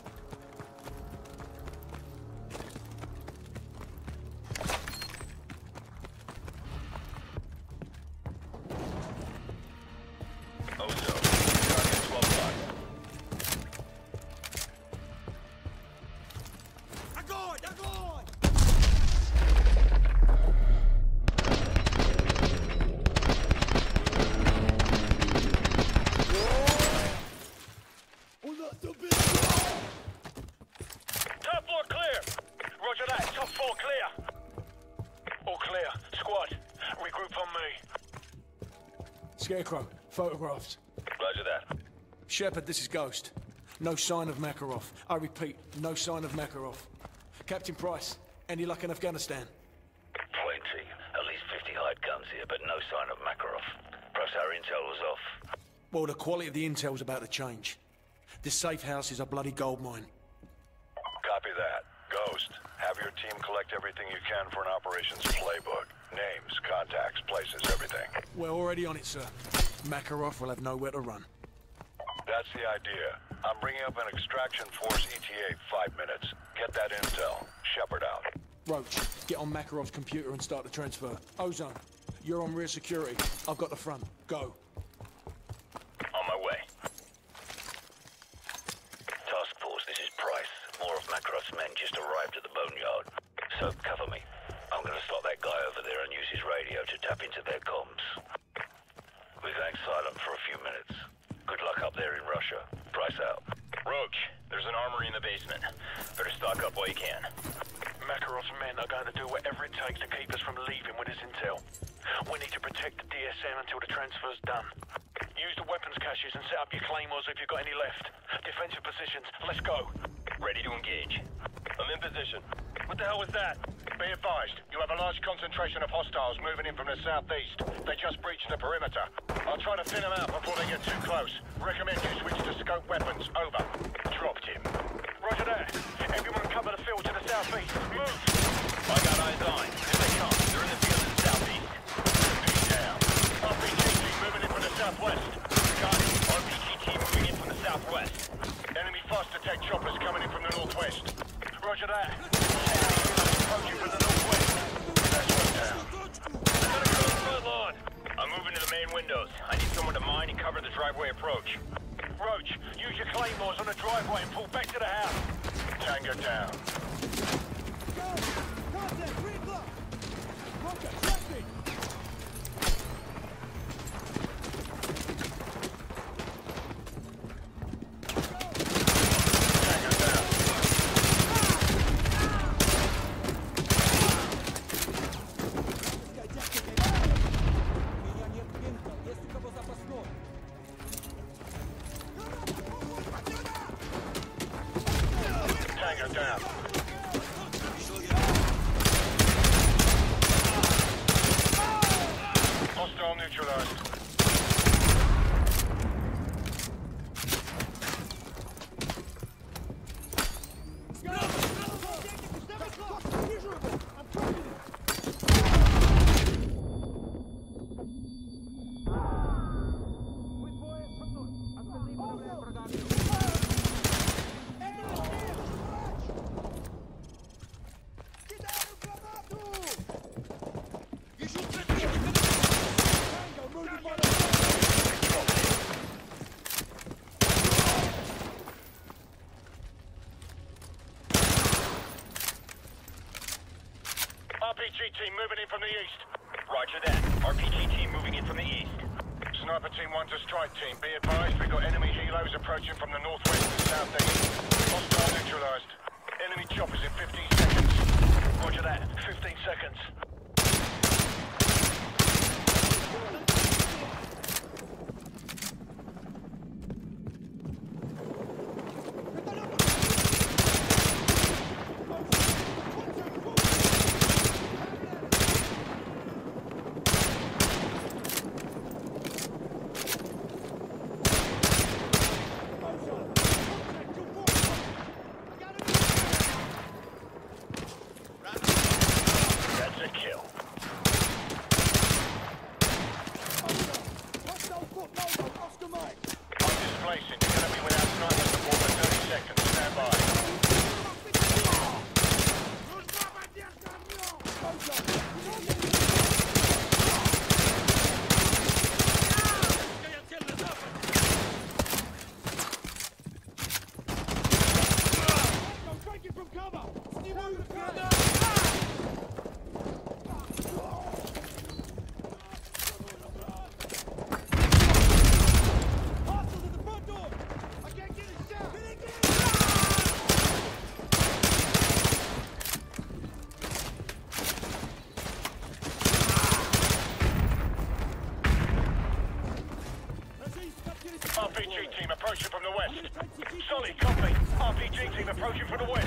Top floor clear. Roger that. Top floor clear. All clear. Squad, regroup on me. Scarecrow, photographs. Roger that. Shepard, this is Ghost. No sign of Makarov. I repeat, no sign of Makarov. Captain Price, any luck in Afghanistan? Plenty. At least fifty hide guns here, but no sign of Makarov. Perhaps our intel was off. Well, the quality of the intel's about to change. This safe house is a bloody goldmine. Copy that. Ghost, have your team collect everything you can for an operations playbook. Names, contacts, places, everything. We're already on it, sir. Makarov will have nowhere to run. That's the idea. I'm bringing up an extraction force E T A five minutes. Get that intel. Shepard out. Roach, get on Makarov's computer and start the transfer. Ozone, you're on rear security. I've got the front. Go. On my way. Task force, this is Price. More of Makarov's men just arrived at the boneyard. So, cover me. I'm gonna stop that guy over there and use his radio to tap into their comms. We're going silent for a few minutes. Good luck up there in Russia. Price out. Roach, there's an armory in the basement. Better stock up while you can. Makarov's men are going to do whatever it takes to keep us from leaving with this intel. We need to protect the D S N until the transfer's done. Use the weapons caches and set up your claymores if you've got any left. Defensive positions. Let's go. Ready to engage. I'm in position. What the hell was that? Be advised, you have a large concentration of hostiles moving in from the southeast. They just breached the perimeter. I'll try to thin them out before they get too close. Recommend you switch to scope weapons. Over. Dropped him. Roger that. Everyone cover the field to the southeast. Move! I got eyes on. Here they come. They're in the field to the southeast. Be down. R P G team moving in from the southwest. Got it. R P G team moving in from the southwest. Enemy fast attack choppers coming in from the northwest. Roger that. Approaching from the northwest. That's one down. Gotta go to the front lawn. I'm moving to the main windows. I need someone to mine and cover the driveway approach. Roach, use your claymores on the driveway and pull back to the house. Tango down. Contact, three o'clock! Roger, trust me! Tango down. Hostile neutralized. R P G team moving in from the east. Roger that. R P G team moving in from the east. Sniper team one to strike team. Be advised, we've got enemy helos approaching from the northwest and southeast. Hostile neutralized. Enemy choppers in fifteen seconds. Roger that. fifteen seconds. Charlie, copy. R P G team approaching from the west.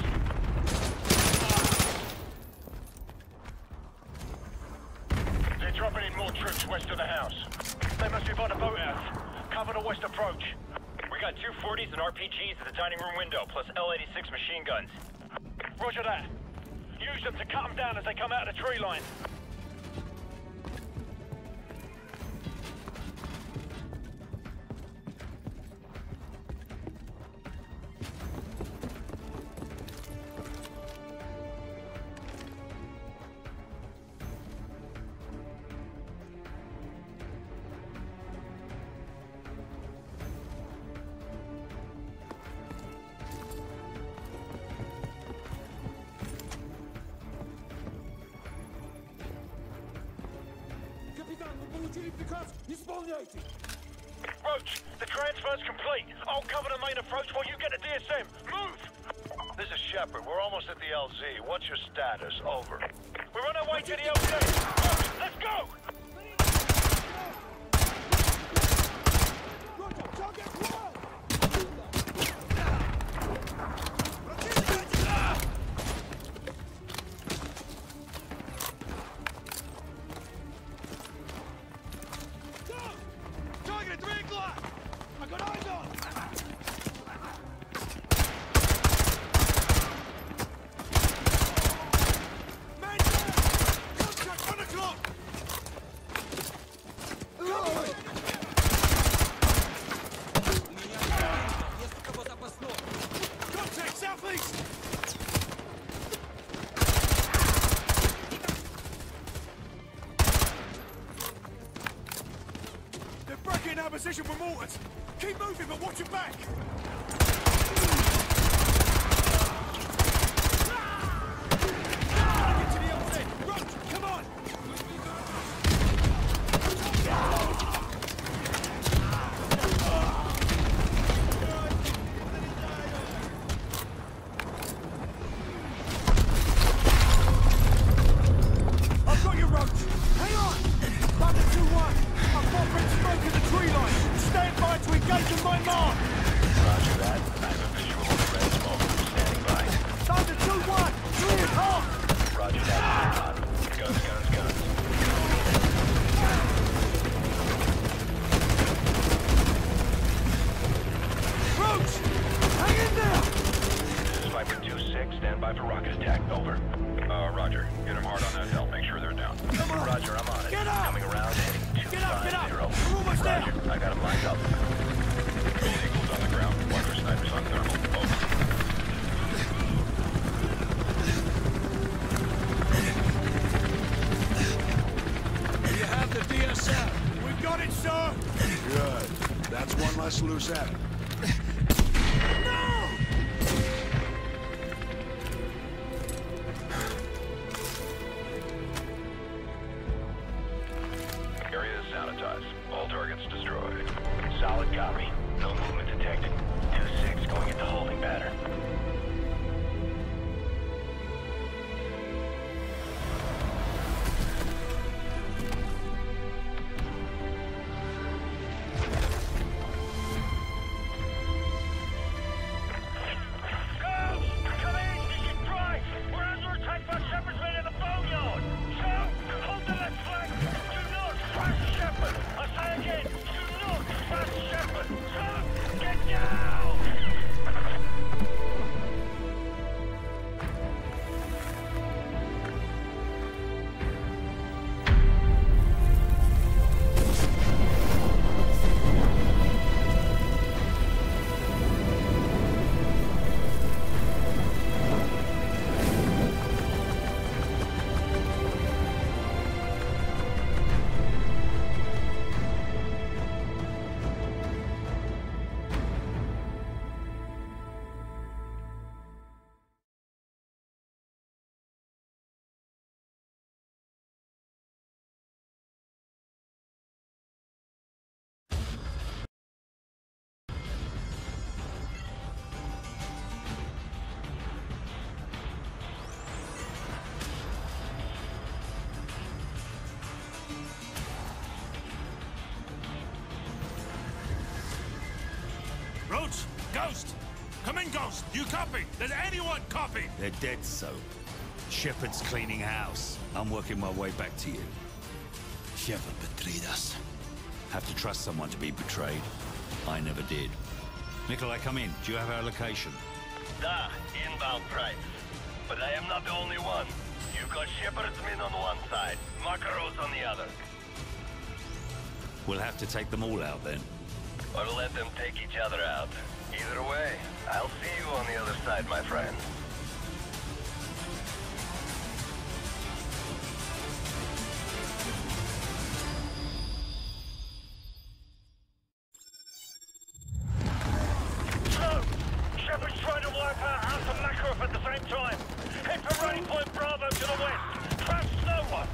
They're dropping in more troops west of the house. They must be by the boathouse. Cover the west approach. We got two forties and R P Gs at the dining room window, plus L eighty-six machine guns. Roger that. Use them to cut them down as they come out of the tree line. Roach, the transfer's complete. I'll cover the main approach while you get the D S M. Move! This is Shepard. We're almost at the L Z. What's your status? Over. We're on our way to the L Z. Roach, let's go! In our position with mortars. Keep moving, but watch your back. Get to the L Z. Roach, come on. I've got you, Roach. Hang on. Thunder two one. I've got red smoke in the tree line. Stand by to engage in my mark. Roger that. I have a visual of the red smoke. Standing by. Thunder two one. Three and half. Roger that. Guns, guns, guns. Roach! Hang in there! This is Viper two six. Stand by for rocket attack. Over. Uh, Roger. Get them hard on that hill. Make sure they're down. Come on. Roger, I'm on it. Get up! Coming around, heading two Get up, get up! five zero. We're almost there! Roger, I got him lined up. Eagles on the ground. One for snipers on thermal. Over. You have the D S M. We got it, sir! Good. That's one less loose end. No! Area is sanitized. All targets destroyed. Solid copy. No movement detected. two six going into holding pattern. Roach! Ghost! Come Ghost, you copy? Does anyone copy? They're dead, Soap. Shepard's cleaning house. I'm working my way back to you. Shepard betrayed us. Have to trust someone to be betrayed. I never did. Nikolai, come in. Do you have our location? Da, inbound Price. But I am not the only one. You've got Shepard's men on one side, Makarov's on the other. We'll have to take them all out then. Or let them take each other out. Either way, I'll see you on the other side, my friend. So, Shepard's trying to wipe out House of Makarov at the same time. Head for Rally Point Bravo to the west. Trust no one.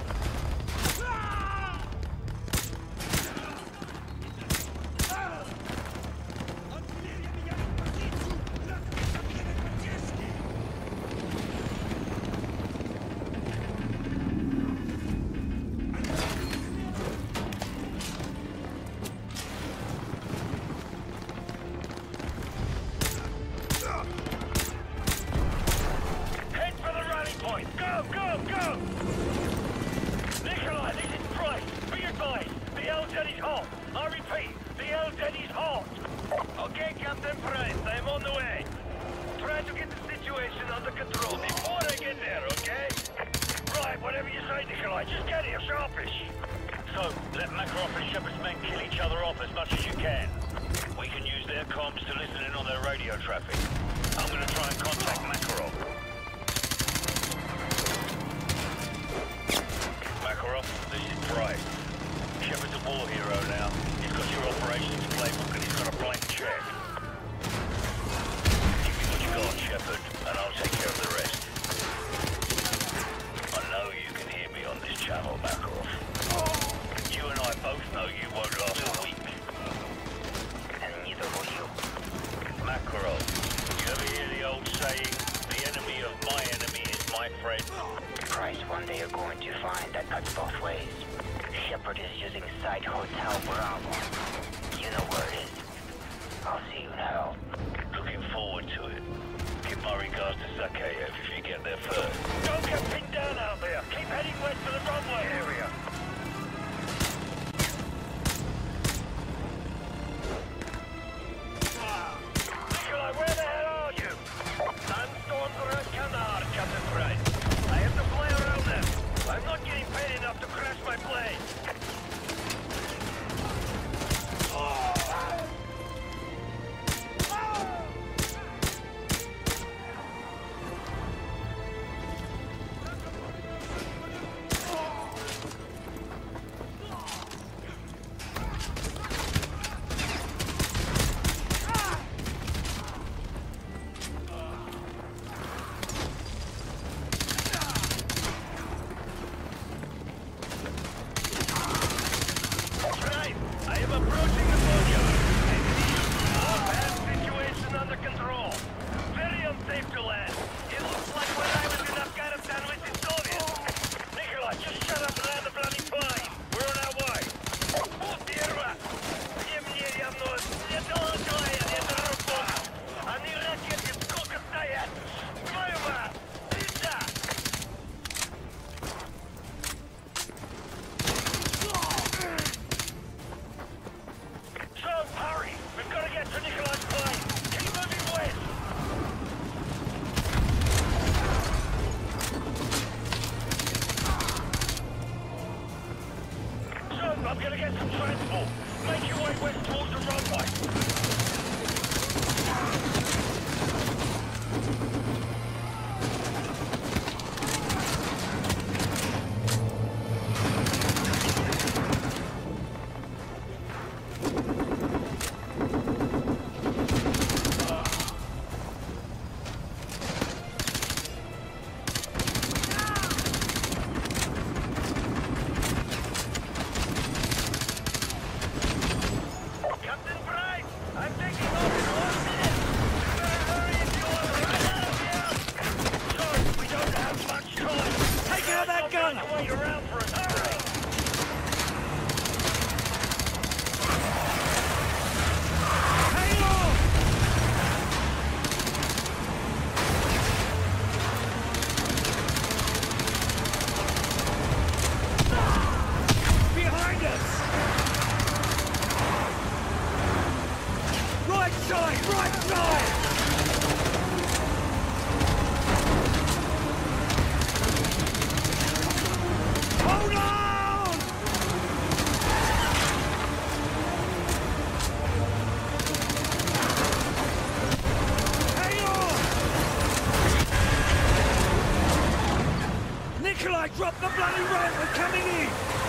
Drop the bloody ramp! We're coming in!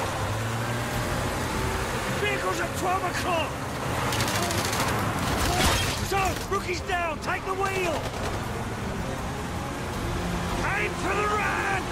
Vehicles at twelve o'clock! So, rookie's down! Take the wheel! Aim for the ramp!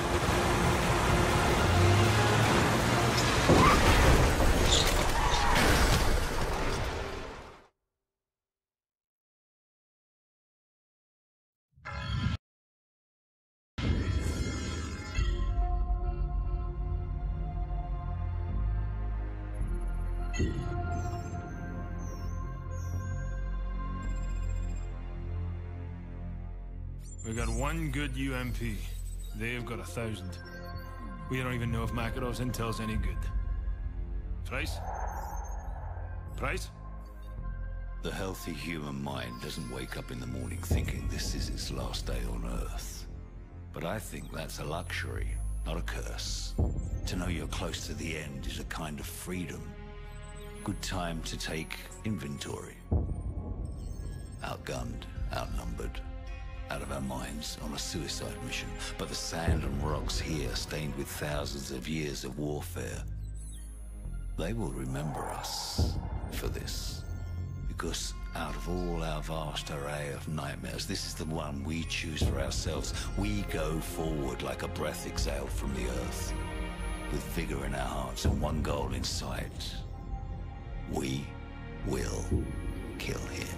We got one good U M P. They've got a thousand. We don't even know if Makarov's intel's any good. Price? Price? The healthy human mind doesn't wake up in the morning thinking this is its last day on Earth. But I think that's a luxury, not a curse. To know you're close to the end is a kind of freedom. Good time to take inventory. Outgunned, outnumbered, out of our minds on a suicide mission. But the sand and rocks here, stained with thousands of years of warfare, they will remember us for this. Because out of all our vast array of nightmares, this is the one we choose for ourselves. We go forward like a breath exhaled from the earth, with vigor in our hearts and one goal in sight. We will kill him.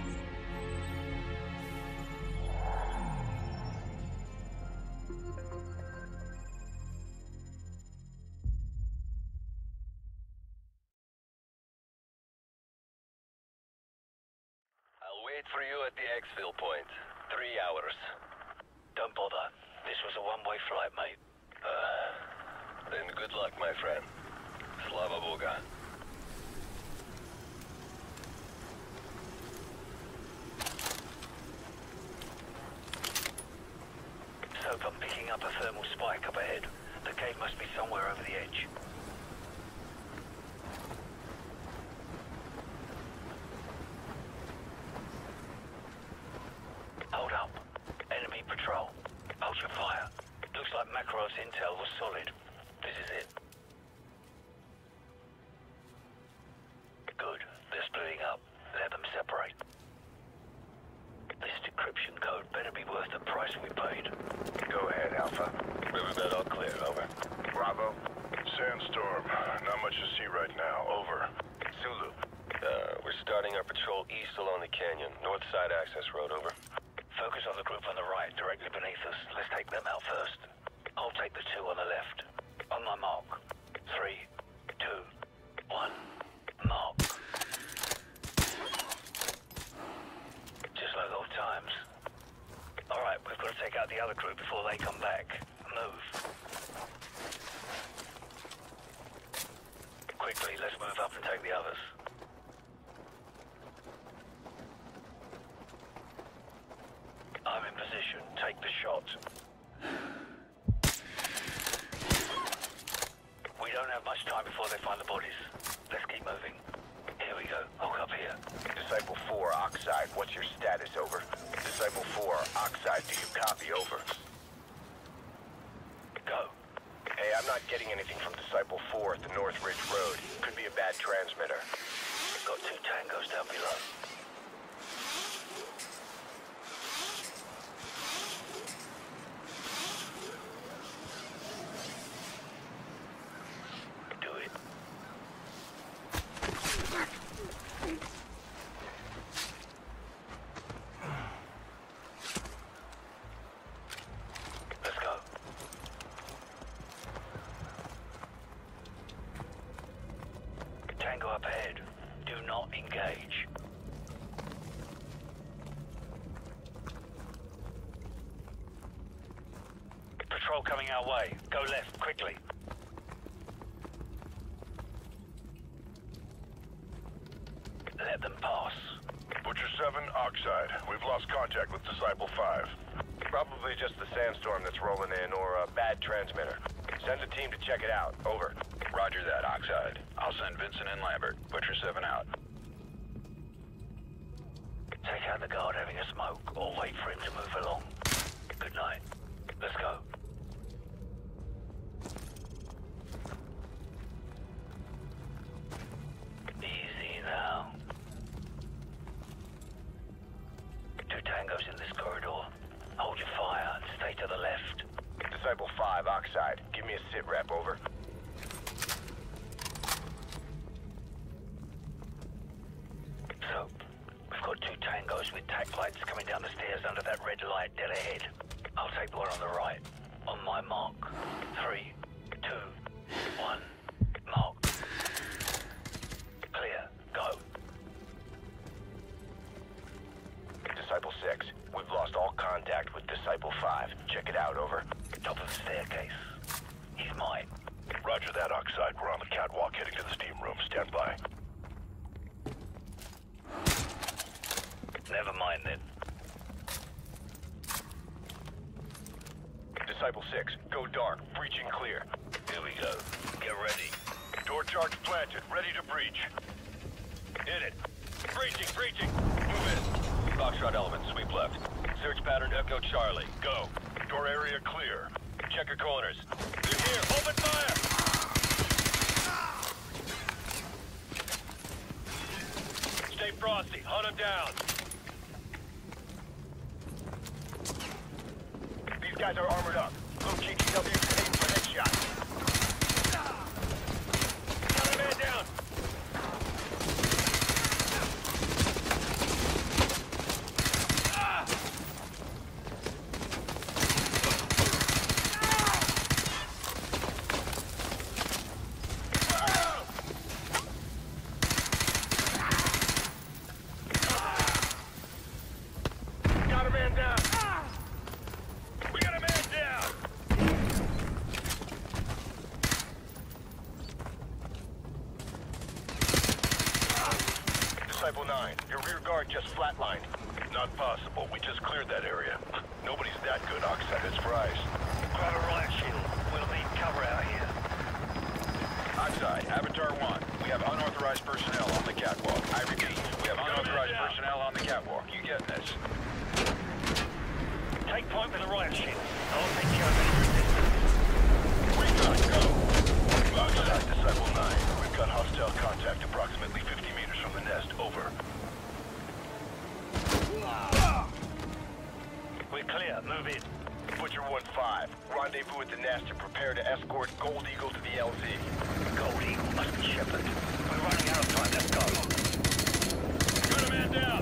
Wait for you at the exfil point. Three hours. Don't bother. This was a one-way flight, mate. Uh, then good luck, my friend. Slava Boga. Soap, I'm picking up a thermal spike up ahead. The cave must be somewhere over the edge. Hold up. Enemy patrol. Hold your fire. Looks like Makarov's intel was solid. This is it. Good. They're splitting up. Let them separate. This decryption code better be worth the price we paid. Go ahead, Alpha. Riverbed all clear. Over. Bravo. Sandstorm. Not much to see right now. Over. Zulu. Uh, we're starting our patrol east along the canyon. North side access road. Over. Focus on the group on the right, directly beneath us. Let's take them out first. I'll take the two on the left. On my mark. Three, two, one, mark. Just like old times. Alright, we've got to take out the other group before they come back. Move. Quickly, let's move up and take the others. I'm in position. Take the shot. We don't have much time before they find the bodies. Let's keep moving. Here we go. Hold up here. Disciple four, Oxide. What's your status? Over. Disciple four, Oxide. Do you copy? Over. Go. Hey, I'm not getting anything from Disciple four at the North Ridge Road. Could be a bad transmitter. Got two tangos down below. Tango up ahead. Do not engage. Patrol coming our way. Go left, quickly. Let them pass. Butcher seven, Oxide. We've lost contact with Disciple five. Probably just the sandstorm that's rolling in, or a bad transmitter. Send a team to check it out. Over. Roger that, Oxide. I'll send Vincent and Lambert. Butcher seven out. Take out the guard having a smoke, or wait for him to move along. Good night. Let's go. to the left. Disciple five, Oxide. Give me a sit rep, over. So, we've got two tangos with tack lights coming down the stairs under that red light dead ahead. I'll take the one on the right. On my mark. Three, two, one, mark. Clear. Go. Disciple six, we've lost all contact with Disciple five. Check it out, over. Top of the staircase. He's mine. Roger that, Oxide. We're on the catwalk heading to the steam room. Stand by. Never mind then. Disciple six, go dark. Breaching clear. Here we go. Get ready. Door charge planted. Ready to breach. Hit it. Breaching, breaching. Move in. Foxtrot element, sweep left. Search pattern Echo Charlie. Go. Door area clear. Check your corners. They're here. Open fire! Stay frosty. Hunt them down. These guys are armored up. Low G T W, aim for headshot. Got a man down. Got a man down. We got a man down. Disciple nine, your rear guard just flatlined. Not possible. We just cleared that area. Nobody's that good, Oxide. It's fries. Grab a riot shield. We'll need cover out here. Oxide, Avatar one. We have unauthorized personnel on the catwalk. I repeat, we have unauthorized personnel on the catwalk. You getting this? Take point with the riot shield. I'll take care of any resistance. We got go. Oxide, Disciple nine. We've got hostile contact approximately fifty meters from the nest. Over. We're clear. Move in. Butcher one five, rendezvous at the nest and prepare to escort Gold Eagle to the L Z. Gold Eagle must be Shepard. We're running out of time. Let's go. Got a man down.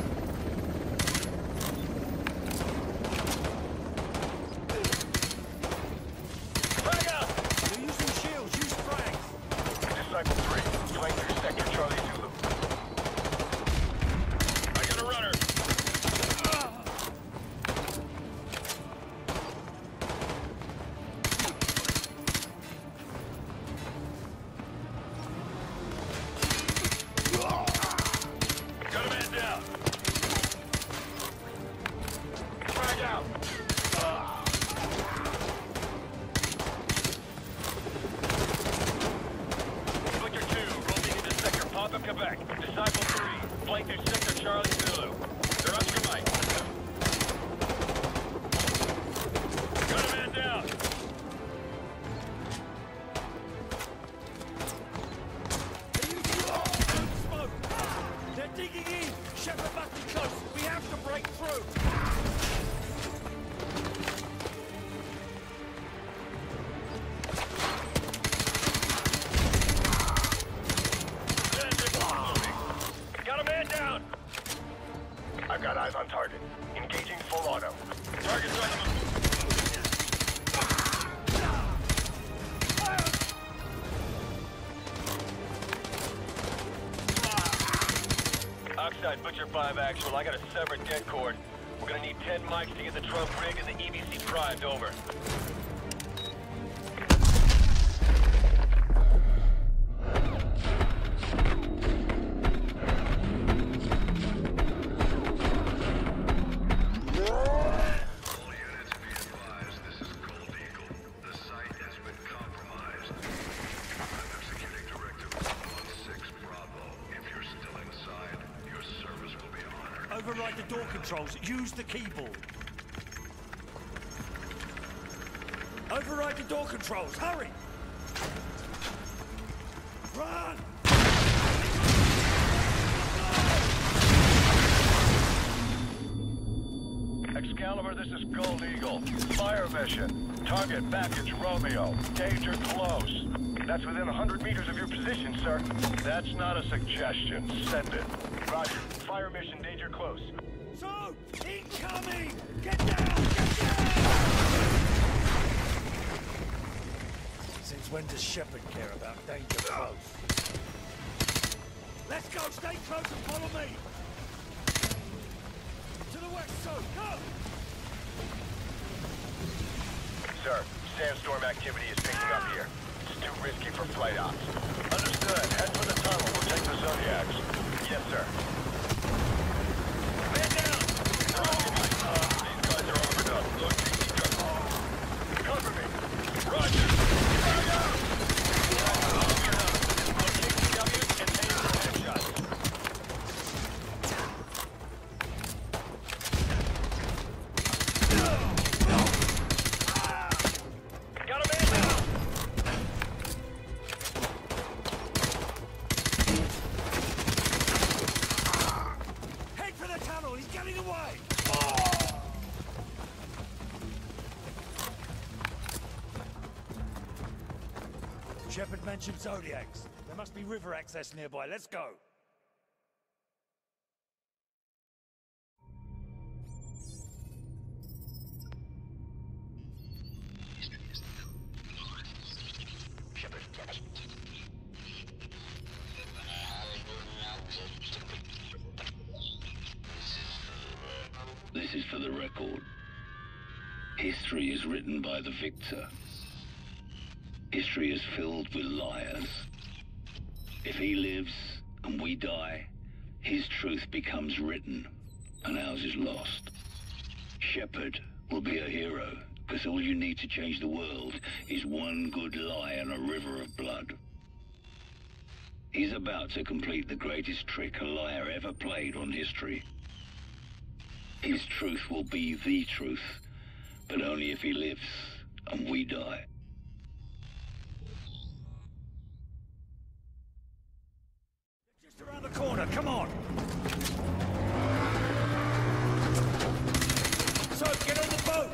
Frag out! They're using shields. Use frags. Disciple three, flank through sector Charlie Zulu. I got a runner. Got a man down. Frag out! Victor two, rolling into sector Papa, Quebec. Disciple three, flank through sector Charlie Zulu. They're up your mic. Got a man down. Smoke! They're digging in! Shepard must be close! We have to break through! Got a man down. I've got eyes on target. Engaging full auto. Target's on the move. Oxide, Butcher five actual. I got a severed dead cord. We're gonna need ten mics to get the Trump rig and the E B C primed over. Override the door controls. Use the keyboard. Override the door controls. Hurry! Run! Excalibur, this is Gold Eagle. Fire mission. Target package Romeo. Danger close. That's within one hundred meters of your position, sir. That's not a suggestion. Send it. Roger. Fire mission, danger close. So, incoming! Get down! Get down! Since when does Shepard care about danger close? Let's go! Stay close and follow me! To the west, so go! Sir, sandstorm activity is picking up here. It's too risky for flight ops. Understood. Head for the tunnel. We'll take the Zodiacs. Yes, sir. Man down! These guys are armored up. Look, cover me. Roger. Carry out! I'll kick the W and aim for headshots. Got a man down! Head for the tunnel! He's getting away! Shepard mentioned Zodiacs. There must be river access nearby. Let's go. This is for the record. History is written by the victor. History is filled with liars. If he lives and we die, his truth becomes written and ours is lost. Shepard will be a hero because all you need to change the world is one good lie and a river of blood. He's about to complete the greatest trick a liar ever played on history. His truth will be the truth, but only if he lives and we die. Just around the corner, come on! So, get on the boat!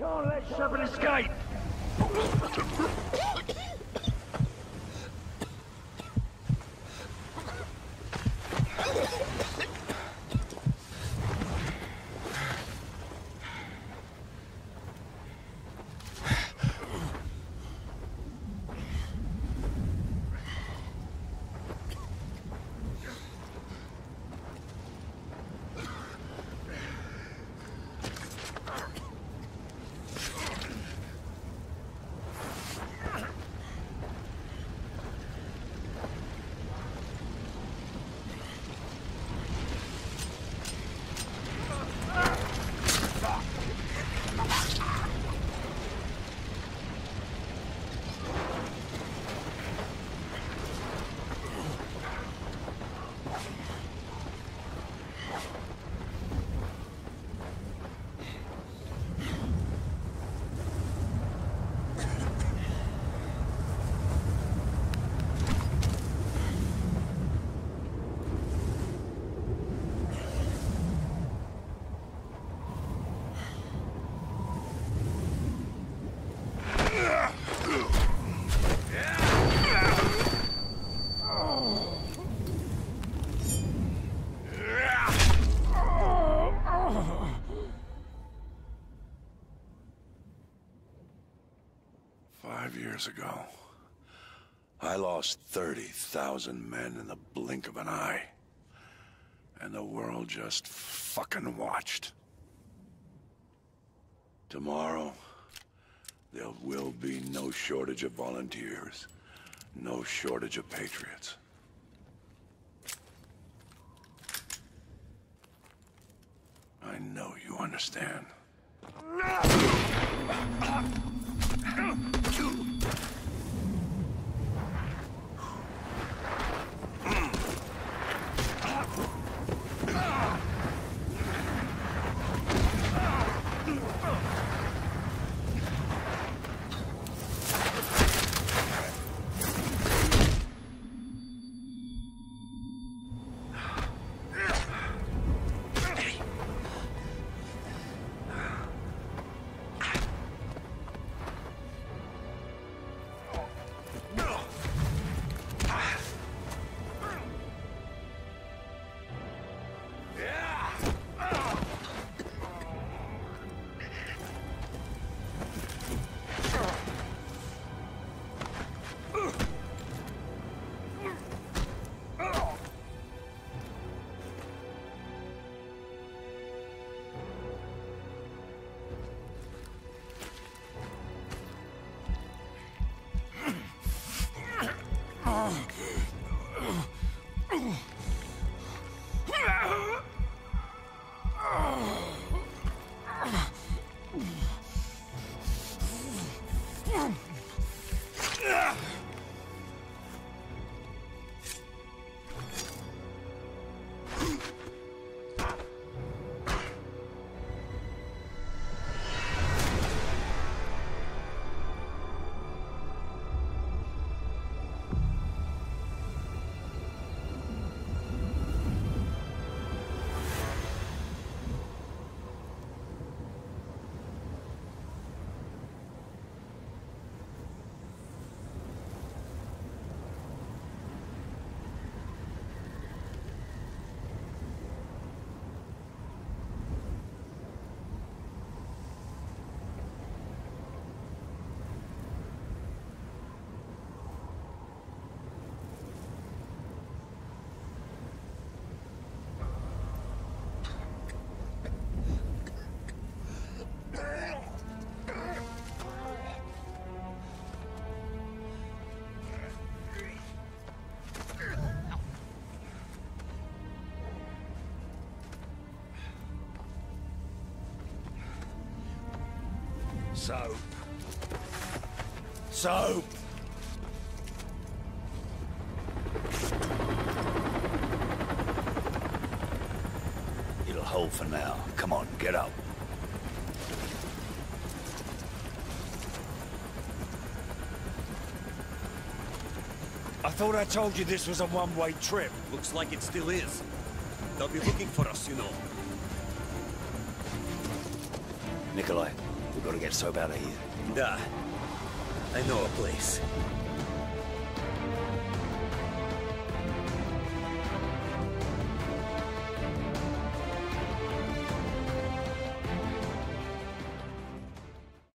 Can't let Shepard escape! Five years ago, I lost thirty thousand men in the blink of an eye. And the world just fucking watched. Tomorrow, there will be no shortage of volunteers, no shortage of patriots. I know you understand. Soap. Soap! It'll hold for now. Come on, get up. I thought I told you this was a one-way trip. Looks like it still is. They'll be looking for us, you know. Nikolai, We gotta get Soap out of here. Da. I know a place.